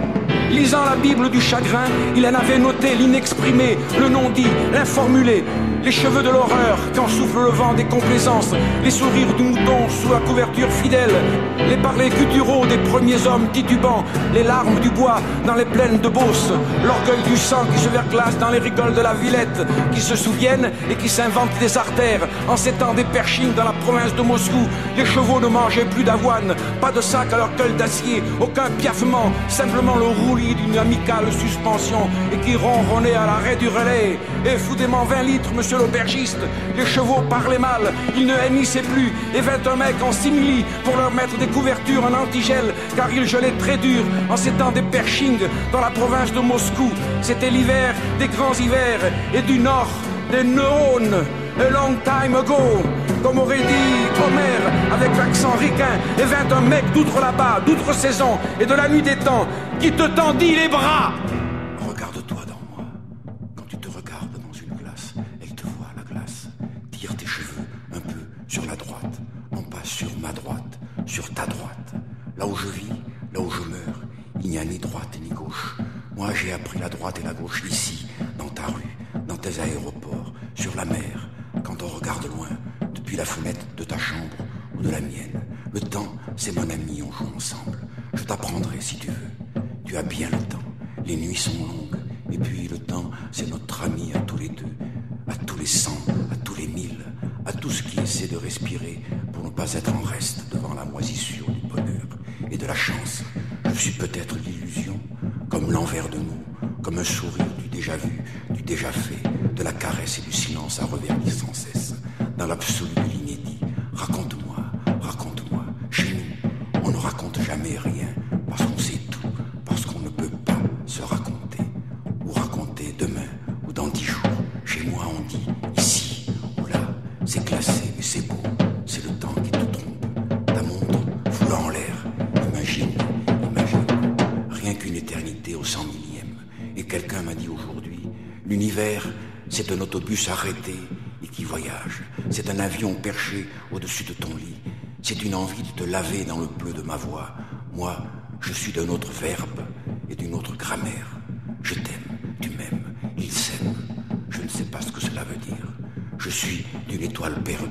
Lisant la Bible du chagrin, il en avait noté l'inexprimé, le non-dit, l'informulé, les cheveux de l'horreur quand souffle le vent des complaisances, les sourires du mouton sous la couverture fidèle, les parlers gutturaux des premiers hommes titubants, les larmes du bois dans les plaines de Beauce, l'orgueil du sang qui se verglace dans les rigoles de la Villette, qui se souviennent et qui s'inventent des artères. En ces temps des Pershing dans la province de Moscou, les chevaux ne mangeaient plus d'avoine, pas de sac à leur gueule d'acier, aucun piaffement, simplement le roulis d'une amicale suspension et qui ronronnait à l'arrêt du relais. Et foutez-moi vingt litres, monsieur l'aubergiste. Les chevaux parlaient mal, ils ne hennissaient plus, et vingt et un mecs en simili pour leur mettre des couvertures en antigel, car ils gelaient très dur en ces temps des Pershing dans la province de Moscou. C'était l'hiver des grands hivers et du nord des neurones. A long time ago, comme aurait dit Homer avec l'accent ricain, et vingt et un mecs d'outre là-bas, d'outre-saison et de la nuit des temps, qui te tendit les bras. Regarde-toi dans moi. Quand tu te regardes dans une glace, elle te voit la glace. Tire tes cheveux un peu sur la droite, non pas sur ma droite, sur ta droite. Là où je vis, là où je meurs, il n'y a ni droite ni gauche. Moi j'ai appris la droite et la gauche ici, dans ta rue, dans tes aéroports, sur la mer. Quand on regarde loin, depuis la fenêtre de ta chambre ou de la mienne, le temps, c'est mon ami, on joue ensemble. Je t'apprendrai si tu veux. Tu as bien le temps. Les nuits sont longues. Et puis le temps, c'est notre ami à tous les deux, à tous les cent, à tous les mille, à tous ceux qui essaient de respirer pour ne pas être en reste devant la moisissure du bonheur et de la chance. Je suis peut-être l'illusion, comme l'envers de nous, comme un sourire du déjà vu, du déjà fait, de la caresse et du silence à reverdir sans cesse, dans l'absolu de l'inédit. Raconte-moi, raconte-moi. Chez nous, on ne raconte jamais rien, parce qu'on sait tout, parce qu'on ne peut pas se raconter, ou raconter demain, ou dans dix jours. Chez moi, on dit ici, ou là, c'est classé, mais c'est beau, c'est le temps qui te trompe. Ta montre, foule en l'air, imagine, imagine, rien qu'une éternité au cent millième. Et quelqu'un m'a dit aujourd'hui, l'univers, c'est un autobus arrêté et qui voyage. C'est un avion perché au-dessus de ton lit. C'est une envie de te laver dans le bleu de ma voix. Moi, je suis d'un autre verbe et d'une autre grammaire. Je t'aime, tu m'aimes, il s'aime. Je ne sais pas ce que cela veut dire. Je suis d'une étoile perdue,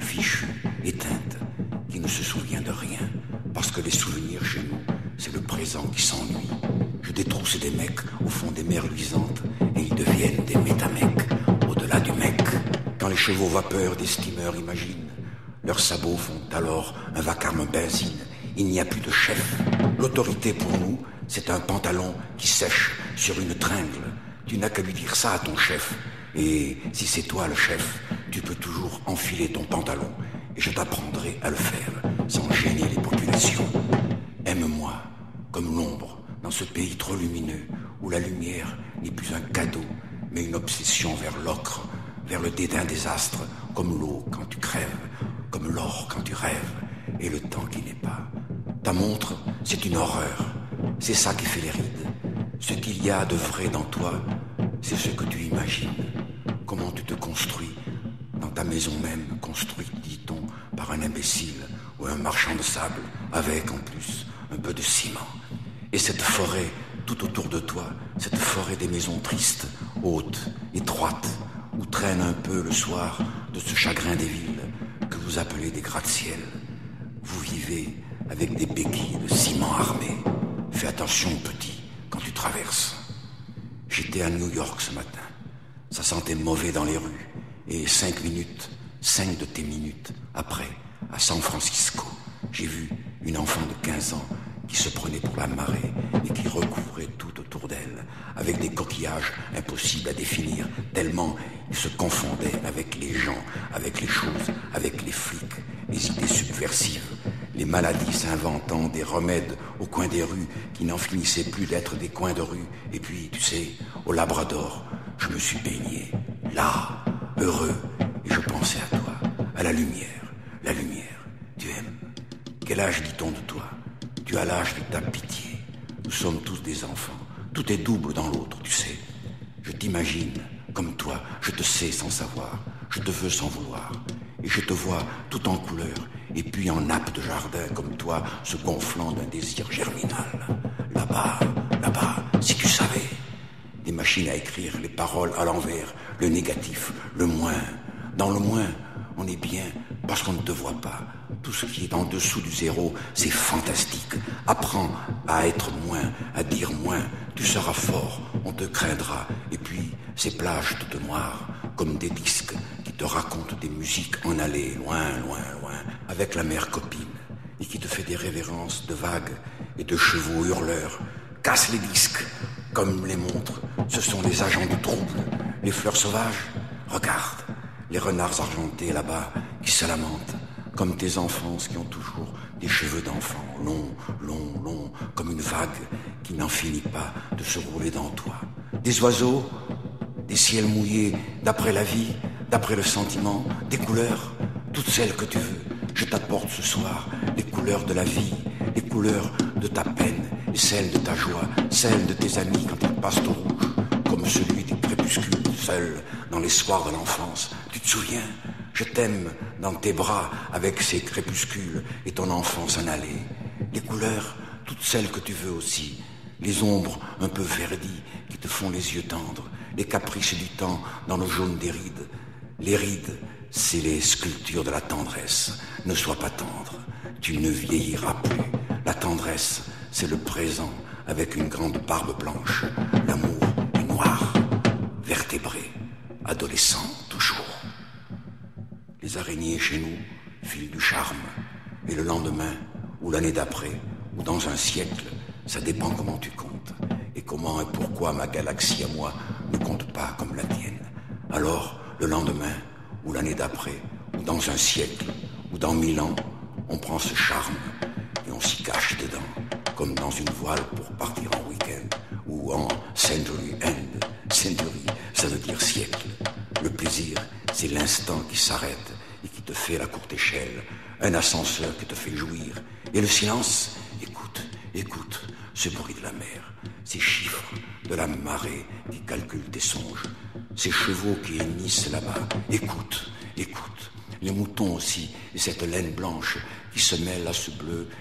fichue, éteinte, qui ne se souvient de rien, parce que les souvenirs chez nous, c'est le présent qui s'ennuie. Je détrousse des mecs au fond des mers luisantes, et ils deviennent des métamecs, au-delà du mec. Quand les chevaux vapeurs des steamers imaginent, leurs sabots font alors un vacarme benzine. Il n'y a plus de chef. L'autorité pour nous, c'est un pantalon qui sèche sur une tringle. Tu n'as qu'à lui dire ça à ton chef. Et si c'est toi le chef, tu peux toujours enfiler ton pantalon. Et je t'apprendrai à le faire, sans gêner les populations. Aime-moi, comme l'ombre, dans ce pays trop lumineux, où la lumière n'est plus un cadeau, mais une obsession vers l'ocre, vers le dédain des astres, comme l'eau quand tu crèves, comme l'or quand tu rêves, et le temps qui n'est pas. Ta montre, c'est une horreur. C'est ça qui fait les rides. Ce qu'il y a de vrai dans toi, c'est ce que tu imagines. Comment tu te construis dans ta maison même, construite, dit-on, par un imbécile ou un marchand de sable, avec en plus un peu de ciment. Et cette forêt tout autour de toi, cette forêt des maisons tristes, hautes, étroites, où traîne un peu le soir de ce chagrin des villes que vous appelez des gratte-ciel. Vous vivez avec des béquilles de ciment armé. Fais attention, petit, quand tu traverses. J'étais à New York ce matin. Ça sentait mauvais dans les rues. Et cinq minutes, cinq de tes minutes après, à San Francisco, j'ai vu une enfant de quinze ans qui se prenait pour la marée et qui recouvrait tout autour d'elle, avec des coquillages impossibles à définir, tellement ils se confondaient avec les gens, avec les choses, avec les flics, les idées subversives, les maladies s'inventant des remèdes au coin des rues qui n'en finissaient plus d'être des coins de rue. Et puis, tu sais, au Labrador, je me suis baigné, là, heureux, et je pensais à toi, à la lumière, la lumière, tu aimes. Quel âge dit-on de toi? Tu as l'âge de ta pitié. Nous sommes tous des enfants, tout est double dans l'autre, tu sais. Je t'imagine, comme toi, je te sais sans savoir, je te veux sans vouloir, et je te vois tout en couleur, et puis en nappe de jardin, comme toi, se gonflant d'un désir germinal. Là-bas, là-bas, si tu savais. Des machines à écrire les paroles à l'envers, le négatif, le moins. Dans le moins, on est bien parce qu'on ne te voit pas. Tout ce qui est en dessous du zéro, c'est fantastique. Apprends à être moins, à dire moins. Tu seras fort, on te craindra. Et puis, ces plages toutes noires, comme des disques qui te racontent des musiques en allée, loin, loin, loin, avec la mère copine, et qui te fait des révérences de vagues et de chevaux hurleurs. Casse les disques, comme les montres. Ce sont les agents du trouble. Les fleurs sauvages, regarde. Les renards argentés là-bas qui se lamentent, comme tes enfances qui ont toujours des cheveux d'enfant, longs, longs, longs, comme une vague qui n'en finit pas de se rouler dans toi. Des oiseaux, des ciels mouillés d'après la vie, d'après le sentiment, des couleurs, toutes celles que tu veux. Je t'apporte ce soir les couleurs de la vie, les couleurs de ta peine et celles de ta joie, celles de tes amis quand ils passent au rouge, comme celui du crépuscule, seul dans les soirs de l'enfance. Tu te souviens? Je t'aime dans tes bras avec ces crépuscules et ton enfance en allée. Les couleurs, toutes celles que tu veux aussi. Les ombres un peu verdies qui te font les yeux tendres. Les caprices du temps dans le jaune des rides. Les rides, c'est les sculptures de la tendresse. Ne sois pas tendre, tu ne vieilliras plus. La tendresse, c'est le présent avec une grande barbe blanche. L'amour du noir, vertébré, adolescent toujours. Les araignées chez nous filent du charme. Et le lendemain, ou l'année d'après, ou dans un siècle, ça dépend comment tu comptes. Et comment et pourquoi ma galaxie à moi ne compte pas comme la tienne. Alors, le lendemain, ou l'année d'après, ou dans un siècle, ou dans mille ans, on prend ce charme et on s'y cache dedans, comme dans une voile pour partir en week-end, ou en century end. Century, ça veut dire siècle. Le plaisir, c'est l'instant qui s'arrête et qui te fait la courte échelle, un ascenseur qui te fait jouir. Et le silence, écoute, écoute, ce bruit de la mer, ces chiffres de la marée qui calculent tes songes, ces chevaux qui hennissent là-bas, écoute, écoute, les moutons aussi, et cette laine blanche qui se mêle à ce bleu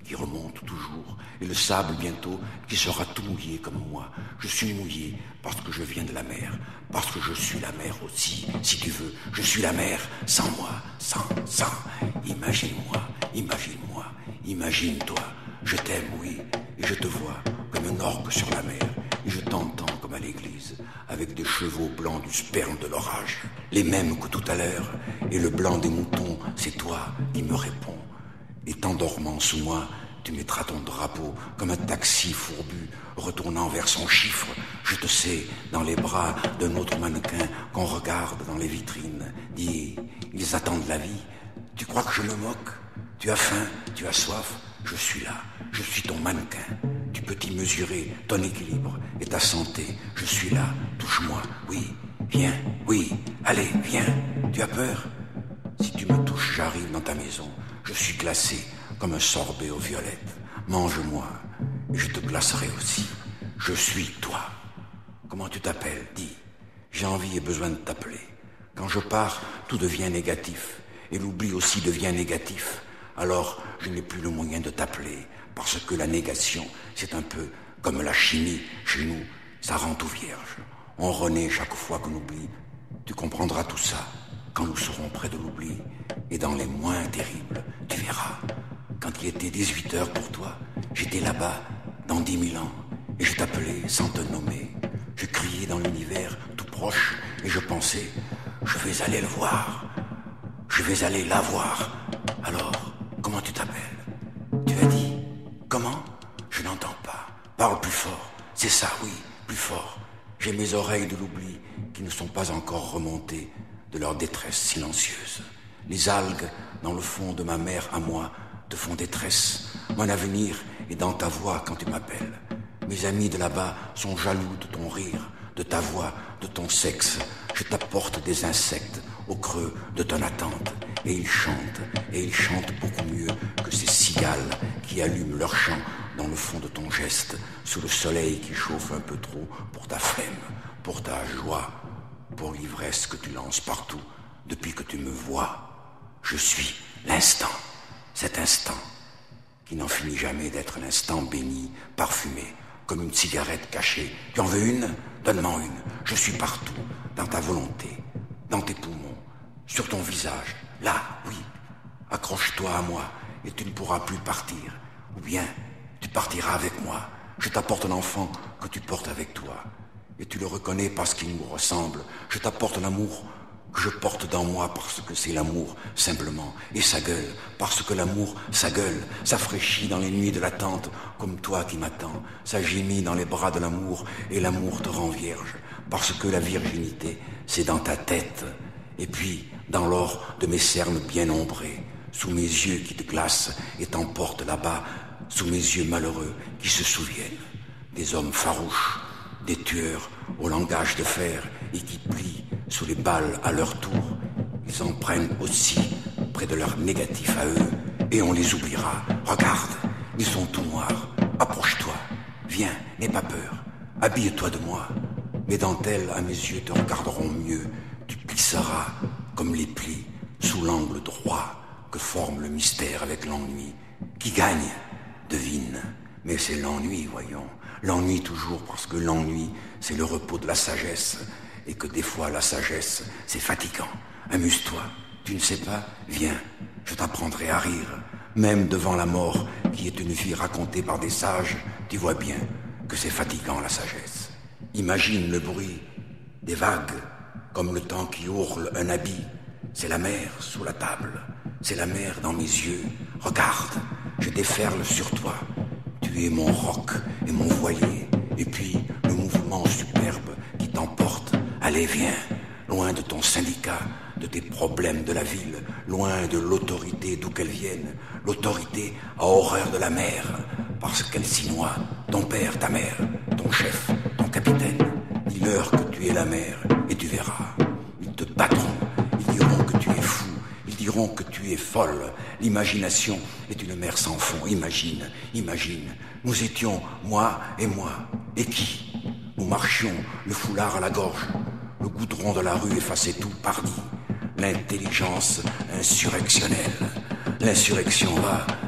qui remonte toujours, et le sable bientôt qui sera tout mouillé comme moi. Je suis mouillé parce que je viens de la mer, parce que je suis la mer aussi, si tu veux. Je suis la mer sans moi, sans, sans. Imagine-moi, imagine-moi, imagine-toi. Je t'aime, oui, et je te vois comme un orque sur la mer, et je t'entends comme à l'église, avec des chevaux blancs du sperme de l'orage, les mêmes que tout à l'heure, et le blanc des moutons, c'est toi qui me réponds. Et t'endormant sous moi, tu mettras ton drapeau comme un taxi fourbu, retournant vers son chiffre. Je te sais dans les bras d'un autre mannequin qu'on regarde dans les vitrines. Dis, ils attendent la vie. Tu crois que je me moque? Tu as faim, tu as soif, je suis là, je suis ton mannequin. Tu peux t'y mesurer ton équilibre et ta santé. Je suis là, touche-moi, oui, viens, oui, allez, viens. Tu as peur? Si tu me touches, j'arrive dans ta maison. Je suis glacé comme un sorbet aux violettes. Mange-moi et je te glacerai aussi. Je suis toi. Comment tu t'appelles? Dis. J'ai envie et besoin de t'appeler. Quand je pars, tout devient négatif. Et l'oubli aussi devient négatif. Alors, je n'ai plus le moyen de t'appeler. Parce que la négation, c'est un peu comme la chimie. Chez nous, ça rend tout vierge. On renaît chaque fois qu'on oublie. Tu comprendras tout ça quand nous serons près de l'oubli. Et dans les moins terribles, tu verras. Quand il était dix-huit heures pour toi, j'étais là-bas, dans dix mille ans. Et je t'appelais sans te nommer. Je criais dans l'univers tout proche. Et je pensais, je vais aller le voir. Je vais aller la voir. Alors, comment tu t'appelles? Tu as dit, comment? Je n'entends pas. Parle plus fort. C'est ça, oui, plus fort. J'ai mes oreilles de l'oubli qui ne sont pas encore remontées de leur détresse silencieuse. Les algues, dans le fond de ma mer à moi, te font détresse. Mon avenir est dans ta voix quand tu m'appelles. Mes amis de là-bas sont jaloux de ton rire, de ta voix, de ton sexe. Je t'apporte des insectes au creux de ton attente. Et ils chantent, et ils chantent beaucoup mieux que ces cigales qui allument leur chant dans le fond de ton geste, sous le soleil qui chauffe un peu trop pour ta flemme, pour ta joie, pour l'ivresse que tu lances partout depuis que tu me vois. Je suis l'instant, cet instant qui n'en finit jamais d'être l'instant béni, parfumé, comme une cigarette cachée. Tu en veux une? Donne-m'en une. Je suis partout, dans ta volonté, dans tes poumons, sur ton visage. Là, oui, accroche-toi à moi et tu ne pourras plus partir. Ou bien, tu partiras avec moi. Je t'apporte l'enfant que tu portes avec toi. Et tu le reconnais parce qu'il nous ressemble. Je t'apporte l'amour que je porte dans moi parce que c'est l'amour, simplement. Et sa gueule, parce que l'amour, sa gueule, ça fraîchit dans les nuits de l'attente, comme toi qui m'attends. Ça gémit dans les bras de l'amour et l'amour te rend vierge. Parce que la virginité, c'est dans ta tête. Et puis, dans l'or de mes cernes bien ombrées, sous mes yeux qui te glacent et t'emportent là-bas, sous mes yeux malheureux qui se souviennent des hommes farouches, des tueurs au langage de fer et qui plient sous les balles à leur tour. Ils en prennent aussi près de leur négatif à eux et on les oubliera. Regarde, ils sont tout noirs. Approche-toi, viens, n'aie pas peur. Habille-toi de moi. Mes dentelles à mes yeux te regarderont mieux. Tu plisseras comme les plis sous l'angle droit que forme le mystère avec l'ennui. Qui gagne? Devine. Mais c'est l'ennui, voyons. L'ennui toujours, parce que l'ennui, c'est le repos de la sagesse. Et que des fois, la sagesse, c'est fatigant. Amuse-toi. Tu ne sais pas? Viens. Je t'apprendrai à rire. Même devant la mort, qui est une vie racontée par des sages, tu vois bien que c'est fatigant, la sagesse. Imagine le bruit des vagues, comme le temps qui ourle un habit. C'est la mer sous la table. C'est la mer dans mes yeux. Regarde, je déferle sur toi. Tu es mon roc et mon voilier. Et puis, le mouvement superbe qui t'emporte. Allez, viens, loin de ton syndicat, de tes problèmes de la ville, loin de l'autorité d'où qu'elle vienne. L'autorité a horreur de la mer, parce qu'elle s'y noie. Ton père, ta mère, ton chef, ton capitaine. Dis-leur que tu es la mer, et tu verras. Ils te battront, ils diront que tu es fou. Ils diront que tu es folle. L'imagination est une mer sans fond. Imagine, imagine. Nous étions, moi et moi. Et qui? Nous marchions, le foulard à la gorge. Le goudron de la rue effaçait tout, pardi. L'intelligence insurrectionnelle. L'insurrection va,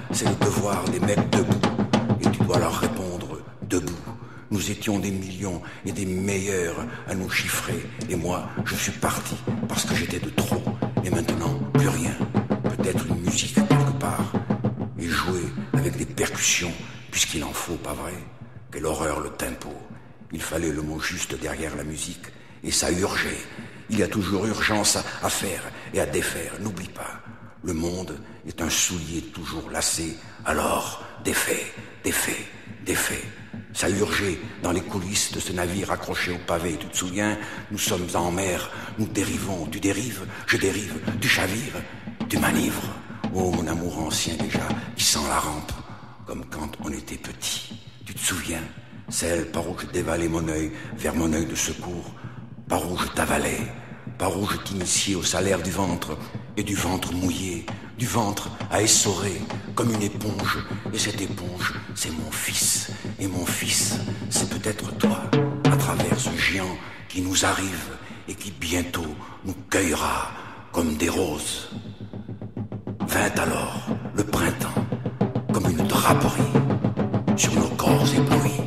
c'est le devoir des mecs debout. Et tu dois leur répondre debout. Nous étions des millions et des meilleurs à nous chiffrer. Et moi, je suis parti parce que j'étais de trop. Et maintenant, plus rien. Peut-être une musique quelque part. Et jouer avec des percussions, puisqu'il en faut, pas vrai? Quelle horreur le tempo. Il fallait le mot juste derrière la musique. Et ça urgeait. Il y a toujours urgence à faire et à défaire. N'oublie pas, le monde est un soulier toujours lacé. Alors, défait, défait, défait. Ça urgeait dans les coulisses de ce navire accroché au pavé. Tu te souviens? Nous sommes en mer, nous dérivons. Tu dérives, je dérive, tu chavires, tu manivres. Oh, mon amour ancien déjà, qui sent la rampe, comme quand on était petit. Tu te souviens? Celle par où je dévalais mon œil vers mon œil de secours, par où je t'avalais, par où je t'initiais au salaire du ventre, et du ventre mouillé, du ventre à essorer, comme une éponge. Et cette éponge, c'est mon fils. Et mon fils, c'est peut-être toi, à travers ce géant qui nous arrive et qui bientôt nous cueillera comme des roses. Vint alors le printemps, comme une draperie sur nos corps éblouis.